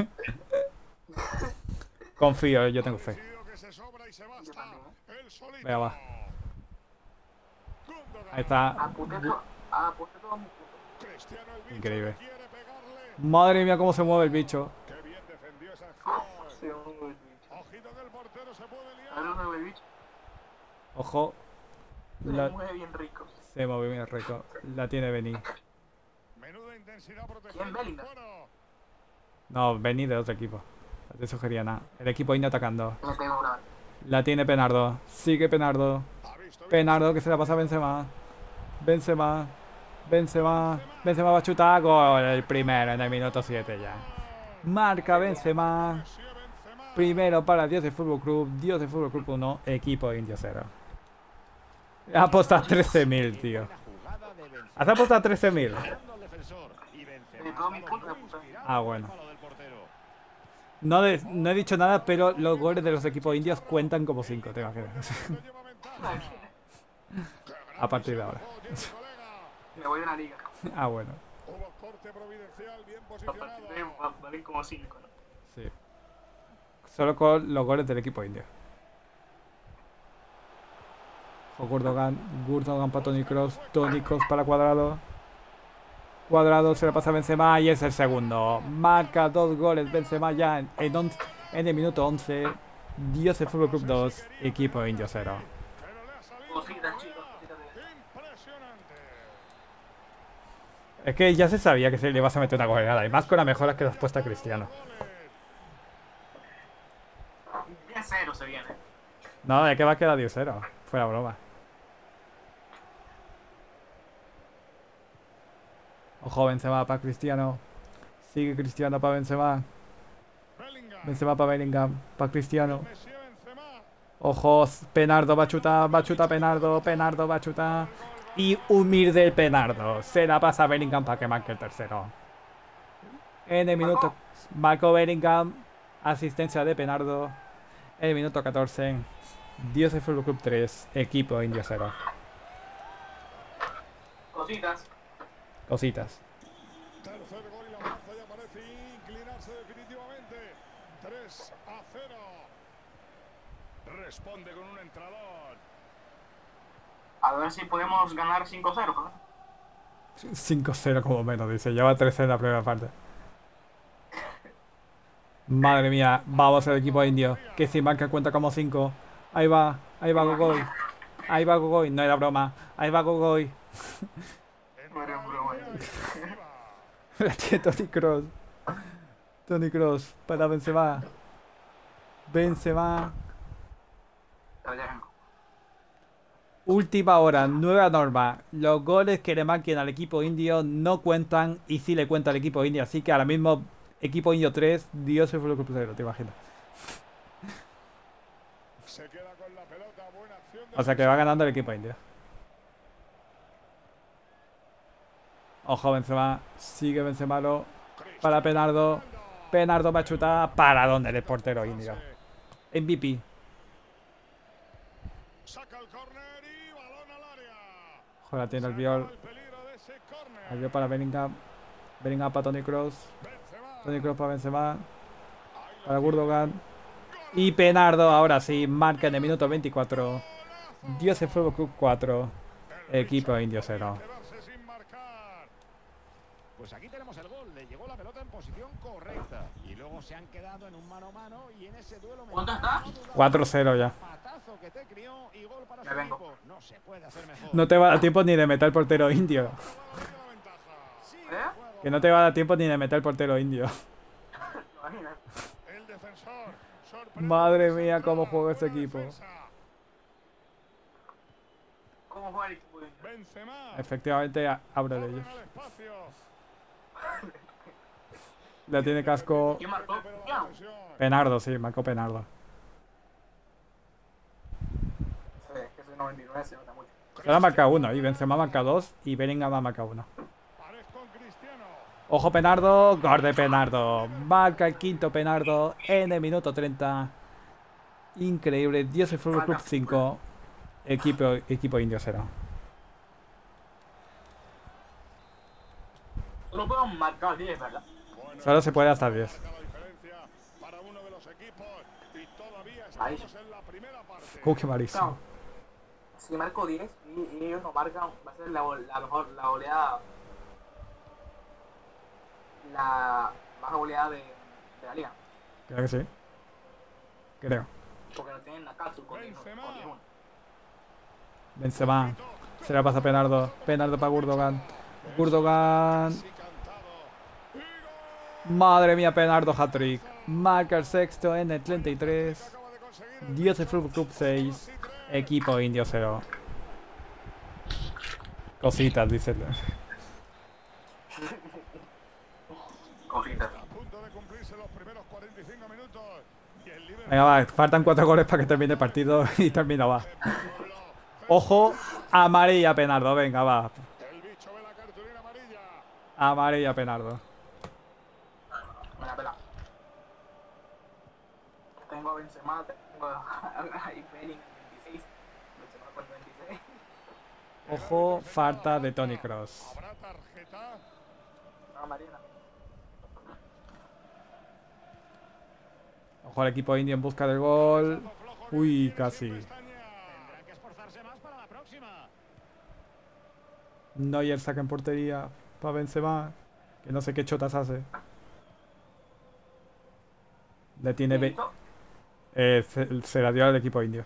Confío, yo tengo fe. Decidido que se sobra y se basta. El solito. Venga, va. Gundogan. Ahí está. Apunté todo, apunté todo mi puto. Cristiano el bicho Increíble. quiere pegarle. Madre mía, cómo se mueve el bicho. Qué bien defendió esa acción. Se mueve el bicho. Ojito que el portero se puede liar. Ahora mueve el bicho. Ojo. Se La- mueve bien rico. Se movió bien rico. La tiene Beni. Menuda intensidad ¿Quién, protegida. Bellingham? Bueno, No, Beni de otro equipo. No te sugería nada. El equipo indio atacando. Le tengo una. La tiene Penardo. Sigue Penardo. ha visto bien. Penardo que se la pasa a Benzema. Benzema. Benzema. Benzema va a chutar. Gol el primero en el minuto siete ya. Marca Benzema. Sí, Benzema. Primero para Dios de Fútbol Club. Dios de Fútbol Club uno. Equipo indio cero. Ha apostado trece mil, tío. Buena jugada de Benzema. ¿Has apostado trece mil? Ganando al defensor. Y Benzema De todos mis ha puntos estado de muy puta. inspirado Ah, en el bueno. palo del portero. No, de- no he dicho nada, pero los goles de los equipos indios cuentan como cinco, te imaginas. Lleva ventaja. A partir de ahora. Tiene colega. Me voy de la liga. Ah, bueno. Hubo corte providencial bien A posicionado. partir de ahí va- valen como cinco, ¿no? Sí. Solo con los goles del equipo indio. O Gundogan, Gundogan para Toni Kroos, Toni Kroos para Cuadrado. Cuadrado se le pasa a Benzema y es el segundo. Marca dos goles Benzema ya en, en, once- en el minuto once. Dios de Fútbol Club dos, equipo indio cero. Pero le ha salido. Cositas, chicos, cositas de... Impresionante. Es que ya se sabía que se le ibas a meter una goleada, y más con las mejoras que le has puesto a Cristiano. diez cero se viene. No, es que va a quedar diez cero. Fuera broma. Ojo, Benzema para Cristiano. Sigue Cristiano para Benzema. Bellingham. Benzema para Bellingham. Para Cristiano. Messi a Benzema. Ojo, Penardo va a chutar. Va a chutar Penardo. Penardo va a chutar. Y humir del Penardo. Se la pasa a Bellingham para que marque el tercero. En el minuto. Marco Bellingham. Asistencia de Penardo. En el minuto catorce. Dios de Fútbol Club tres. Equipo indio cero. Cositas. Cositas. Tercer gol y la balanza ya parece inclinarse definitivamente. tres a cero. Responde con un entrador. A ver si podemos ganar cinco cero, ¿no? cinco cero como menos, dice. Lleva tres en la primera parte. Madre mía, vamos al equipo indio. Que si marca cuenta como cinco. Ahí va, ahí va Gogoy. Ahí va Gogoy, no era broma. Ahí va Gogoy. No era un broma. La tiene Toni Kroos. Toni Kroos para Benzema. Benzema. Pero ya vengo. Última hora, nueva norma. Los goles que le marquen al equipo indio no cuentan y sí le cuenta al equipo indio. Así que ahora mismo, equipo indio tres, Dios el Fútbol Club cero, te imaginas. Se queda con la pelota. Buena acción. O sea que va ganando el equipo indio. Ojo Benzema, sigue Benzema lo para Penardo. Penardo va a chutar para donde el portero indio. M V P. Saca el córner y balón al área. Ojo, la tiene el viol. El peligro de ese córner. El viol para Bellingham. Bellingham para Toni Kroos. Benzema. Toni Kroos para Benzema. Para Gundogan. Y Penardo, ahora sí, marca en el minuto veinticuatro. Dios el Fútbol Club cuatro. Equipo indio cero. Quedarse sin marcar. Pues aquí tenemos el gol. Le llegó la pelota en posición correcta. Y luego se han quedado en un mano a mano. Y en ese duelo. ¿Cuánto está? cuatro cero ya. Patazo que te crió y gol para Ya su vengo. equipo. No se puede hacer mejor. No te va a dar tiempo ni de meter el portero indio. Sigue ¿Eh? el juego. Que no te va a dar tiempo ni de meter el portero indio. Imagina. El defensor. Sorprende. Madre mía, cómo juega este equipo. Defensa. ¿Cómo juega el equipo? Benzema. Efectivamente, a- abre de ellos. Corren al espacio. La tiene casco. ¿Quién marcó? Pero la Claro. presión. Penardo, sí, marcó Penardo. noventa y nueve se nota mucho. Ahora marca uno y Benzema marca dos y Bellingham marca uno. Ojo Penardo, gol de Penardo. Marca el quinto Penardo en el minuto treinta. Increíble. Dios el Fútbol Club cinco. Equipo, equipo indio cero. Solo puedo marcar diez, ¿verdad? Solo se puede hasta diez. Ahí. Uh, qué malísimo. No. Si marco diez y, y ellos no marcan, va a ser la, la mejor, la goleada. La más goleada de, de la liga. Creo que sí. Creo. Porque no tienen Nakatsu con diez uno. Benzema. Se la pasa a Penardo. Penardo para Gundogan. Gundogan. Madre mía, Penardo hat-trick. Marca el sexto en el treinta y tres. Dios el Fútbol Club seis. Equipo indio cero. Cositas, dice. Cositas. Venga, va. Faltan cuatro goles para que termine el partido y termina, va. Ojo, amarilla Penardo. Venga, va. Amarilla Penardo. Me la pela. Tengo a Benzema, tengo a Iberi en veintiséis. Benzema con veintiséis. Ojo, falta de Toni Kroos. No, Marina. Ojo al equipo indio en busca del gol. Uy, casi. Tendrán que esforzarse más para la próxima. Neuer saca en portería para Benzema. Que no sé qué chotas hace. Le tiene... Be eh, se, se la dio al equipo indio.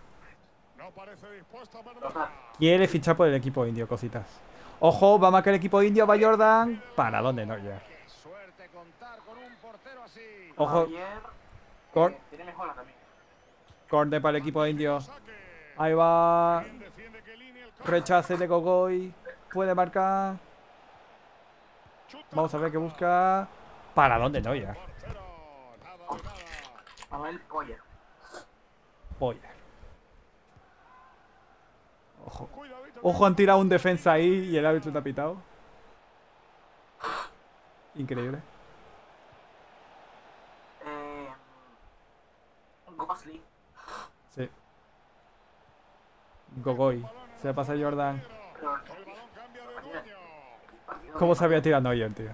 Quiere fichar por el equipo indio, cositas. Ojo, va a marcar el equipo indio, va Jordan. ¿Para dónde Neuer? Qué suerte contar con un portero así. Ojo. Cor Eh, tiene mejora también. corner para el equipo indio. Ahí va. Rechace de Gogoy. Puede marcar. Vamos a ver qué busca. ¿Para dónde Neuer? Manuel Poyer. Poyer. Ojo. Ojo, han tirado un defensa ahí y el árbitro te ha pitado. Increíble. Eh, Gosley. Sí. Gogoy. Se le pasa a Jordan. Pero, ¿Cómo sabía tirar Neuer, tío?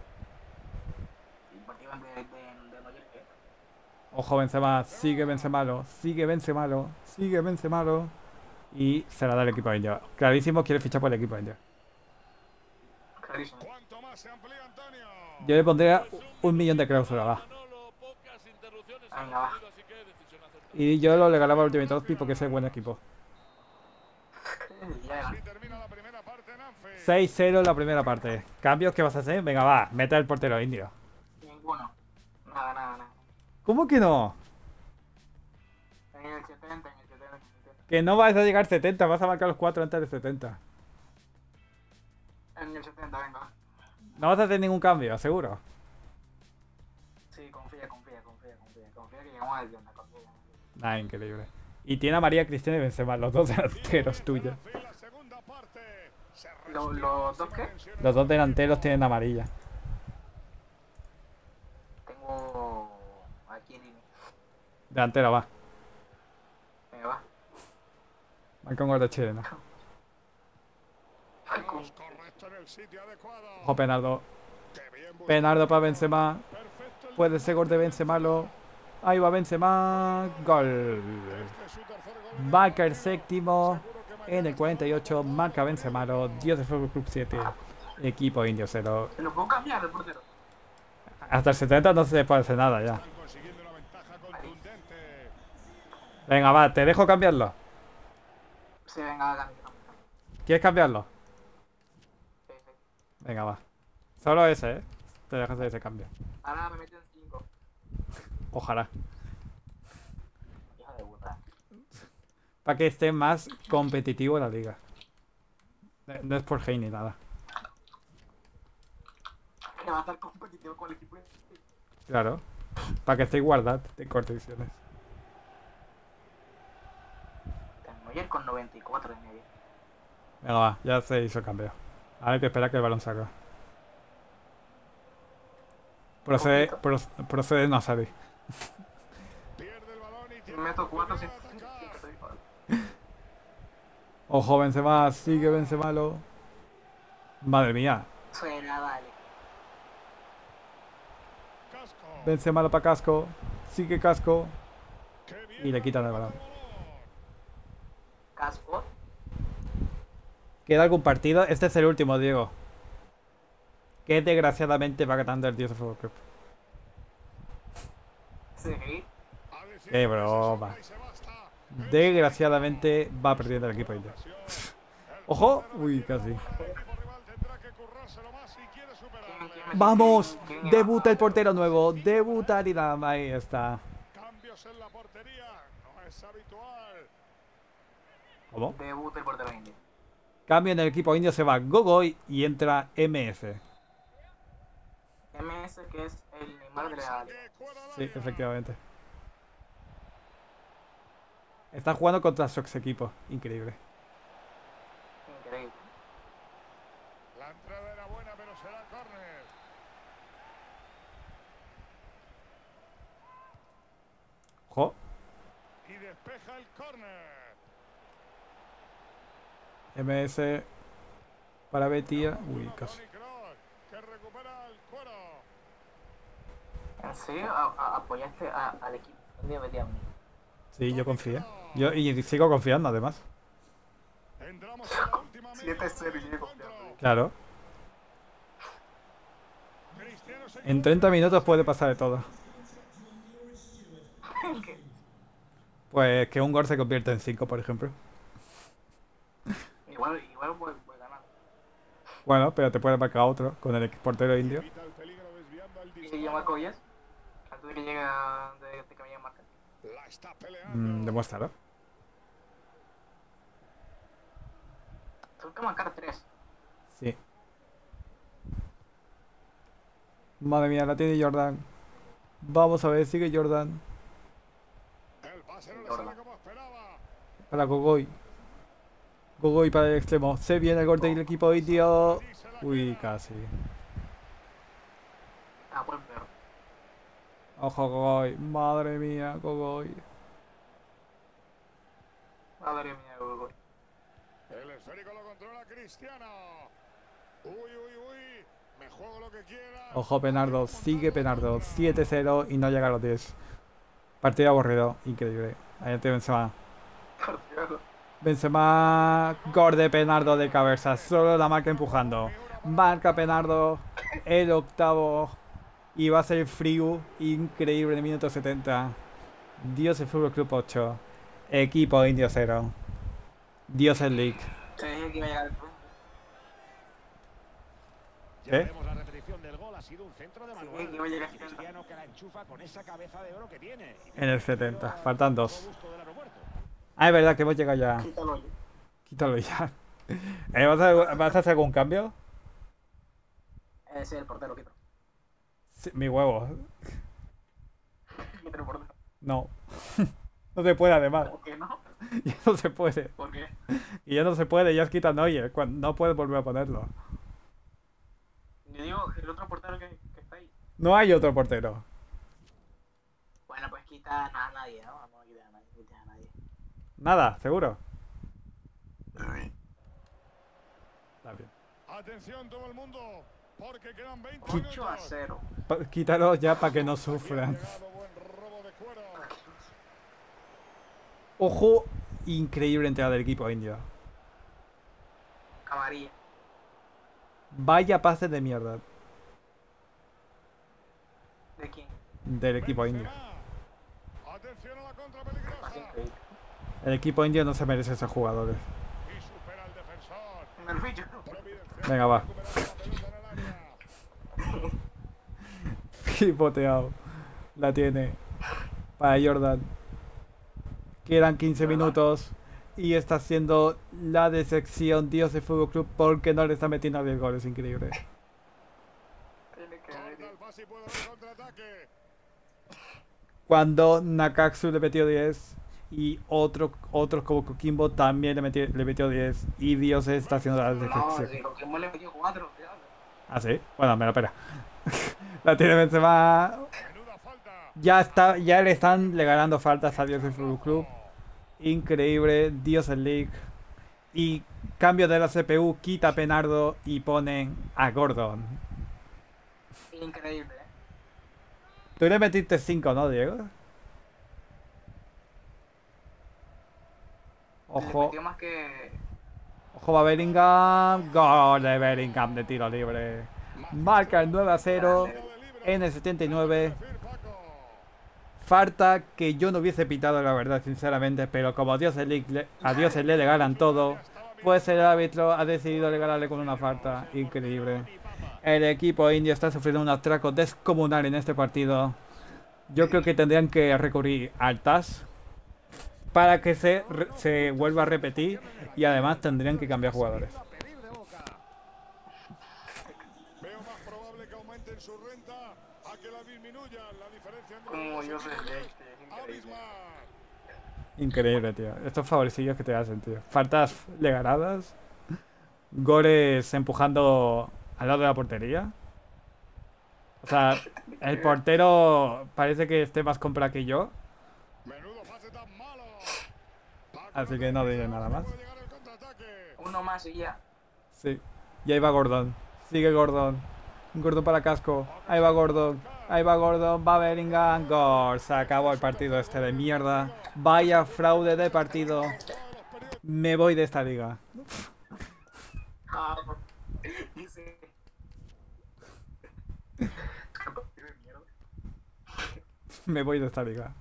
el partido de, de, de Neuer, ¿qué? Ojo, Benzema. Sigue Benzemalo. Sigue Benzemalo. Sigue Benzemalo. Y se la da el equipo indio. Clarísimo, quiere fichar por el equipo indio. Clarísimo. Yo le pondría un millón de cláusulas, va. Venga, va. Y yo lo regalaba al Ultimate Hospi porque es el buen equipo. Ya era. seis cero en la primera parte. ¿Cambios qué vas a hacer? Venga, va. Meta el portero indio. Ninguno. Nada, nada, nada. ¿Cómo que no? En el setenta, en el setenta, en el setenta. Que no vas a llegar setenta. Vas a marcar los cuatro antes de setenta. En el setenta, venga. No vas a hacer ningún cambio, seguro. Sí, confía, confía, confía, confía. Confía que llegamos al setenta, confía. Nah, increíble. Y tiene a María Cristina y Benzema, los dos delanteros tuyos. ¿Lo- ¿Los dos qué? Los dos delanteros tienen amarilla. Tengo aquí en línea. Delantera, va. Venga, va. Marca un gol de chileno. Ojo, Penardo. Penardo para Benzema. Puede ser gol de Benzemalo. Ahí va Benzema. Gol. Marca el séptimo. En el cuarenta y ocho. Marca Benzemalo. Dios del Fútbol Club siete. Equipo indio cero. ¿Se lo puedo cambiar el portero? Hasta el setenta no se puede hacer nada ya. Venga, va. Te dejo cambiarlo. Sí, venga, va, cambio. ¿Quieres cambiarlo? Sí, sí. Venga, va. Solo ese, ¿eh? Te dejas de ese cambio. Ahora me meten cinco. Ojalá. Hija de puta. Para que esté más competitivo la liga. Eh, No es por hate ni nada. Que va a estar competitivo con el equipo. Claro. Para que esté igualdad de competiciones. Tengo Neuer con noventa y cuatro de media. Venga, va, ya se hizo el cambio. Ahora hay que esperar que el balón salga. Procede, Poquito. pro- procede no salir. Pierde el balón y tiene Meto cuatro sin... Ojo, Benzema, sigue Benzema. Lo... Madre mía. Suena, dale. Casco. Benzema para Casco. Sigue Casco. Qué bien Y le quitan el ha balón. tocado el balón. Casco. ¿Queda algún partido? Este es el último, Diego. Que desgraciadamente va ganando el Dios de Fútbol Club. Sí. A decir Qué que se broma. sobra y se basta. Desgraciadamente va perdiendo el equipo indio. Ojo. Uy, casi. El equipo rival tendrá que currárselo más si quiere superarle. ¡Vamos! Debuta el portero nuevo. Debuta Aridam. Ahí está. Cambios en la portería. No es habitual. ¿Cómo? Debut el portero indio. Cambio en el equipo indio. Se va Gogoy y entra M S. M S que es el Neymar de la liga. Saque fuera del Sí, área. efectivamente. Está jugando contra su ex equipo. Increíble. Increíble. La entrada era buena, pero será córner. Ojo. Y despeja el córner. M S para Betia. Uy, Uno, casi. Toni Kroos, que recupera el cuero. ¿En serio? A- a- ¿Apoyaste a- al equipo indio metí a mí? Sí, yo confié. Yo y sigo confiando además. Entramos en la última media siete cero y hora del sigue encuentro. confiando. Claro. Cristiano se En treinta minutos puede pasar de todo. ¿Qué? Pues que un gol se convierta en cinco, por ejemplo. Igual, igual puede, puede ganar. Bueno, pero te puede marcar otro con el portero indio. evita el peligro desviando el ¿Y si yo disparo. marco diez? Antes de que llegue a... de, de que me llegue a marcar. La está peleando. Mm, demuéstralo. Tengo que marcar tres. Sí. Madre mía, la tiene Jordan. Vamos a ver, sigue Jordan. El pase no le Jordan. sale como esperaba. Para Gogoy. Gogoy para el extremo. Se viene el gol del equipo indio. Y se la Uy, queda. casi. Ah, buen perro. Ojo, Gogoy. Madre mía, Gogoy. Madre mía, Google. El esférico lo controla Cristiano. Uy, uy, uy. Me juego lo que quiera. Ojo, Penardo. Sigue Penardo. siete cero y no llega a los diez. Partido aburrido. Increíble. Ahí te Benzema. Benzema. Gol de Penardo de cabeza. Solo la marca empujando. Marca Penardo. El octavo. Y va a ser frío. Increíble en el minuto setenta. Dios el Fútbol Club ocho. Equipo Indio cero. Dios el League. Te dije que iba a llegar el punto. Ya ¿Eh? vemos la repetición del gol. Ha sido un centro de Sí, Manuel. que iba a llegar a Cristiano que la enchufa con esa cabeza de oro que tiene. En el setenta. Faltan dos. Gusto del aeropuerto. Ah, es verdad que hemos llegado ya. Quítalo. Quítalo ya. Eh, ¿vas, a, ¿Vas a hacer algún cambio? Eh, sí, el portero, quítalo. Sí, mi huevo. Quítalo el portero. No. No se puede además. ¿Por qué no? Ya no se puede. ¿Por qué? Y ya no se puede, ya es quita Neuer. cuando- No puedes volver a ponerlo. Yo digo, el otro portero que, que está ahí. No hay otro portero. Bueno, pues quita a nadie, ¿no? Vamos a quitar a nadie. Quita a nadie. Nada, seguro. Está bien. Atención todo el mundo. Porque quedan veinte ocho a minutos. cero. Pa- Quítalo ya para que no sufran. Llegado buen robo de cuero. Ojo, increíble entrada del equipo indio. Amarilla. Vaya pase de mierda ¿De quién? del equipo indio. Benzema. Atención a la contra Así peligrosa. increíble. El equipo indio no se merece esos jugadores. Y supera al defensor. Me lo ficho. Providencial. Venga, va. Recuperando la pelota en el área. Pivoteado. La tiene. Para Jordan. Quedan quince minutos. Y está siendo la decepción Dios de Fútbol Club porque no le está metiendo diez goles. Increíble. Tiene que Corta ver. el pase y puede haber contraataque. Cuando Nakatsu le metió diez Y otro, otro como Coquimbo también le metió, le metió diez. Y Dios está haciendo la No, descripción. si Coquimbo le metió cuatro, ¿qué hablas? ¿Ah, sí? Bueno, me la pena. La tiene Benzema. Menuda falta. Ya está, ya le están le ganando faltas a Dios del Fútbol Club. Increíble, Dios el League. Y cambio de la C P U, quita a Penardo y ponen a Gordon. Increíble, ¿eh? Tú le metiste cinco, ¿no, Diego? Le Ojo, metió más que... ojo va Bellingham. Gol de Bellingham de tiro libre. Marca el nueve a cero en el setenta y nueve. Falta que yo no hubiese pitado, la verdad, sinceramente, pero como a Dios el League le- a Dios el le le ganan todo, pues el árbitro ha decidido regalarle con una falta increíble. El equipo indio está sufriendo un atraco descomunal en este partido. Yo creo que tendrían que recurrir al T A S para que se, re- se vuelva a repetir y además tendrían que cambiar jugadores. A pedir de boca. Veo más probable que aumenten su renta a que la disminuyan. La diferencia entre Como los yo dos soy equipos de este, es increíble. abismal. Increíble, tío. Estos favorecillos que te hacen, tío. Faltas le ganadas. Goles empujando al lado de la portería. O sea, el portero parece que esté más compra que yo. Menudo pase tan malo. Así que no diré nada más. Puede llegar el contraataque. Uno más y ya. Sí. Y ahí va Gordon. Sigue Gordon. Gordon para casco. Ahí va Gordon. Ahí va Gordon. Va Bellingham. Gol. Se acabó el partido este de mierda. Vaya fraude de partido. Me voy de esta liga. Ah, dice... Partido de mierda. Me voy de esta liga.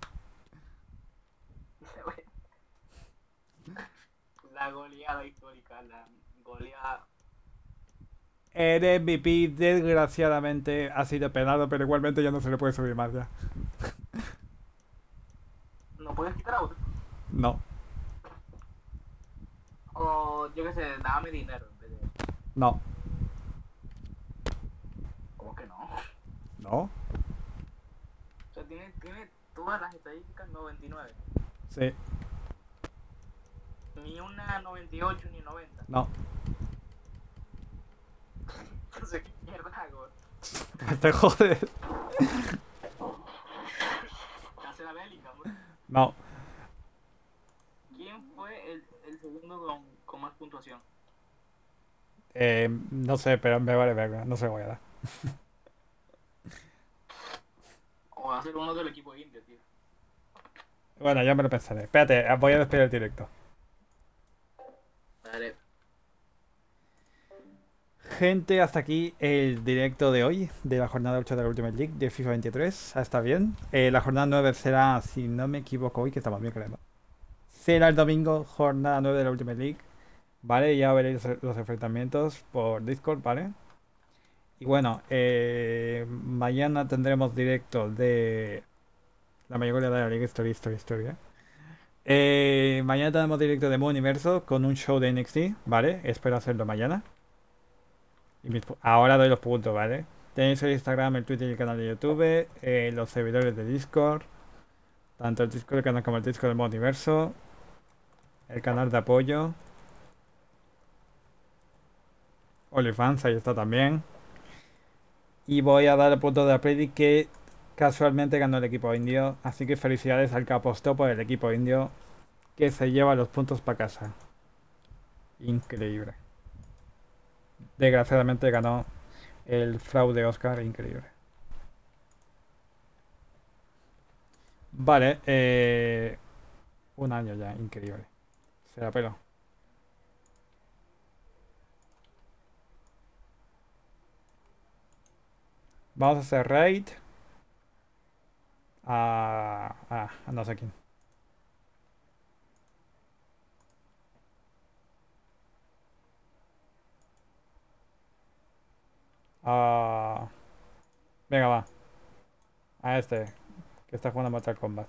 La goleada histórica, la goleada... El M V P desgraciadamente ha sido penado, pero igualmente ya no se le puede subir más ya. ¿No puedes quitar a otro? No, O yo qué sé, dame dinero en vez de... no, ¿Cómo que no? no. O sea, tiene, tiene todas las estadísticas noventa y nueve. Sí, Ni una noventa y ocho ni noventa. no. Entonces, ¿qué mierda hago? Te jodes. Hace la Bellingham, bro. No. ¿Quién fue el, el segundo con, con más puntuación? Eh, no sé, pero me vale verga. No se lo voy a dar. O va a ser uno del equipo indio, tío. Bueno, ya me lo pensaré. Espérate, voy a despedir el directo. Dale. Gente, hasta aquí el directo de hoy, de la jornada ocho de la Ultimate League de FIFA veintitrés. Ah, está bien. Eh, la jornada nueve será, si no me equivoco, hoy que estamos bien, creo. Será el domingo, jornada nueve de la Ultimate League. Vale, ya veréis los enfrentamientos por Discord, ¿vale? Y bueno, eh, mañana tendremos directo de la mayoría de la Liga Story, Story, Story, ¿eh? Eh, mañana tenemos directo de Moon Universo con un show de N X T, ¿vale? Espero hacerlo mañana. Y mis pu- ahora doy los puntos, ¿vale? Tenéis el Instagram, el Twitter y el canal de YouTube, eh, los servidores de Discord, tanto el Discord del canal como el Discord del Moon Universo, el canal de apoyo, OnlyFans, ahí está también. Y voy a dar el punto de la predict que casualmente ganó el equipo indio. Así que felicidades al que apostó por el equipo indio, que se lleva los puntos para casa. Increíble. Desgraciadamente ganó el fraude Oscar, increíble. Vale, eh, un año ya, increíble. Se la peló. Vamos a hacer raid a, a, a no sé quién. Ah, venga, va. A este, que está jugando Mortal Kombat.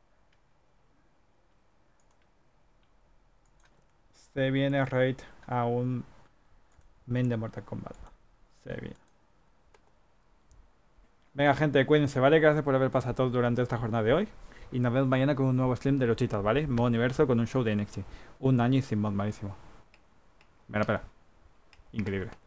Se viene raid a un main de Mortal Kombat. Se viene. Venga, gente, cuídense, ¿vale? Gracias por haber pasado todo durante esta jornada de hoy. Y nos vemos mañana con un nuevo stream de Luchitas, ¿vale? Modo universo con un show de N X T. Un año y sin mod malísimo. Mira, espera. Increíble.